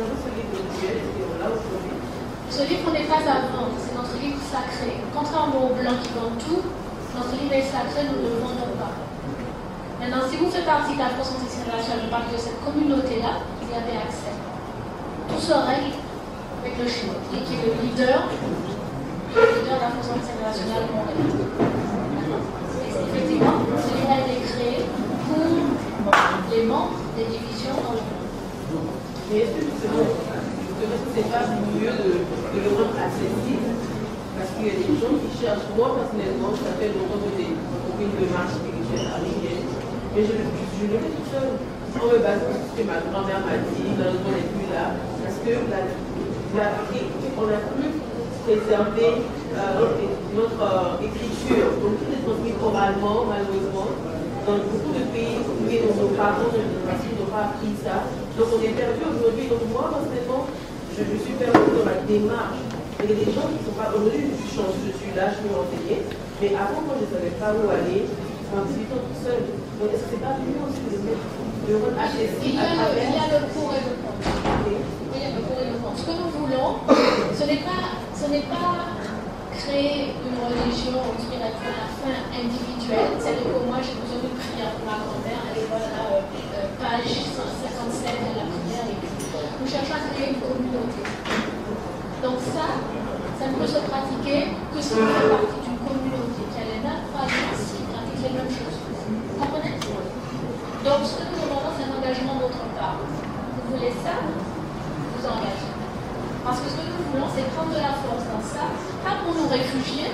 Ce livre n'est pas à vendre, c'est notre livre sacré. Contrairement aux blancs qui vendent tout, notre livre est sacré, nous ne le vendons pas. Maintenant, si vous faites partie de la Consenticité internationale, de partie de cette communauté-là, vous y avez accès. Tout se règle avec le Chinois, qui est le leader, le leader de la Consenticité internationale mondiale. Et effectivement, ce livre a été créé pour les membres des divisions dans le monde. Mais est-ce que justement, c'est pas mieux de, de le rendre accessible? Parce qu'il y a des gens qui cherchent. Moi, personnellement, ça fait longtemps que j'ai compris une démarche spirituelle africaine, mais je, je le fais tout seul. En me basant sur ce que ma grand-mère m'a dit, dans le n'est plus là, parce que l'Afrique, on a plus préservé euh, notre euh, écriture. Donc, tout est transmis oralement, malheureusement. Dans beaucoup de pays, nos parents, nos générations n'ont pas appris ça. Donc, on est perdu aujourd'hui. Donc, moi, personnellement, je me suis perdu dans la démarche. Il y a des gens qui ne sont pas. Aujourd'hui, je suis chanceux, je suis là, je peux m'enseigner. Mais avant, quand je ne savais pas où aller, en discutant tout seul. Donc, est-ce que ce n'est pas mieux aussi de le mettre de retoucher Il y, a le, il y a le pour et le contre. Oui, il y a le pour et le contre. Ce que nous voulons, ce n'est pas, ce n'est pas créer une religion ou une spiritualité à la fin individuelle. C'est-à-dire que moi, j'ai besoin de prière pour ma grand-mère, allez voilà, euh, euh, page cent cinquante-sept de la prière. Et puis, nous cherchons à créer une communauté. Donc ça, ça ne peut se pratiquer que si on fait partie d'une communauté qui a les mêmes croyances, qui pratique les mêmes choses. Vous comprenez? Donc ce que nous demandons, c'est un engagement d'autre part. Vous voulez ça, vous engagez. Parce que ce que nous voulons, c'est prendre de la force dans ça, pas pour nous réfugier,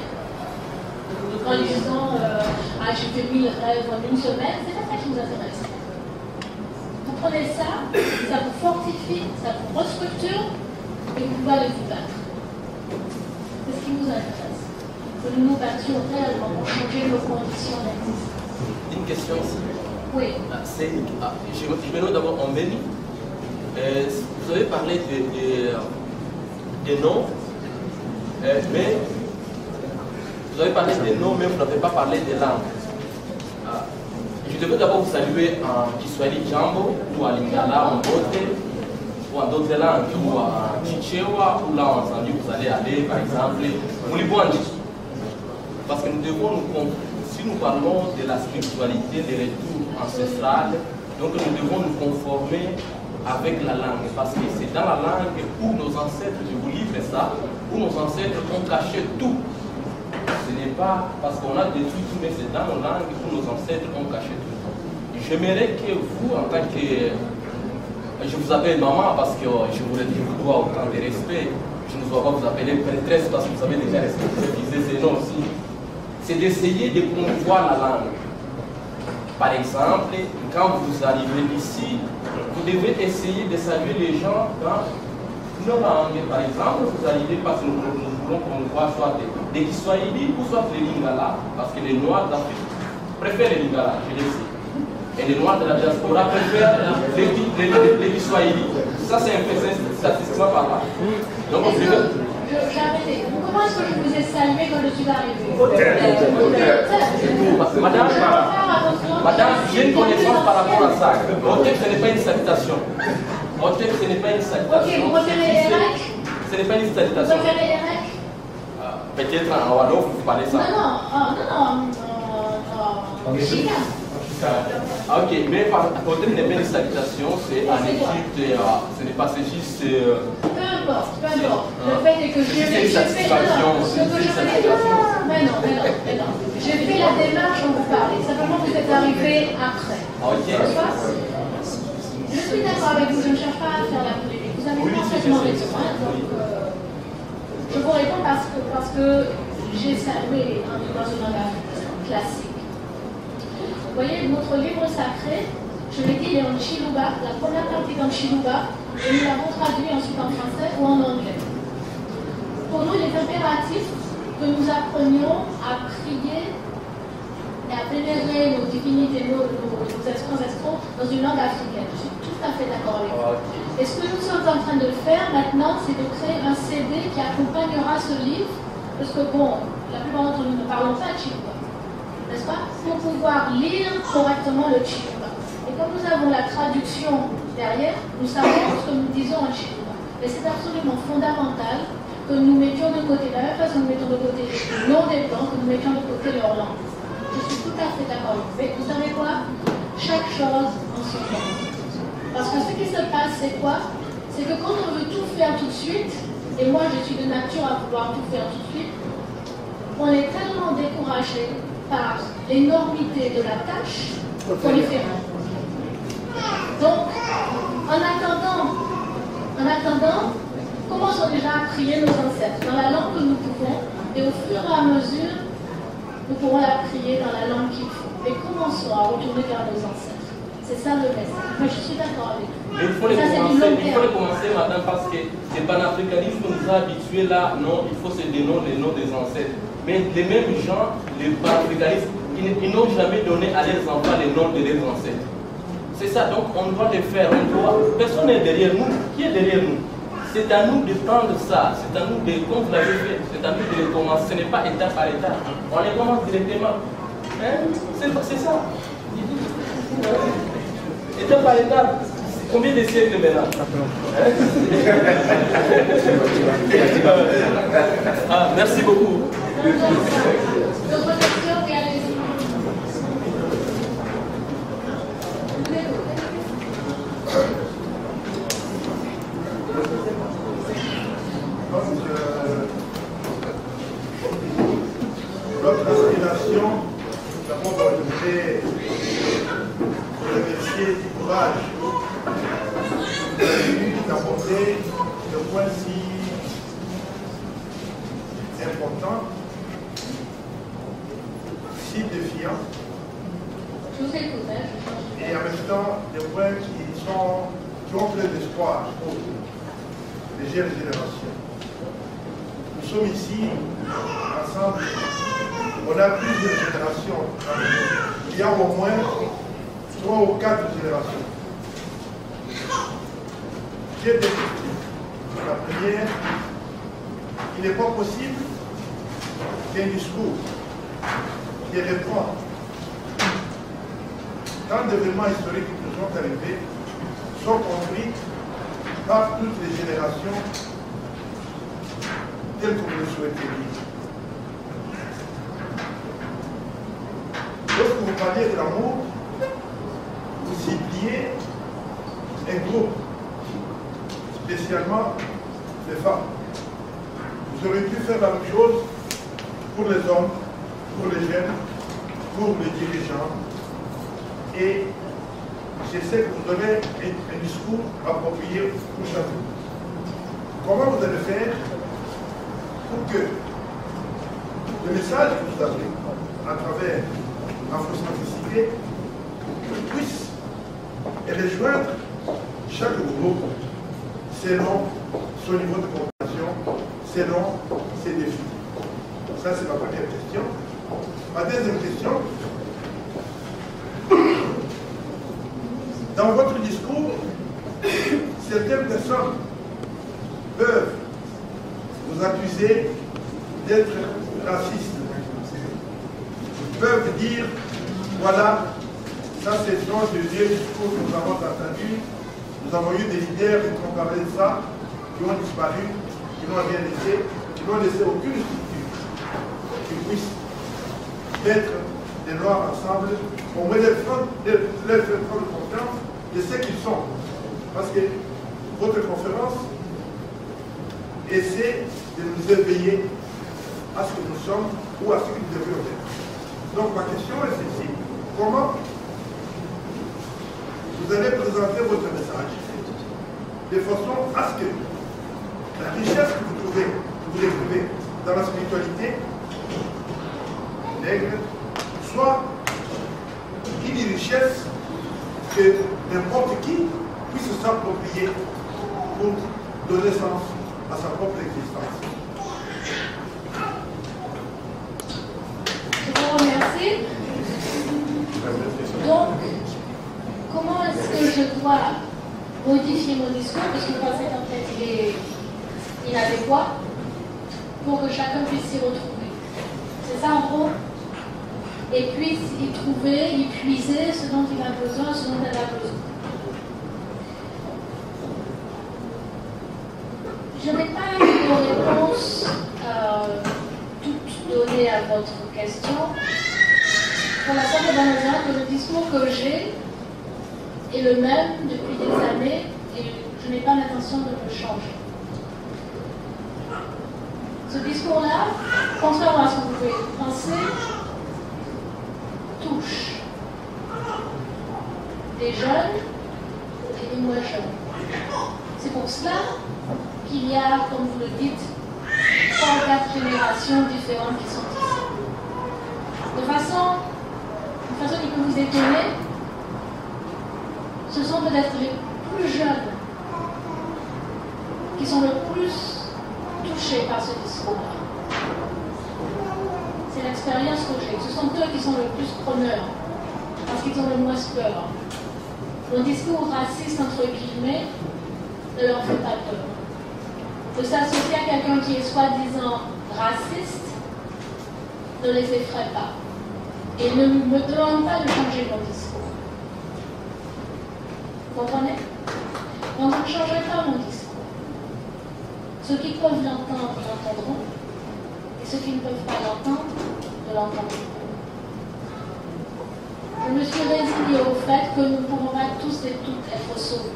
en disant euh, ah, j'ai fait mille rêves en une semaine, c'est pas ça qui nous intéresse. Vous prenez ça, ça vous fortifie, ça vous restructure, et vous pouvez aller vous battre. C'est ce qui nous intéresse. Que nous nous battions réellement pour changer nos conditions d'existence. Une question aussi. Oui. Ah, c'est, ah, je, je me nomme d'abord en béni. Euh, vous avez parlé de, de, des noms, euh, mais vous avez parlé des noms, mais vous n'avez pas parlé des langues. Ah, je devais d'abord vous saluer en Kiswahili Jambo, ou en Lingala, en Bote, ou en d'autres langues, ou en Chichewa, ou là en Zandu, vous allez aller, par exemple, au Libouandi. Parce que nous devons nous, si nous parlons de la spiritualité, des retours ancestrales, donc nous devons nous conformer avec la langue, parce que c'est dans la langue où nos ancêtres, je vous livre ça, où nos ancêtres ont caché tout. Ce n'est pas parce qu'on a détruit tout, mais c'est dans nos langues où nos ancêtres ont caché tout. J'aimerais que vous, en tant que... Je vous appelle maman parce que je vous, je vous dois autant de respect. Je ne dois pas vous appeler prêtresse parce que vous avez déjà respecté ces noms aussi. C'est d'essayer de promouvoir la langue. Par exemple, quand vous arrivez ici, vous devez essayer de saluer les gens dans nos langues. Par exemple, vous arrivez parce que nous, nous voulons promouvoir soit des, des Kiswahili ou soit des Lingala, parce que les Noirs d'Afrique préfèrent les Lingala, je le sais. Et les Noirs de la diaspora préfèrent les, les, les, les Kiswahili. Ça, c'est un peu statistiquement parlant. Donc, vous devez... Comment est-ce que je vous ai salué quand je suis arrivée? Madame, Madame, j'ai une connaissance par rapport à ça. Au texte, ce n'est pas une salutation. Au texte, ce n'est pas une salutation. Ok, vous préférez les Erek? Ce n'est pas une salutation. Vous préférez les Erek? Peut-être en Wolof, vous parlez ça. Non, non, non, non, non, Chica. Ok, mais au terme n'est pas une salutation, c'est en Égypte, ce n'est pas c'est juste. Peu importe, peu importe. Le fait est que j'ai fait. C'est une satisfaction, c'est une satisfaction. Mais non, mais non, mais non. J'ai fait la démarche dont vous parlez. Simplement, vous êtes arrivé après. Ok. Je suis d'accord avec vous, je ne cherche pas à faire la polémique. Vous avez parfaitement raison. Donc, je vous réponds parce que, parce que j'ai salué dans une langue classique. Vous voyez, notre livre sacré, je l'ai dit, il est en Chiluba. La première partie est en Chiluba, et nous l'avons traduit ensuite en français ou en anglais. Pour nous, il est impératif que nous apprenions à prier et à vénérer nos divinités, nos, nos, nos ancestraux dans une langue africaine. Je suis tout à fait d'accord avec vous. Et ce que nous sommes en train de faire maintenant, c'est de créer un C D qui accompagnera ce livre, parce que bon, la plupart d'entre nous ne parlons pas Chiluba, n'est-ce pas, pour pouvoir lire correctement le Chiluba. Et comme nous avons la traduction derrière, nous savons ce que nous disons en Chiluba. Et c'est absolument fondamental que nous mettions de côté, de la même façon que nous mettons de côté le nom des Blancs, que nous mettions de côté leur langue. Je suis tout à fait d'accord. Mais vous savez quoi? Chaque chose en son temps. Parce que ce qui se passe, c'est quoi? C'est que quand on veut tout faire tout de suite, et moi je suis de nature à vouloir tout faire tout de suite, on est tellement découragé par l'énormité de la tâche qu'on les fait rien. Donc, en attendant, en attendant, commençons déjà à prier nos ancêtres dans la langue que nous pouvons, et au fur et à mesure, nous pourrons la prier dans la langue qu'il faut. Mais commençons à retourner vers nos ancêtres. C'est ça le message. Mais je suis d'accord avec vous. Mais il faut les ça, commencer, il faut les commencer, madame, parce que le panafricanisme nous a habitués là, non, il faut se dénommer les noms des ancêtres. Mais les mêmes gens, les panafricanistes, ils, ils n'ont jamais donné à leurs enfants les noms de leurs ancêtres. C'est ça, donc on doit le faire, on doit. Personne n'est derrière nous. Qui est derrière nous? C'est à nous de prendre ça, c'est à nous de, comme vous l'avez fait, c'est à nous de commencer. Ce n'est pas étape par étape. On les commence directement. Hein? C'est ça. Étape par étape. Combien de siècles maintenant? Hein? Ah, merci beaucoup. D'autres questions? Oui, allez-y. Donc, euh, notre aspiration, d'abord, je voudrais remercier du courage d'apporter ce point si important, si défiant, Je vous écoute, hein, je change. et en même temps des points qui, sont, qui ont plein d'espoir pour les jeunes générations. Nous sommes ici, ensemble, on a plusieurs générations. Il y a au moins trois ou quatre générations. J'ai des questions. La première, il n'est pas possible qu'un discours qui répond tant d'événements historiques qui nous sont arrivés soit compris par toutes les générations telles que vous le souhaitez vivre. Lorsque vous parliez de l'amour, vous cibliez un groupe, spécialement les femmes. Vous auriez pu faire la même chose pour les hommes, pour les jeunes, pour les dirigeants. Et je sais que vous avez un, un discours approprié pour chacun. Comment vous allez faire pour que le message que vous avez à travers l'afrocentricité puisse rejoindre chaque groupe selon son niveau de compréhension, selon ses défis? Ça, c'est ma première question. Ma deuxième question, dans votre discours, certaines personnes peuvent vous accuser d'être raciste, peuvent dire, voilà, ça c'est le deuxième discours que nous avons entendu, nous avons eu des leaders qui ont parlé de ça, qui ont disparu, qui n'ont rien laissé, qui n'ont laissé aucune structure qui puisse mettre les Noirs ensemble, au moins leur faire prendre confiance de ce qu'ils sont. Parce que votre conférence essaie de nous éveiller à ce que nous sommes ou à ce que nous devons être. Donc ma question est celle-ci. Comment vous allez présenter votre message de façon à ce que la richesse que vous trouvez, que vous trouvez dans la spiritualité nègre soit une richesse que n'importe qui puisse s'approprier pour donner sens à sa propre existence. Je vous remercie. Donc, comment est-ce que je dois modifier mon discours, parce que vous pensez qu'en fait il est inadéquat, pour que chacun puisse s'y retrouver? C'est ça en gros? Et puisse y trouver, y puiser ce dont il a besoin, ce dont elle a besoin. Je n'ai pas de réponse euh, toute donnée à votre question, pour la simple et bonne raison que le discours que j'ai est le même depuis des années et je n'ai pas l'intention de le changer. Ce discours-là, contrairement à ce que vous pouvez penser, touche des jeunes et des moins jeunes. C'est pour cela qu'il y a, comme vous le dites, trois ou quatre générations différentes qui sont ici. De façon, de façon qui peut vous étonner, ce sont peut-être les plus jeunes qui sont le plus touchés par ce discours-là. C'est l'expérience que j'ai. Ce sont eux qui sont le plus preneurs, parce qu'ils ont le moins peur. Mon discours raciste, entre guillemets, ne leur fait pas peur. De s'associer à quelqu'un qui est soi-disant raciste ne les effraie pas. Et ne me demande pas de changer mon discours. Vous comprenez? Donc je ne changerai pas mon discours. Ceux qui peuvent l'entendre, l'entendront, et ceux qui ne peuvent pas l'entendre, ne l'entendront pas. Je me suis résignée au fait que nous ne pourrons pas tous et toutes être sauvés.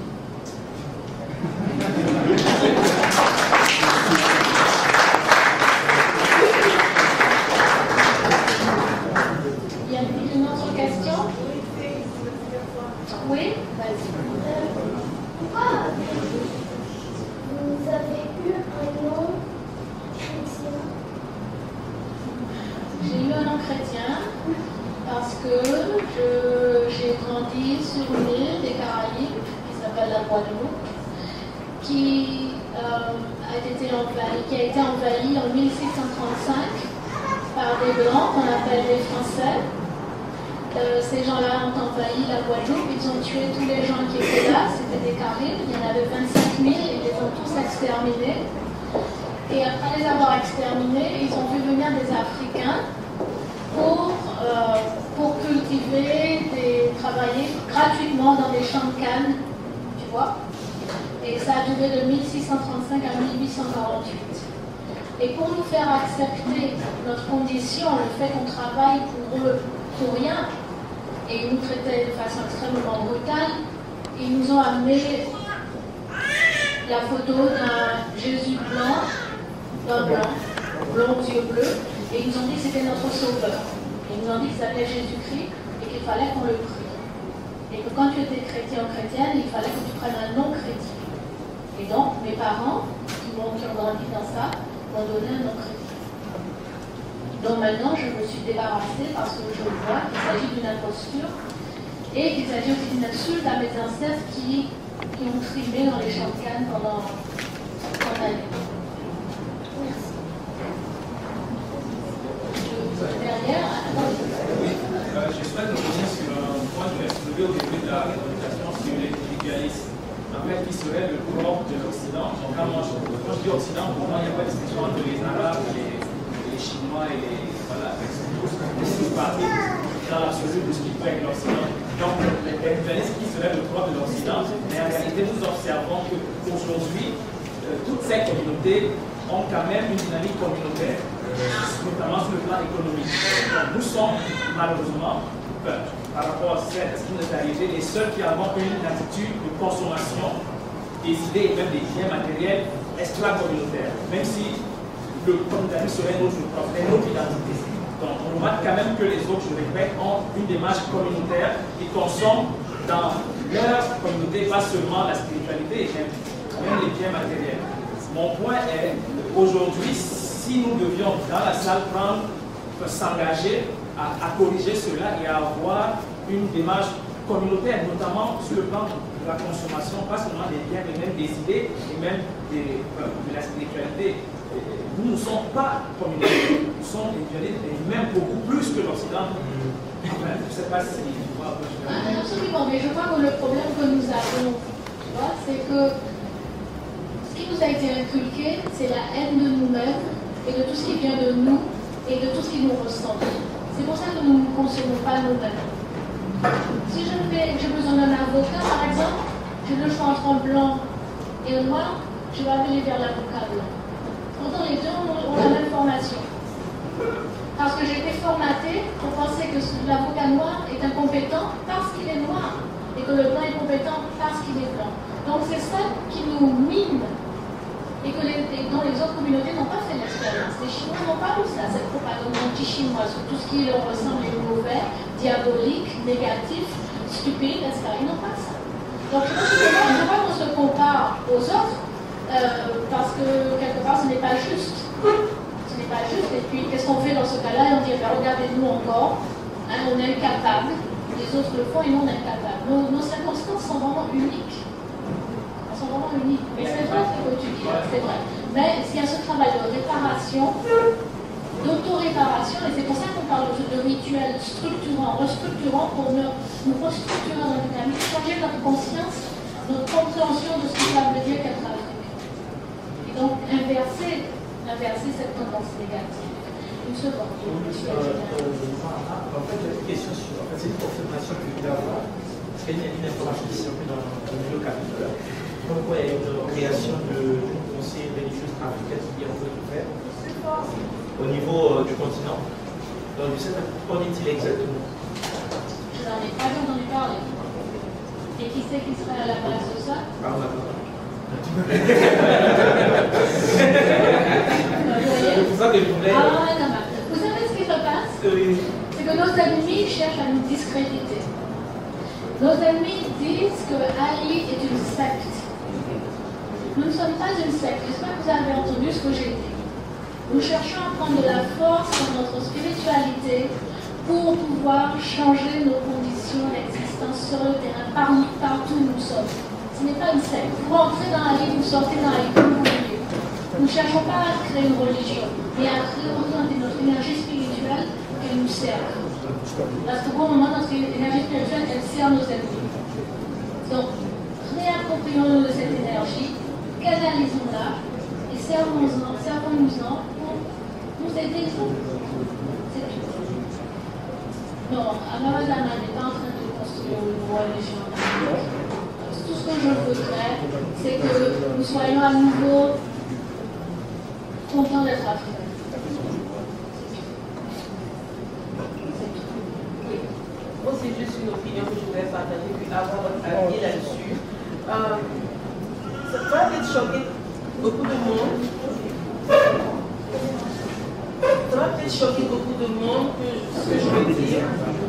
Il y a une autre question? Oui, vas-y. Pourquoi vous avez eu un nom chrétien? J'ai eu un nom chrétien parce que j'ai grandi sur une île des Caraïbes qui s'appelle la Guadeloupe, qui, euh, a été envahie, qui a été envahie en mille six cent trente-cinq par des Blancs qu'on appelle les Français. Euh, ces gens-là ont envahi la Guadeloupe, ils ont tué tous les gens qui étaient là, c'était des Caraïbes, il y en avait vingt-cinq mille, ils les ont tous exterminés. Et après les avoir exterminés, ils ont vu venir des Africains pour, euh, pour cultiver, des, travailler gratuitement dans des champs de canne, tu vois. Et ça a duré de mille six cent trente-cinq à mille huit cent quarante-huit. Et pour nous faire accepter notre condition, le fait qu'on travaille pour eux, pour rien, et ils nous traitaient de façon extrêmement brutale, ils nous ont amené la photo d'un Jésus blanc, d'un blanc, blond aux yeux bleus, et ils nous ont dit que c'était notre sauveur. Ils nous ont dit qu'il s'appelait Jésus-Christ et qu'il fallait qu'on le prie. Et que quand tu étais chrétien ou chrétienne, il fallait que tu prennes un nom chrétien. Et donc, mes parents, qui, ont, qui ont grandi dans ça, m'ont donné un nom chrétien. Donc maintenant, je me suis débarrassée parce que je vois qu'il s'agit d'une imposture et qu'il s'agit aussi d'une insulte à mes ancêtres qui, qui ont trimé dans les champs de canne pendant tant d'années. Merci. Derrière, oui, euh, je souhaite revenir sur un point que j'ai soulevé au début de la présentation sur l'individualisme. En fait, qui serait le corps de l'Occident. Donc, quand, moi, je, quand je dis Occident, pour moi, il n'y a pas de distinction entre les Arabes, les, les Chinois et les. Voilà, tous partis dans l'absolu de ce qui peut être l'Occident. Donc, l'individualisme qui serait le corps de l'Occident, mais en réalité, nous observons qu'aujourd'hui, euh, toutes ces communautés ont quand même une dynamique communautaire, notamment sur le plan économique. Donc, nous sommes malheureusement, enfin, par rapport à ce qui nous est arrivé, les seuls qui avons une attitude de consommation des idées et même des biens matériels extra-communautaires, même si le communautarisme serait notre propre, notre identité. Donc on remarque quand même que les autres, je répète, ont une démarche communautaire, ils consomment dans leur communauté pas seulement la spiritualité, mais même les biens matériels. Mon point est, aujourd'hui, si nous devions dans la salle prendre, s'engager à, à corriger cela et à avoir une démarche communautaire, notamment sur le plan de la consommation, pas seulement des biens, mais même des idées et même des, euh, de la spiritualité. Nous ne sommes pas communautaires, nous sommes individualistes et même beaucoup plus que l'Occident. Je ne sais pas si tu vois. Ah, absolument, mais je crois que le problème que nous avons, tu vois, c'est que ce qui nous a été inculqué, c'est la haine de nous-mêmes et de tout ce qui vient de nous et de tout ce qui nous ressemble. C'est pour ça que nous ne consommons pas nous-mêmes. Si j'ai besoin d'un avocat, par exemple, j'ai le choix entre un blanc et un noir, je vais aller vers l'avocat blanc. Pourtant, les deux ont la même formation. Parce que j'ai été formatée pour penser que l'avocat noir est incompétent parce qu'il est noir et que le blanc est compétent parce qu'il est blanc. Donc c'est ça qui nous mine et que les, et dont les autres communautés n'ont pas fait l'expérience. Les Chinois n'ont pas eu ça, cette propagande anti-chinoise sur tout ce qui leur ressemble est mauvais, diabolique, négatif, stupide, et cetera. Ils n'ont pas ça. Donc je pense qu'il ne faut pas qu'on se compare aux autres euh, parce que quelque part ce n'est pas juste. Ce n'est pas juste. Et puis qu'est-ce qu'on fait dans ce cas-là? Et on dit, ben, regardez-nous encore, hein, on est incapable, les autres le font et nous on est incapable. Nos, nos circonstances sont vraiment uniques. Elles sont vraiment uniques. Mais c'est vrai ce que tu dis, c'est vrai. Mais s'il y a ce travail de réparation, d'auto-réparation, et c'est pour ça qu'on parle de, de rituels structurants, restructurants pour nous, nous restructurer dans la dynamique, changer notre conscience, notre compréhension de ce que ça veut dire qu'être africain. Et donc inverser, inverser cette tendance négative. Une seconde. Euh, euh, en fait, j'ai une question sur. En fait, c'est une confirmation que je voulais avoir. une, une information qui circule dans, dans le milieu capitole. Comme quoi il y a une création de conseil religieux africain qui est en train de faire au niveau euh, du continent. Donc je sais pas qu'en est-il exactement. Je n'en ai pas entendu parler. Et qui c'est qui serait à la base de ça? Ah, on a pas. C'est pour ça que je voulais. Ah, non, non. Vous savez ce qui se passe? Oui. C'est que nos ennemis cherchent à nous discréditer. Nos ennemis disent que Ali est une secte. Nous ne sommes pas une secte. J'espère que vous avez entendu ce que j'ai dit. Nous cherchons à prendre de la force dans notre spiritualité pour pouvoir changer nos conditions d'existence sur le terrain, partout, partout où nous sommes. Ce n'est pas une secte. Vous rentrez dans la vie, vous sortez dans la vie comme vous voulez. Nous ne cherchons pas à créer une religion, mais à représenter notre énergie spirituelle qu'elle nous sert. Parce que pour le moment, notre énergie spirituelle, elle sert nos ennemis. Donc, réapproprions-nous de cette énergie, canalisons-la et servons-en, servons-nous-en pour nous aider. C'est tout. Non, Amaradama n'est pas en train de construire une religion. Tout ce que je voudrais, c'est que nous soyons à nouveau contents d'être africains. Moi, c'est juste une opinion que je voulais partager, puis avoir votre avis là-dessus. Euh, ça va peut-être choquer beaucoup de monde. Ça va peut-être choquer beaucoup de monde que ce que je veux dire.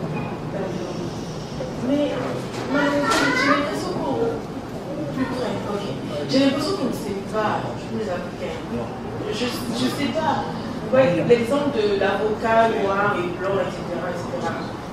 Mais malheureusement, j'ai l'impression qu'on. Plus près, ok. J'ai l'impression qu'on ne sait pas, tous les Africains. Je ne sais pas. Ouais, l'exemple de l'avocat noir et blanc, et cetera, et cetera.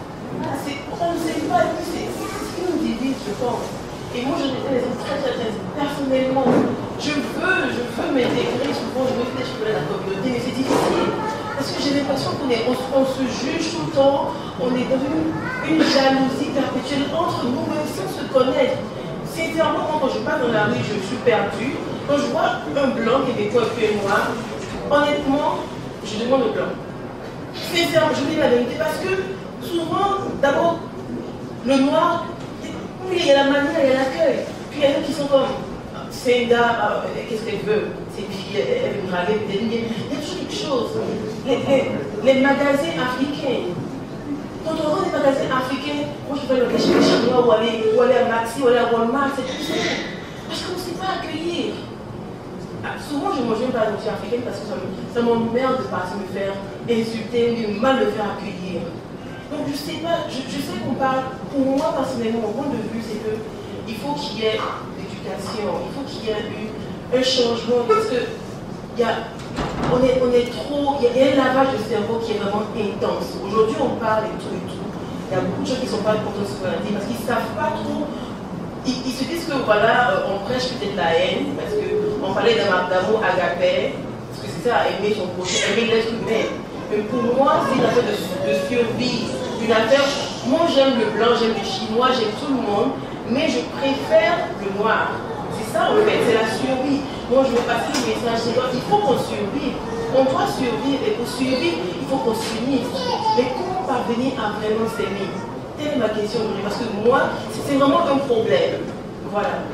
On ne sait pas, c'est ce qui nous divise, je pense. Et moi, je disais les autres très, très, très personnellement. Je veux, je veux m'intégrer, souvent, je veux faire de la communauté, mais c'est difficile. Parce que j'ai l'impression qu'on est, on, on se juge tout le temps, on est dans une, une jalousie perpétuelle entre nous, même sans se connaître. Sincèrement, quand je passe dans la rue, je suis perdue. Quand je vois un blanc québécois et un noir, honnêtement, je demande le blanc. Sincèrement, je dis la vérité parce que souvent, d'abord, le noir, puis il y a la manière, il y a l'accueil. Puis il y a d'autres qui sont comme Senda, euh, qu'est-ce qu'elle veut? Cette fille, elle veut me draguer, peut-être. Il y a toujours quelque chose. Les, les, les magasins africains. Quand on voit des magasins africains, moi je vais aller chez les Chinois ou aller, ou aller à Maxi ou aller à Walmart, c'est tout ça. Parce qu'on ne sait pas accueillir. Ah, souvent je ne mange pas la nourriture africaine parce que ça m'emmerde de passer me faire insulter, mais mal me faire accueillir. Donc je ne sais pas, je, je sais qu'on parle, pour moi personnellement, mon point de vue, c'est qu'il faut qu'il y ait l'éducation, il faut qu'il y ait eu un changement parce que y a, on, est, on est trop, il y, y a un lavage de cerveau qui est vraiment intense. Aujourd'hui on parle et tout et tout, il y a beaucoup de gens qui ne sont pas contents de ce qu'on a dit parce qu'ils ne savent pas trop, ils, ils se disent que voilà, on prêche peut-être la haine parce qu'on parlait d'amour agapé, parce que c'est ça, aimer son prochain, aimer l'être humain. Mais pour moi, c'est une affaire de, de survie. Une affaire, moi j'aime le blanc, j'aime le chinois, j'aime tout le monde, mais je préfère le noir. C'est ça en fait, c'est la survie. Moi je veux passer le message, il faut qu'on survive. On doit survivre et pour survivre, il faut qu'on s'unisse. Mais comment parvenir à vraiment s'aimer? Telle est ma question aujourd'hui, parce que moi, c'est vraiment un problème. Voilà.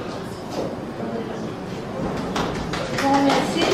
Bon, merci.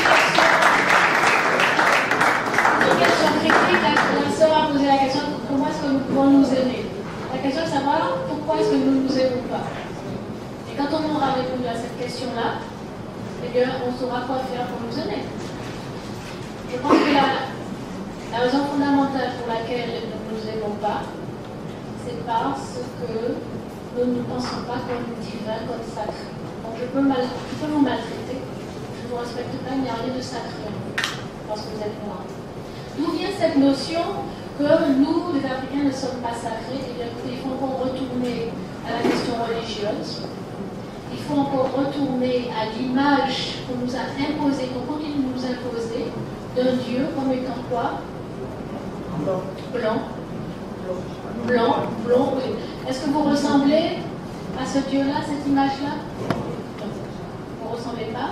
Question critique, la sœur a posé la question comment est-ce que nous pouvons nous aimer. La question est de savoir pourquoi est-ce que nous ne nous aimons pas. Et quand on aura répondu à cette question-là, eh bien, on saura quoi faire pour nous aimer. Je pense que la, la raison fondamentale pour laquelle nous ne nous aimons pas, c'est parce que nous ne nous pensons pas comme divin, comme sacré. Donc je peux, mal, je peux vous maltraiter, je ne vous respecte pas, il n'y a rien de sacré parce que vous êtes moi. D'où vient cette notion que nous, les Africains, ne sommes pas sacrés? Eh bien, il faut encore retourner à la question religieuse. Il faut encore retourner à l'image qu'on nous a imposée, qu'on continue de nous imposer, d'un Dieu comme étant quoi? Blanc. Blanc. Blanc, blanc, oui. Est-ce que vous ressemblez à ce Dieu-là, cette image-là? Vous ne ressemblez pas?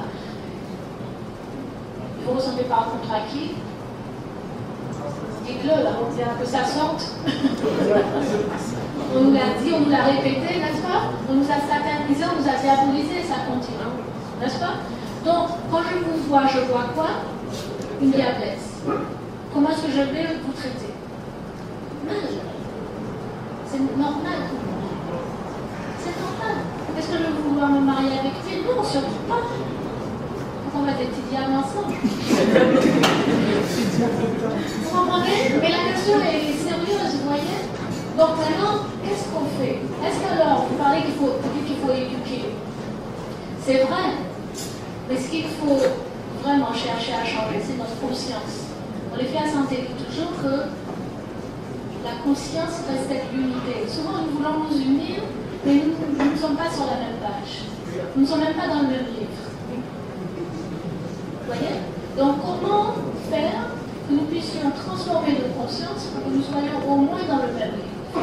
Vous ressemblez par contre à qui? Dites-le là, que ça sorte. On nous l'a dit, on nous l'a répété, n'est-ce pas? On nous a satanisé, on nous a diabolisé, ça continue, n'est-ce pas? Donc, quand je vous vois, je vois quoi? Une diablesse. Comment est-ce que je vais vous traiter? Mal. C'est normal pour moi. C'est normal. Est-ce que je vais vouloir me marier avec lui? Non, surtout pas. On va être petits diables ensemble. Vous comprenez? Mais la question est sérieuse, vous voyez? Donc maintenant, qu'est-ce qu'on fait? Est-ce que alors, vous parlez qu'il faut, qu'il faut éduquer? C'est vrai. Mais ce qu'il faut vraiment chercher à changer, c'est notre conscience. On les fait à santé toujours que la conscience respecte l'unité. Souvent, nous voulons nous unir, mais nous, nous ne sommes pas sur la même page. Nous ne sommes même pas dans le même livre. Vous voyez? Donc, comment faire que nous puissions transformer nos consciences pour que nous soyons au moins dans le même livre?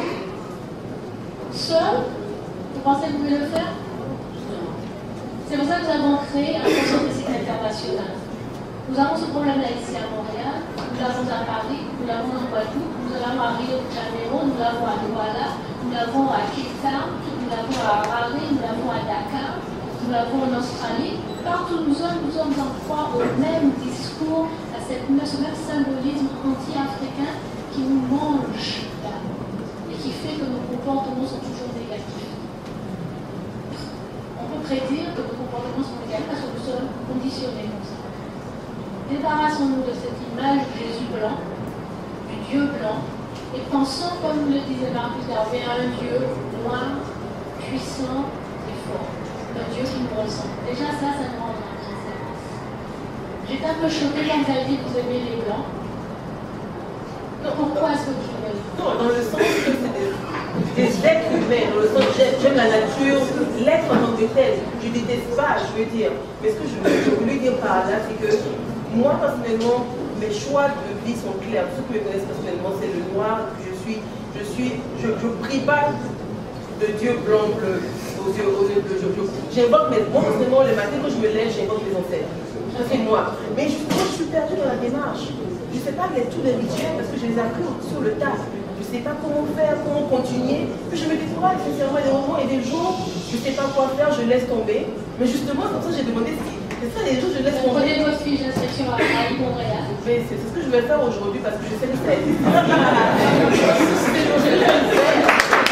Seul, vous pensez que vous pouvez le faire? C'est pour ça que nous avons créé un conseil de cycle international. Nous avons ce problème-là ici à Montréal, nous l'avons à Paris, nous l'avons en Guadeloupe, nous l'avons à Rio de Janeiro, nous l'avons à Douala, nous l'avons à Cape Town, nous l'avons à Harare, nous l'avons à Dakar, nous l'avons en Australie. Partout où nous sommes, nous sommes en proie au même discours, à cette, ce même symbolisme anti-africain qui nous mange là, et qui fait que nos comportements sont toujours négatifs. On peut prédire que nos comportements sont négatifs parce que nous sommes conditionnés comme ça. Débarrassons-nous de cette image de Jésus blanc, du Dieu blanc, et pensons, comme le disait Marcus Garvey, à un Dieu noir, puissant et fort. Un Dieu qui nous ressent. Déjà, ça, ça nous rend un grand service. J'étais un peu choquée quand vous avez dit que vous aimez les blancs. Donc, pourquoi est-ce que vous aimez les blancs? Non, dans le sens que c'est des, des êtres humains, dans le sens que j'aime la nature, l'être en tant que tel. Je ne déteste pas, je veux dire. Mais ce que je, je voulais dire par là, c'est que moi, personnellement, mes choix de vie sont clairs. Ceux qui me connaissent personnellement, c'est le noir. Je suis, je suis, je ne prie pas de Dieu blanc, bleu. Aux yeux, aux yeux bleus, je, je, j'invoque mes, moi personnellement le matin quand je me lève, j'invoque mes ancêtres. Ça c'est moi. Mais justement, je suis perdue dans la démarche. Je ne sais pas les, tous les rituels parce que je les ai appris sur le tas. Je ne sais pas comment faire, comment continuer. Puis je me décourage sincèrement des moments et des jours, je ne sais pas quoi faire, je laisse tomber. Mais justement, comme ça, j'ai demandé si c'est ça les jours, je laisse tomber. Prenez votre fiche d'inscription à Montréal. Mais c'est ce que je vais faire aujourd'hui parce que je sais que c'est. Je vais le faire.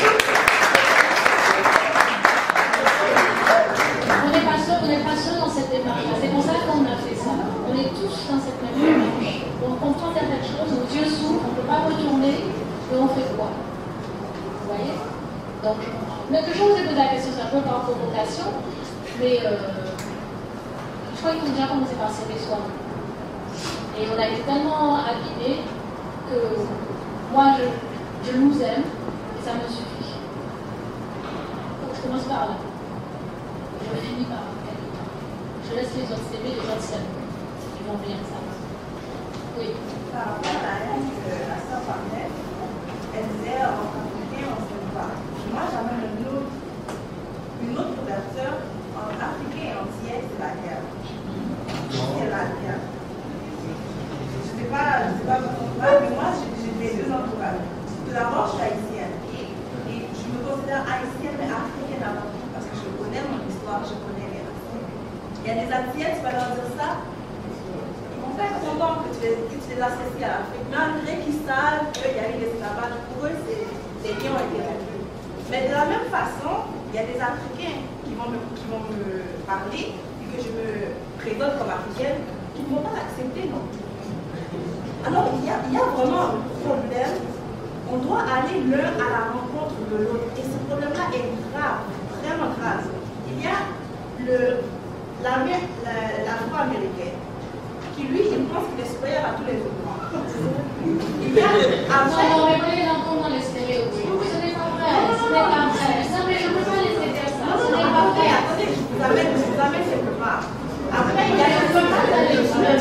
On n'est pas seul dans cette démarche-là. C'est pour ça qu'on a fait ça. On est tous dans cette même démarche. On comprend certaines choses, nos yeux s'ouvrent, on ne peut pas retourner, et on fait quoi? Vous voyez? Donc, mais que je vous ai posé la question, c'est un peu par provocation, mais euh, je crois qu'il faut déjà commencer par s'aimer soi-même. Et on a été tellement abîmés que moi, je, je nous aime, et ça me suffit. Donc, je commence par là. Je finis par là. Je laisse les autres s'aimer, les autres s'aiment. Ils vont bien, ça va. Oui. Par rapport à la la sœur parlait, elle disait en africain, on ne sait pas. Moi, j'amène une autre, une autre couverture. En africain et entier, c'est la guerre. C'est la guerre. Je ne sais pas, je ne sais pas pourquoi, mais moi, j'ai mes deux entourages. Tout d'abord, je suis haïtienne. Et, et je me considère haïtienne, mais africaine avant tout, parce que je connais mon histoire, je connais les racines. Il y a des Haïtiens, tu vas leur dire ça, ils vont faire content que tu les, que tu les associes à l'Afrique, malgré qu'ils savent qu'il y a eu l'esclavage. Pour eux, les liens ont été rompus. Mais de la même façon, il y a des Africains qui vont me, qui vont me parler, et que je me présente comme africaine, qui ne vont pas l'accepter non plus. Alors, il y, a, il y a vraiment un problème. On doit aller l'un à la rencontre de l'autre. Et ce problème-là est grave, vraiment grave. Il y a le. l'Afro-américaine, qui lui, il pense qu'il est supérieur à tous les autres. Il y a après. Non, mais voyez l'entendre dans les stéréotypes. Ce n'est pas vrai. Ce n'est pas vrai. Non, mais je ne peux pas laisser dire ça. Non, Ce non, n'est non, pas attendez, vrai. attendez, je vous amène, je vous amène quelque part. Après, il y a le chemin d'aller sur le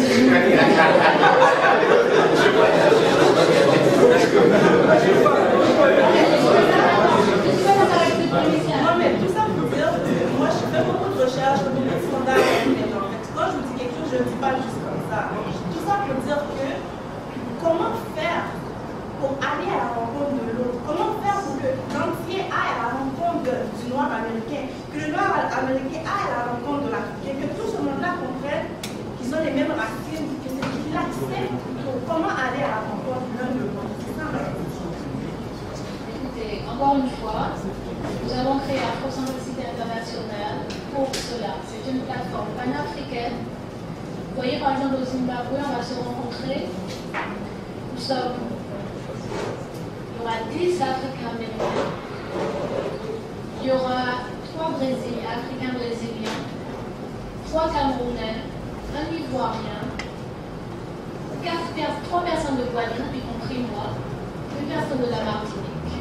Non, mais tout ça pour dire, moi, je fais beaucoup de recherches, beaucoup de sondages avec les gens. Quand je vous dis quelque chose, je ne dis pas juste comme ça. Tout ça pour dire que comment faire pour aller à la rencontre de l'autre? Comment faire pour que l'entier l'Américain aille à la rencontre de l'Africain, que tout ce monde-là comprenne qu'ils ont les mêmes racines, que c'est qu'ils acceptent comment aller à la rencontre l'un de l'autre. C'est ça ma question. Écoutez, encore une fois, nous avons créé Afro-Centricité Internationale pour cela. C'est une plateforme panafricaine. Vous voyez, par exemple, au Zimbabwe, on va se rencontrer. Nous sommes. Il y aura dix Africains américains. Il y aura trois Brésiliens, Africains brésiliens, trois Camerounais, un Ivoirien, quatre, trois personnes de Guadeloupe, y compris moi, une personne de la Martinique,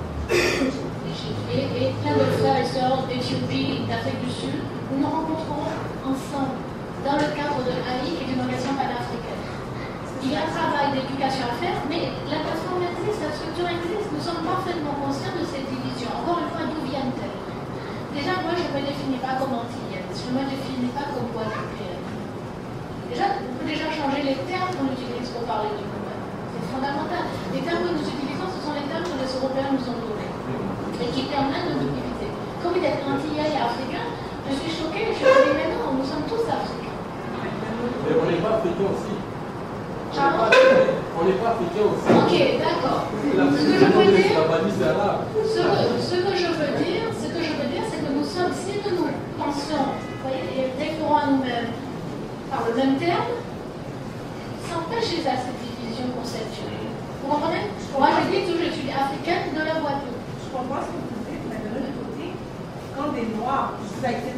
et, et plein de frères et sœurs d'Éthiopie, d'Afrique du Sud. Nous nous rencontrons ensemble dans le cadre de A I et d'une organisation panafricaine. Il y a un travail d'éducation à faire, mais la plateforme existe, la structure existe. Nous sommes parfaitement conscients de cette division. Encore une fois, d'où viennent-elles? Déjà, moi, je ne me définis pas comme antillaise, je ne me définis pas comme guadeloupéenne. Déjà, on peut déjà changer les termes qu'on utilise pour parler du nous-mêmes. C'est fondamental. Les termes que nous utilisons, ce sont les termes que les Européens nous ont donnés et qui permettent de nous diviser. Comme d'être antillais et africain, je suis choquée, je me dis, mais non, nous sommes tous africains. Mais on n'est pas africains aussi. Pardon? On n'est pas africains aussi. Ok, d'accord. Ce que je veux dire, ce que, ce que je veux dire, ce que je veux dire, c'est que nous sommes, si nous nous pensons, vous voyez, et référons à nous-mêmes par le même terme, sans pécher à cette division conceptuelle. Vous comprenez? Moi, je dis que je suis africaine de la Guadeloupe. Je comprends ce que vous dites, mais de l'autre côté, quand des Noirs, je suis tellement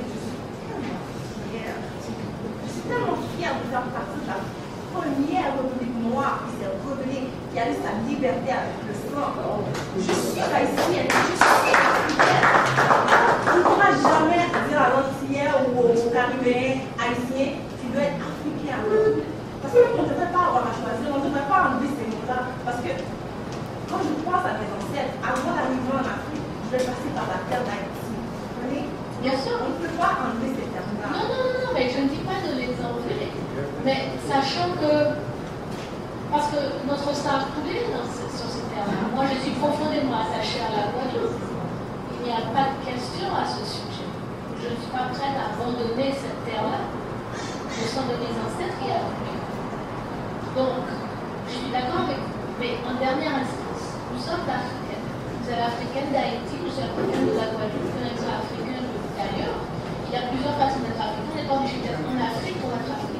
fière, je suis tellement fière de faire partie de la première république noire qui s'est rebellée, qui a eu sa liberté avec le sang. Je suis haïtienne, je suis africaine. On ne pourra jamais dire à l'antillais ou au caribéen haïtien, tu dois être africain. Parce qu'on ne devrait pas avoir à choisir, on ne devrait pas enlever ces mots-là. Parce que quand je pense à mes ancêtres, avant d'arriver en Afrique, je vais passer par la terre d'Haïti. Vous voyez? Bien sûr. On ne peut pas enlever ces termes-là. Non, non, non, non, mais je ne dis pas de les enlever. Mais sachant que, parce que notre sang a coulé sur ces terres-là, moi je suis profondément attachée à la Guadeloupe. Il n'y a pas de question à ce sujet. Je ne suis pas prête à abandonner cette terre-là. Le sang de mes ancêtres qui a coulé. Donc, je suis d'accord avec vous. Mais en dernière instance, nous sommes africaines. Vous êtes africaine d'Haïti, vous êtes africaine de la Guadeloupe, vous êtes africaine d'ailleurs. Il y a plusieurs façons d'être africain. On n'est pas obligé d'être en Afrique pour être africain.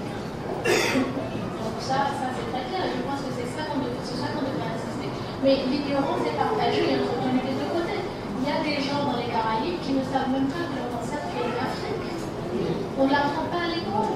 Donc ça, ça c'est très clair. Je pense que c'est ça qu'on devrait, c'est ça qu'on devrait insister. Mais l'ignorance est partagée et entretenue des deux côtés. Il y a des gens dans les Caraïbes qui ne savent même pas que leur ancêtre est l'Afrique. On ne l'apprend pas à l'école.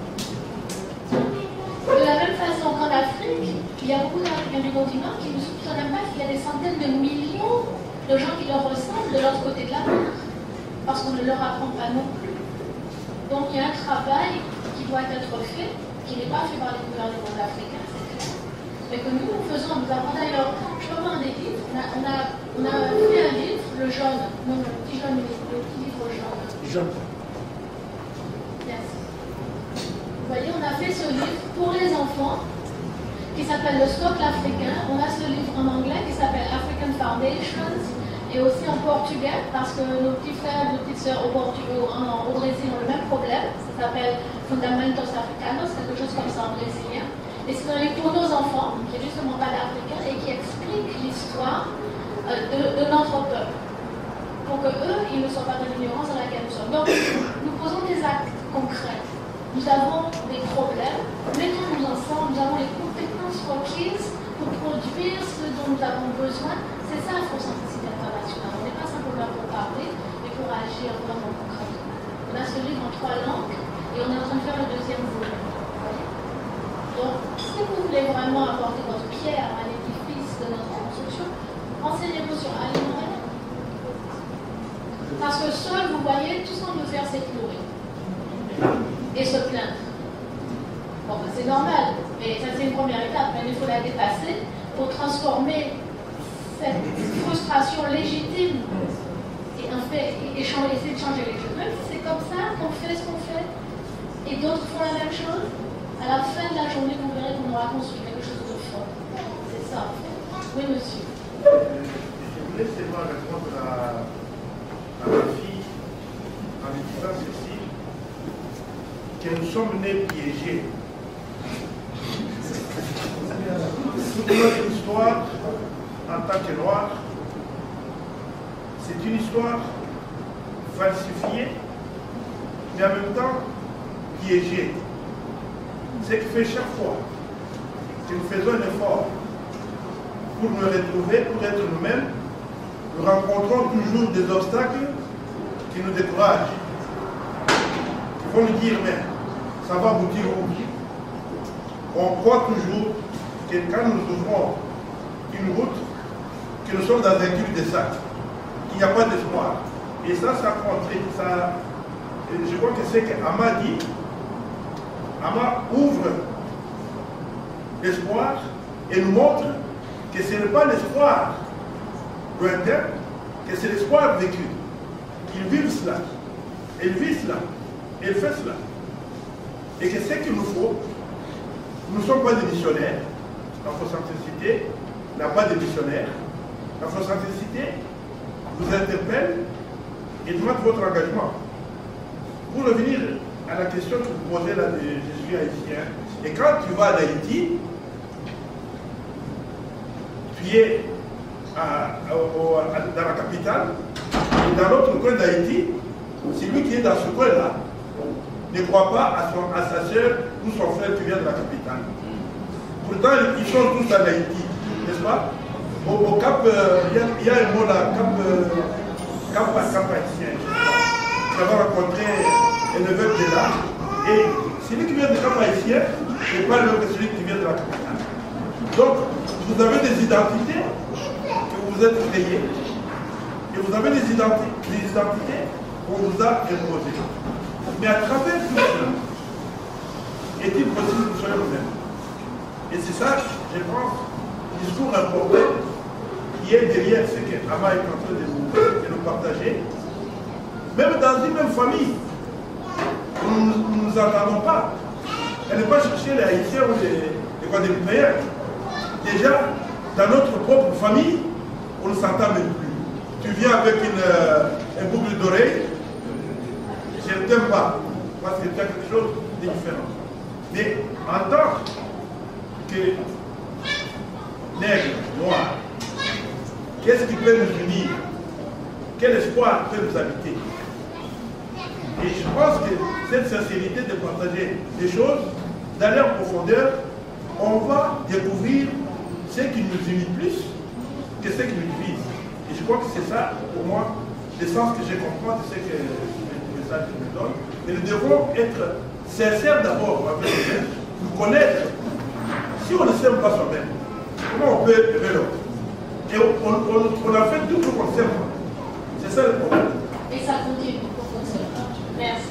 De la même façon qu'en Afrique, il y a beaucoup d'Africains du continent qui ne soupçonnent même pas qu'il y a des centaines de millions de gens qui leur ressemblent de l'autre côté de la mer. Parce qu'on ne leur apprend pas non plus. Donc il y a un travail qui doit être fait, qui n'est pas fait par les gouvernements africains, c'est clair, mais que nous, nous faisons. Nous avons d'ailleurs, je peux voir des livres, on a, on, a, on a fait un livre, le jaune, non, le petit jaune, le petit livre jaune. Jaune. Merci. Vous voyez, on a fait ce livre pour les enfants, qui s'appelle Le Socle africain. On a ce livre en anglais qui s'appelle African Foundations, et aussi en portugais, parce que nos petits frères, nos petites sœurs au, Portugal, au Brésil ont le même problème. Ça s'appelle Fundamentos Africanos, quelque chose comme ça en brésilien. Et c'est un livre pour nos enfants, qui est justement pas d'Africains, et qui explique l'histoire euh, de, de notre peuple. Pour que eux, ils ne soient pas dans l'ignorance dans laquelle nous sommes. Donc, nous posons des actes concrets. Nous avons des problèmes, mettons-nous ensemble, nous avons les compétences requises pour produire ce dont nous avons besoin. C'est ça, Afro-Centricité Internationale. On n'est pas simplement pour parler, mais pour agir vraiment concrètement. On a ce livre en trois langues et on est en train de faire le deuxième volume. Donc, si vous voulez vraiment apporter votre pierre à l'édifice de notre construction, renseignez-vous sur Ali Mohamed. Parce que seul, vous voyez, tout ce qu'on peut faire, c'est pleurer. Et se plaindre. Bon, ben, c'est normal, mais ça c'est une première étape, mais il faut la dépasser pour transformer cette frustration légitime et en fait, et changer, essayer de changer les choses. Même si c'est comme ça qu'on fait ce qu'on fait, et d'autres font la même chose, à la fin de la journée, vous verrez qu'on aura construit quelque chose de fort. C'est ça, en fait. Oui, monsieur. Je voulais seulement répondre à, à ma fille en disant ceci, que nous sommes nés piégés. Toute notre histoire en tant que Noirs, c'est une histoire falsifiée, mais en même temps piégée. Ce qui fait chaque fois que nous faisons un effort pour nous retrouver, pour être nous-mêmes, nous rencontrons toujours des obstacles qui nous découragent, qui vont nous dire, mais ça va aboutir où? On croit toujours que quand nous ouvrons une route, que nous sommes dans un cul-de-sac, qu'il n'y a pas d'espoir. Et ça, ça contrarie, ça, je crois que c'est qu'Ama dit, Ama ouvre l'espoir et nous montre que ce n'est pas l'espoir lointain, que c'est l'espoir vécu. Ils vivent cela, ils vivent cela, ils font cela. Et que ce qu'il nous faut, nous ne sommes pas des missionnaires. La fausse-authenticité n'a pas de missionnaires. La fausse-authenticité vous interpelle et demande votre engagement. Pour revenir à la question que vous posez là de je suis haïtien, et quand tu vas en Haïti, tu es à, à, à, dans la capitale, et dans l'autre coin d'Haïti, celui qui est dans ce coin-là ne croit pas à, son, à sa soeur ou son frère qui vient de la capitale. Pourtant, ils sont tous en Haïti, n'est-ce pas? Au, au Cap, il euh, y, y a un mot là, Cap, euh, Cap, Cap haïtien. J'avais rencontré un évêque de là, et celui qui vient de Cap haïtien n'est pas le même que celui qui vient de la capitale. Donc, vous avez des identités que vous êtes créées, et vous avez des identités, des identités qu'on vous a imposées. Mais à travers tout cela, est-il possible que vous soyez vous-même? Et c'est ça, je pense, le discours important qui est derrière ce que Ama est en train de nous, de nous partager. Même dans une même famille, nous ne nous entendons pas. Elle n'est pas chercher les Haïtiens ou les, les Guadeloupéens. Déjà, dans notre propre famille, on ne s'entend même plus. Tu viens avec une, euh, un boucle d'oreille, je ne t'aime pas, parce que tu as quelque chose de différent. Mais en tant que nègre, noir, qu'est-ce qui peut nous unir? Quel espoir peut nous habiter? Et je pense que cette sincérité de partager des choses, d'aller en profondeur, on va découvrir ce qui nous unit plus que ce qui nous divise. Et je crois que c'est ça, pour moi, le sens que je comprends de ce que le message me donne. Et nous devons être sincères d'abord avec nous-mêmes, nous connaître. Si on ne s'aime pas soi-même, comment on peut aimer l'autre? Et on, on, on a fait tout pour qu'on s'aime. C'est ça le problème. Et ça continue pour qu'on s'aime. Merci.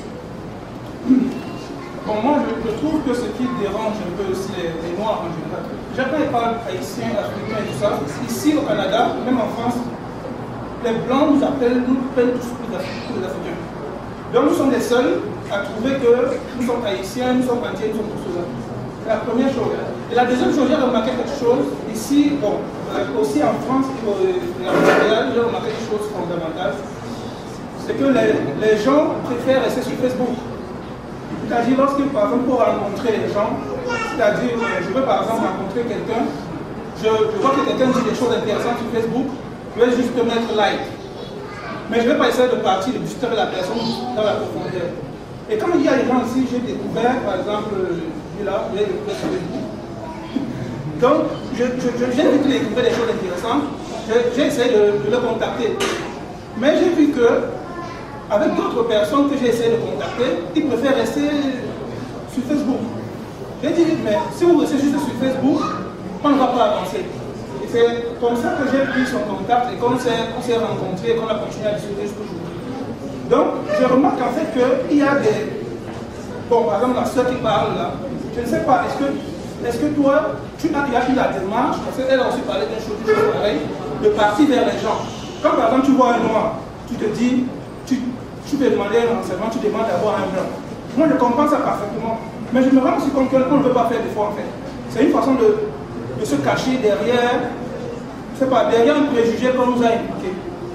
Bon, moi, je, je trouve que ce qui dérange un peu aussi les, les Noirs en général, j'appelle les parle haïtiens, africains et tout ça. Ici au Canada, même en France, les Blancs nous appellent, nous prennent tous pour les Africains. Donc nous sommes les seuls à trouver que nous sommes haïtiens, nous sommes entiers, nous sommes tous cela. C'est la première chose. Et la deuxième chose, j'ai remarqué quelque chose. Ici, bon, euh, aussi en France, j'ai remarqué quelque chose fondamental. C'est que les, les gens préfèrent rester sur Facebook. C'est-à-dire, lorsque, par exemple, pour rencontrer les gens, c'est-à-dire, je veux par exemple rencontrer quelqu'un, je, je vois que quelqu'un dit des choses intéressantes sur Facebook, je vais juste mettre like. Mais je ne vais pas essayer de partir, de booster la personne dans la profondeur. Et quand il y a des gens ici, j'ai découvert, par exemple, là, j'ai découvert sur Facebook. Donc, j'ai vu qu'il écrivait des choses intéressantes, j'ai essayé de, de le contacter. Mais j'ai vu que, avec d'autres personnes que j'ai essayé de contacter, ils préfèrent rester sur Facebook. J'ai dit, mais si vous restez juste sur Facebook, on ne va pas avancer. Et c'est comme ça que j'ai pris son contact et qu'on s'est rencontrés et qu'on a continué à discuter jusqu'au jour. Donc, je remarque en fait qu'il y a des... Bon, par exemple, la soeur qui parle là, je ne sais pas, est-ce que, est-ce que toi, tu as, tu as eu la démarche, parce qu'elle a aussi parlé d'une chose, chose pareille, de partir vers les gens. Quand par exemple tu vois un noir, tu te dis, tu, tu peux demander un renseignement, tu demandes d'avoir un blanc. Moi je comprends ça parfaitement, mais je me rends aussi compte qu'on ne veut pas faire d'efforts en fait. C'est une façon de, de se cacher derrière, je sais pas, derrière un préjugé qu'on nous a impliqué.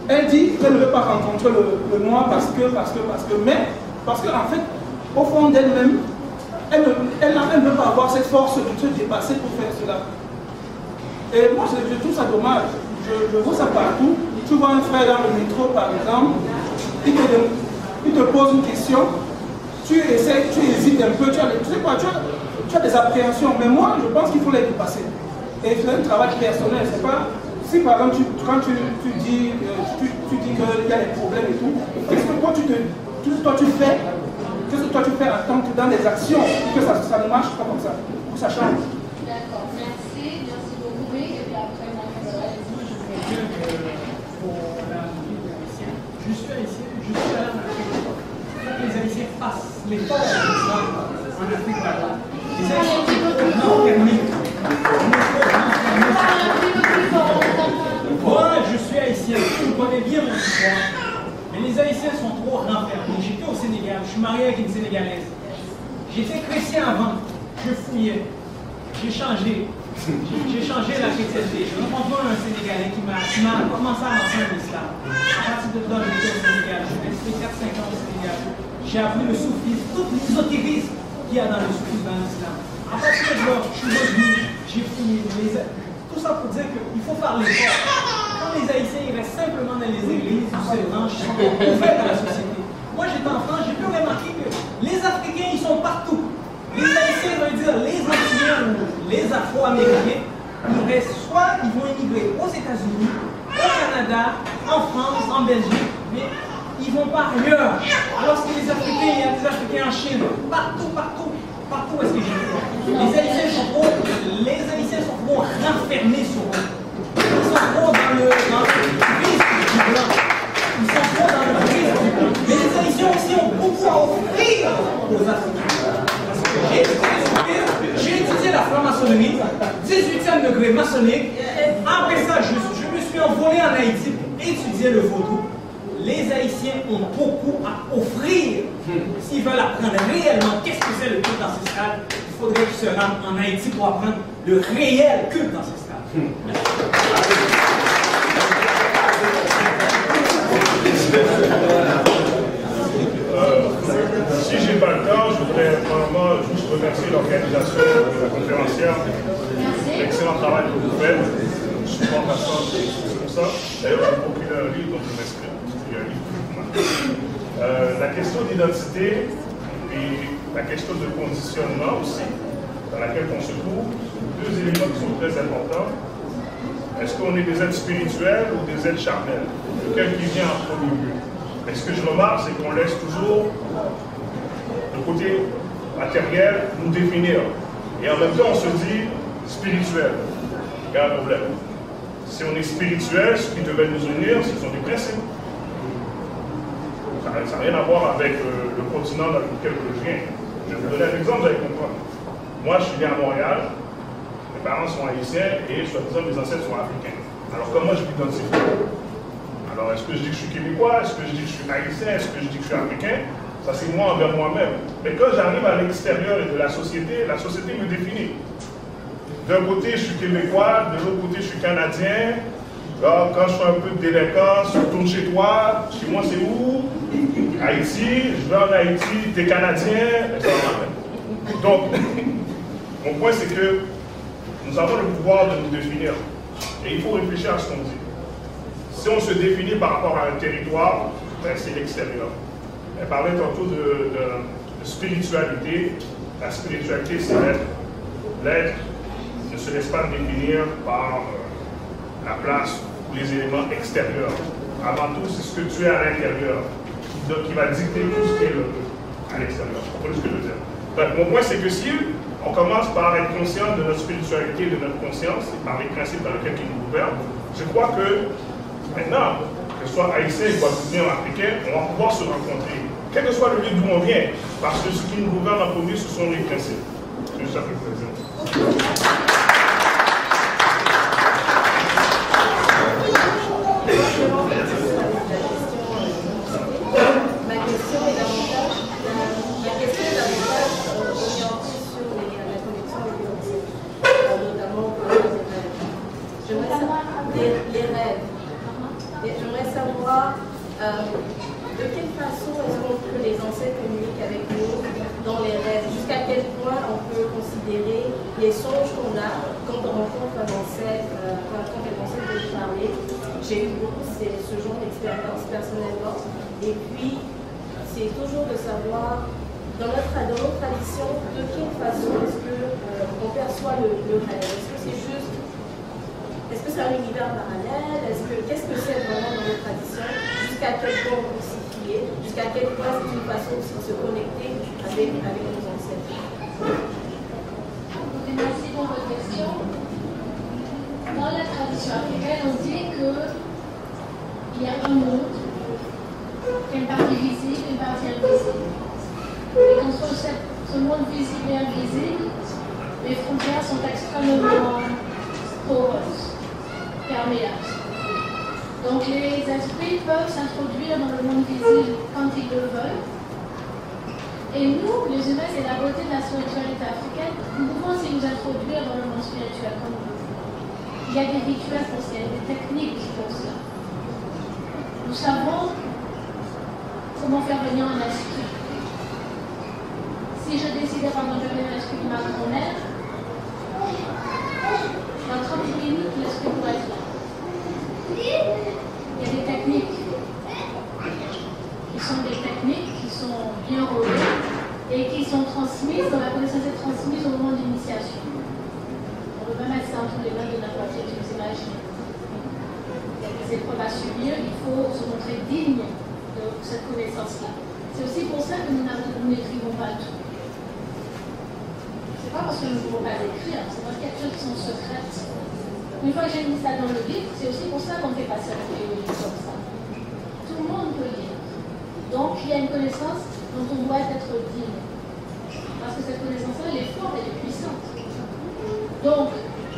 Elle dit qu'elle ne veut pas rencontrer le, le noir parce que, parce que, parce que, mais, parce qu'en fait, au fond d'elle-même, elle ne, elle, elle ne veut pas avoir cette force de se dépasser pour faire cela. Et moi, je, je trouve ça dommage. Je, je vois ça partout. Tu vois un frère dans le métro, par exemple, il te, il te pose une question, tu essaies, tu hésites un peu, tu as, tu sais quoi, tu as, tu as des appréhensions, mais moi, je pense qu'il faut les dépasser. Et c'est un travail personnel, c'est pas... Si par exemple, tu, quand tu, tu dis, euh, tu, tu dis qu'il y a des problèmes et tout, qu'est-ce que toi tu, te, tu, toi, tu fais Qu'est-ce que toi tu fais en tant que dans des actions que ça, ça ne marche pas comme ça, pour que ça change? D'accord, merci, merci beaucoup. Oui, et puis après, on va Je suis haïtien, je suis allé en Afrique. Les Haïtiens fassent l'effort en Afrique là-bas. Les Haïtiens non permis. Moi, je suis haïtien, je connais bien mon histoire. Mais les Haïtiens sont trop renfermés. J'étais au Sénégal, je suis marié avec une Sénégalaise. J'étais chrétien avant, je fouillais, j'ai changé. J'ai changé la chrétienté. Je rencontre un Sénégalais qui m'a commencé à m'apprendre l'islam. À partir de là, j'étais au Sénégal. Je suis resté quatre cinq ans au Sénégal. J'ai appris le soufisme, tout l'ésotérisme qu'il y a dans le soufisme, dans l'islam. À partir de là, je suis revenu, j'ai fouillé. Tout ça pour dire qu'il faut faire l'effort. Quand les Haïtiens ils restent simplement dans les églises, ils se rangent, ils sont ouverts à la société. Moi j'étais en France, j'ai pu remarquer que les Africains ils sont partout. Les Haïtiens veulent dire les Antillais ou les Afro-Américains, ils restent soit ils vont immigrer aux États-Unis, au Canada, en France, en Belgique, mais ils ne vont pas ailleurs. Alors que les Africains, il y a des Africains en Chine, partout, partout. Partout où est-ce que je vais. Les Haïtiens sont trop, les Haïtiens sont trop renfermés sur eux. Ils sont trop dans le, dans le risque du blanc. Ils sont trop dans le risque du blanc. Mais les Haïtiens aussi ont beaucoup à offrir aux Africains. J'ai étudié la franc-maçonnerie, dix-huitième degré maçonnique. Après ça, je, je me suis envolé en Haïti pour étudier le vaudou. Les Haïtiens ont beaucoup à offrir. S'ils veulent apprendre réellement qu'est-ce que c'est le culte ancestral, il faudrait qu'ils se rendent en Haïti pour apprendre le réel culte ancestral. Euh, si j'ai pas le temps, je voudrais vraiment juste remercier l'organisation de la conférencière. L'excellent travail que vous faites. Je suis pas patient, c'est pour ça. D'ailleurs, j'ai procuré un livre, donc je m'inscris. Euh, la question d'identité et la question de conditionnement aussi, dans laquelle on se trouve, deux éléments qui sont très importants. Est-ce qu'on est des êtres spirituels ou des êtres charnels? Lequel qui vient en premier lieu? Et ce que je remarque, c'est qu'on laisse toujours le côté matériel nous définir. Et en même temps, on se dit spirituel. Il y a un problème. Si on est spirituel, ce qui devait nous unir, ce sont des principes. Ça n'a rien à voir avec euh, le continent dans lequel je viens. Je vais vous donner un exemple, vous allez comprendre. Moi, je suis né à Montréal, mes parents sont haïtiens et soi-disant mes ancêtres sont africains. Alors comment je m'identifie? Alors est-ce que je dis que je suis québécois? Est-ce que je dis que je suis haïtien? Est-ce que je dis que je suis africain? Ça c'est moi envers moi-même. Mais quand j'arrive à l'extérieur et de la société, la société me définit. D'un côté, je suis québécois, de l'autre côté, je suis canadien. Alors, quand je fais un peu de délinquance, je retourne chez toi. Chez moi, c'est où? Haïti. Je vais en Haïti, t'es canadien. Et ça va. Donc, mon point, c'est que nous avons le pouvoir de nous définir. Et il faut réfléchir à ce qu'on dit. Si on se définit par rapport à un territoire, ben, c'est l'extérieur. Elle parlait tantôt de, de, de spiritualité. La spiritualité, c'est l'être. L'être ne se laisse pas définir par euh, la place ou les éléments extérieurs. Avant tout, c'est ce que tu es à l'intérieur qui, qui va dicter tout ce qui est le, à l'extérieur. Vous comprenez ce que je veux dire? Donc, mon point, c'est que si on commence par être conscient de notre spiritualité, de notre conscience, et par les principes dans lesquels ils nous gouvernent, je crois que maintenant, que ce soit haïtien, guadeloupéen ou africain, on va pouvoir se rencontrer. Quel que soit le lieu d'où on vient, parce que ce qui nous gouverne en premier, ce sont les principes. C'est juste ça que je veux dire. Les rêves. J'aimerais savoir savoir euh, de quelle façon est-ce qu'on peut les ancêtres communiquent avec nous dans les rêves, jusqu'à quel point on peut considérer les songes qu'on a quand on rencontre un ancêtre, euh, quand un ancêtre peut parler. J'ai eu beaucoup ce genre d'expérience personnellement. Et puis, c'est toujours de savoir, dans notre, dans notre tradition, de quelle façon est-ce qu'on euh, perçoit le, le rêve. Est-ce que c'est juste, est-ce que c'est un univers parallèle? Est-ce que, qu'est-ce que c'est vraiment dans notre tradition? Jusqu'à quel point on peut s'y fier? Jusqu'à quel point c'est une façon aussi de se connecter avec, avec nos ancêtres? Merci pour votre question. Dans la tradition africaine, on dit qu'il y a un monde, une partie visible, une partie invisible. Et qu'entre ce monde visible et invisible, les frontières sont extrêmement poreuses, perméables. Donc les esprits peuvent s'introduire dans le monde visible quand ils le veulent. Et nous, les humains, c'est la beauté de la spiritualité africaine, nous pouvons aussi nous introduire dans le monde spirituel comme nous voulons. Il y a des rituels pour ça, il y a des techniques pour ça. Nous savons comment faire venir un esprit. Si je décidais par exemple de venir un esprit de ma grand-mère, dans trente minutes, l'esprit pourrait être là. Il y a des techniques qui sont des techniques qui sont bien rodées et qui sont transmises, dont la connaissance est transmise au moment de l'initiation. On ne peut pas mettre ça entre les mains de n'importe qui, vous imaginez. Il y a des épreuves à subir, il faut se montrer digne de cette connaissance-là. C'est aussi pour ça que nous n'écrivons pas tout. C'est pas parce que nous ne pouvons pas écrire, c'est parce qu'il y a des choses qui sont secrètes. Une fois que j'ai mis ça dans le livre, c'est aussi pour ça qu'on fait passer un livre comme ça. Tout le monde peut lire. Donc il y a une connaissance dont on doit être digne. Parce que cette connaissance-là, elle est forte, elle est puissante. Donc,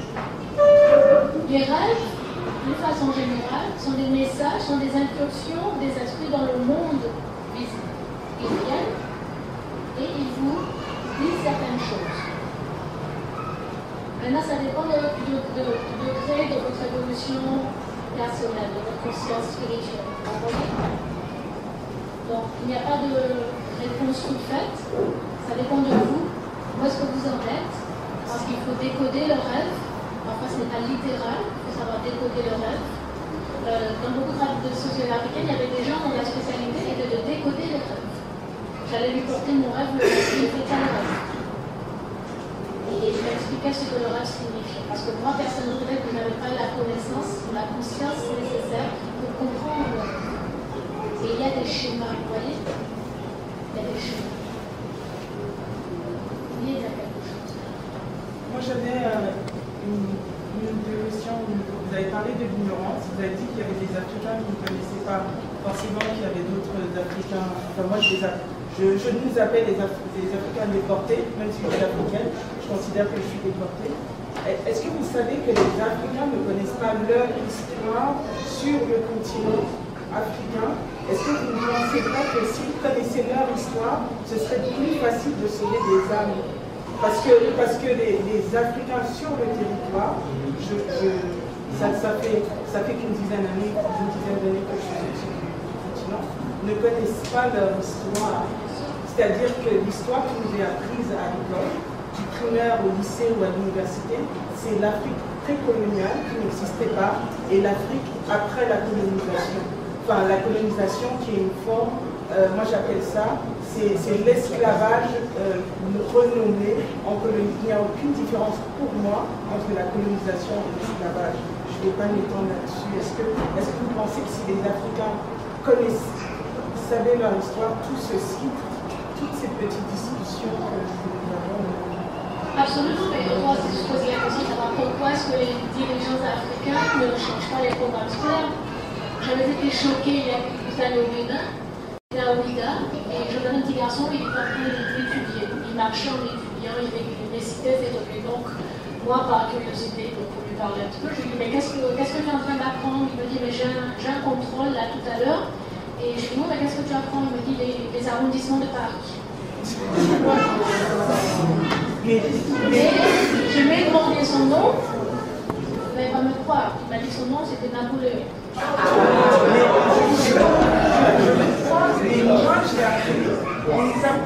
les rêves, de façon générale, sont des messages, sont des incursions des esprits dans le monde visible. Ils viennent et ils vous disent certaines choses. Maintenant, ça dépend de, de, de, du degré de votre évolution personnelle, de votre conscience spirituelle. Vous voyez? Donc, il n'y a pas de réponse toute faite. Ça dépend de vous. Où est-ce que vous en êtes? Parce qu'il faut décoder le rêve. Parfois, ce n'est pas littéral. Il faut savoir décoder le rêve. Euh, dans beaucoup de sociétés africaines, il y avait des gens dont la spécialité était de décoder les rêves. J'allais lui porter mon rêve, le rêve, fait tel rêve. Et je lui expliquais ce que le rêve signifiait. Parce que moi, personnellement, peut-être que je n'avais pas la connaissance ou la conscience nécessaire pour comprendre. Et il y a des schémas, vous voyez? Il y a des schémas. Il y a quelque chose. Moi, j'avais euh, une, une question. Vous avez parlé de l'ignorance. Vous avez dit qu'il y avait des Africains qui ne connaissaient pas forcément qu'il y avait d'autres Africains. Enfin, moi, je, les a, je, je nous appelle les, Af les Africains déportés, même si je suis africaine. Je considère que je suis déportée. Est-ce que vous savez que les Africains ne connaissent pas leur histoire sur le continent africain? Est-ce que vous ne pensez pas que s'ils connaissaient leur histoire, ce serait plus facile de sauver des âmes? Parce que, parce que les, les Africains sur le territoire, je, je, ça, ça fait, ça fait qu'une dizaine d'années une dizaine d'années que je suis sur le continent, ne connaissent pas leur histoire. C'est-à-dire que l'histoire qui nous est apprise à l'école, du primaire au lycée ou à l'université, c'est l'Afrique précoloniale qui n'existait pas et l'Afrique après la colonisation. Enfin, la colonisation qui est une forme, euh, moi j'appelle ça, c'est l'esclavage euh, renommé en colonie. Il n'y a aucune différence pour moi entre la colonisation et l'esclavage. Je ne vais pas m'étendre là-dessus. Est-ce que, est-ce que vous pensez que si les Africains connaissent, savaient leur histoire, tout ceci, toutes ces petites discussions que nous avons? Absolument, mais moi aussi je pose la question de savoir pourquoi est-ce que les dirigeants africains ne changent pas les programmes scolaires. J'avais été choquée il y a quelques années au Bénin, j'étais à Ouida, et je regardais un petit garçon, il était en train d'étudier. Il marchait en étudiant, il récitait ses trucs. Donc, moi, par curiosité, pour lui parler un petit peu, je lui dis, mais qu'est-ce que qu'est-ce que tu es en train d'apprendre? Il me dit, mais j'ai un, un contrôle là tout à l'heure. Et je lui dis, non, mais qu'est-ce que tu apprends? Il me dit, les, les arrondissements de Paris. Et je lui ai demandé son nom. Vous n'allez pas me croire. Il m'a dit son nom, c'était Napoléon.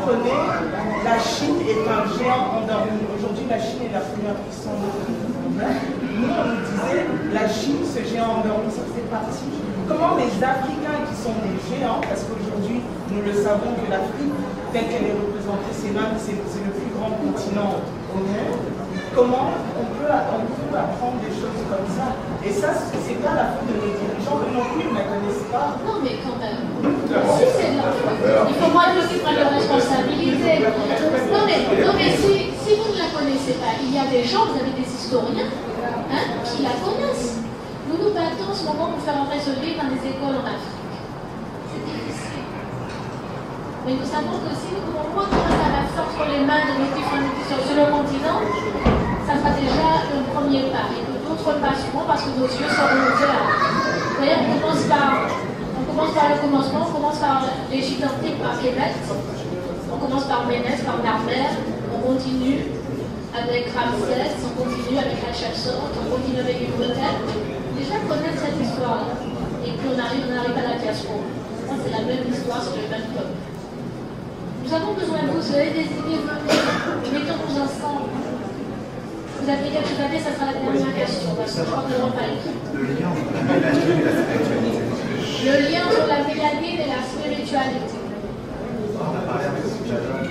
prenez, la Chine est un géant endormi. Aujourd'hui, la Chine est la première puissance mondiale. Nous, on nous disait, la Chine, ce géant endormi, ça fait partie. Comment les Africains qui sont des géants, parce qu'aujourd'hui, nous le savons que l'Afrique, telle qu'elle est représentée, c'est même c'est le plus grand continent au monde, comment on peut, on peut apprendre des choses comme ça? Et ça, c'est pas la faute de nos dirigeants, eux non plus, ils ne la connaissent pas. Non, mais quand même. Si c'est de la faute, il faut moi aussi prendre leurs responsabilités. Non, mais, non, mais si, si vous ne la connaissez pas, il y a des gens, vous avez des historiens hein, qui la connaissent. Nous nous battons en ce moment pour faire entrer ce livre dans les écoles en Afrique. C'est difficile. Mais nous savons que si nous pouvons retourner à la force sur les mains de nos différents sur le continent, ça sera déjà un premier pas. Et que d'autres passeront parce que nos yeux seront ouverts. Vous voyez, on commence par, on commence par le commencement, on commence par l'Égypte antique, par Québec, on commence par Ménès, par Narmer, on continue avec Ramsès, on continue avec Hatshepsut, on continue avec Imhotep. Déjà connaître cette histoire-là. Et puis on arrive, on arrive à la diaspora. C'est la même histoire, c'est le même peuple. Nous avons besoin de vous, vous avez des idées, venez, mettons-nous ensemble. Vous avez quelque chose à dire, ça sera la dernière question, parce que je crois que nous n'avons pas écrit. Le lien entre la mélanine et la spiritualité. Le lien entre la mélanine et la spiritualité. On a parlé avec ce dialogue.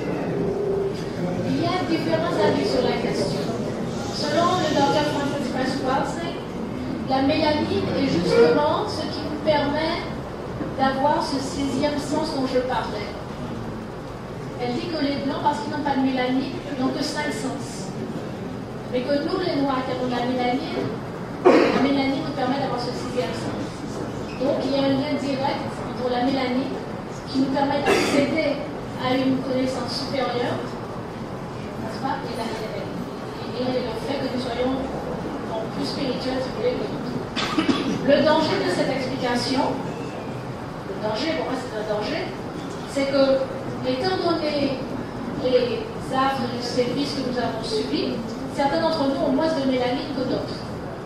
Il y a différents avis sur la question. Selon le docteur Francis Pasquale, la mélanine est justement ce qui nous permet d'avoir ce sixième sens dont je parlais. Elle dit que les blancs, parce qu'ils n'ont pas de mélanine, n'ont que cinq sens. Mais que nous, les noirs, qui avons de la mélanine, la mélanine nous permet d'avoir ce sixième sens. Donc il y a un lien direct entre la mélanine qui nous permet d'accéder à une connaissance supérieure, n'est-ce pas, et, la, et le fait que nous soyons plus spirituels, si vous voulez, que nous. Le danger de cette explication, le danger, pour moi c'est un danger, c'est que, étant donné les affres et les services que nous avons subis, certains d'entre nous ont moins de mélanine que d'autres.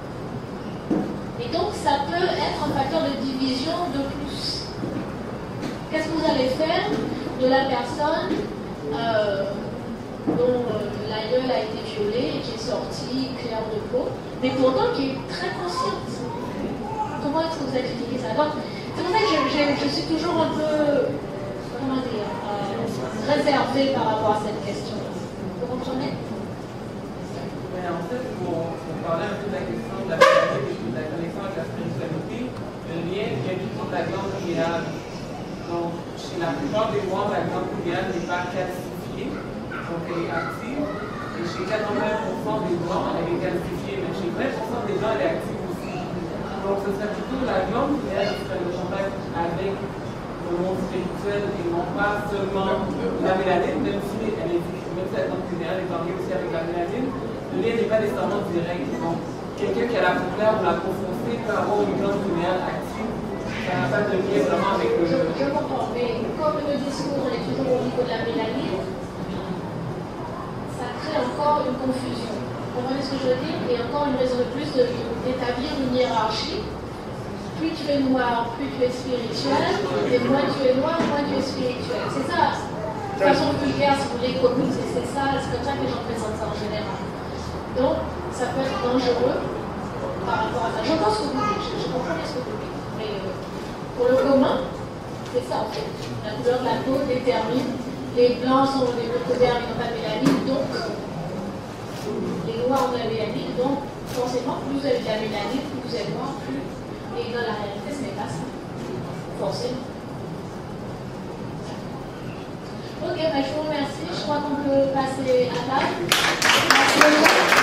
Et donc, ça peut être un facteur de division de plus. Qu'est-ce que vous allez faire de la personne euh, dont euh, l'aïeul a été violé et qui est sortie claire de peau, mais pourtant qui est très consciente? Comment est-ce que vous expliquez ça? Donc, c'est pour ça que je, je, je suis toujours un peu, comment dire, euh, réservée par rapport à cette question. Vous comprenez? Mais en fait, pour, pour parler un peu de la question de la, de la connexion avec la spiritualité, le lien vient plutôt de la glande pinéale. Donc, chez la plupart des noirs, la glande pinéale n'est pas calcifiée, donc elle est active. Et chez quatre-vingts pour cent des noirs, elle est calcifiée, mais chez vingt pour cent des gens, elle est active aussi. Donc, ce serait plutôt la glande pinéale qui serait le contact avec le monde spirituel et non pas seulement la mélanine, même si elle est, même si la glande pinéale est en lien aussi avec la mélanine. Le lien n'est pas nécessairement direct. Donc, quelqu'un qui a la peau claire ou la peau foncée peut avoir une glande pinéale active. Ça n'a pas de lien vraiment avec le. Je, je comprends, mais comme le discours est toujours au niveau de la mélanine, ça crée encore une confusion. Vous comprenez ce que je veux dire? Et encore une raison de plus d'établir une hiérarchie. Plus tu es noir, plus tu es spirituel, et moins tu es noir, moins tu es spirituel. C'est ça. De façon vulgaire, si vous voulez, commune, c'est ça, c'est comme ça que les gens présentent ça en général. Donc, ça peut être dangereux par rapport à ça. J'entends ce que vous dites, je, je comprends ce que vous dites. Mais euh, pour le commun, c'est ça en fait. La couleur de la peau détermine. Les blancs sont des recouverts, ils n'ont pas de mélanine, donc les noirs ont de la mélanine, donc forcément, plus vous avez de la mélanine, plus vous êtes noir, plus. Et dans la réalité, ce n'est pas ça. Forcément. Ok, bah, je vous remercie. Je crois qu'on peut passer à table. Merci beaucoup.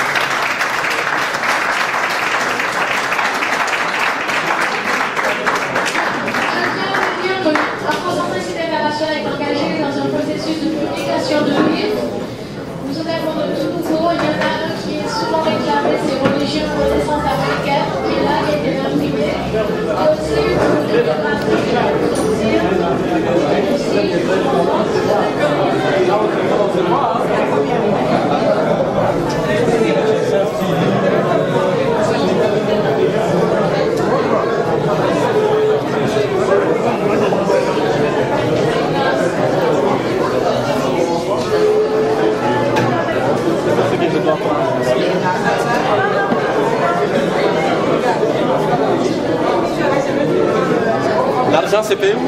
La France Anticipe International est engagée dans un processus de publication de livres. Nous en avons de tout nouveau. Il y en a un qui est souvent réclamé, c'est Religion pour l'essence africaine, qui est là, qui a été imprimé. Il y a aussi une Président C P.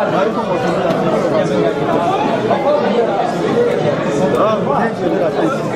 Ah,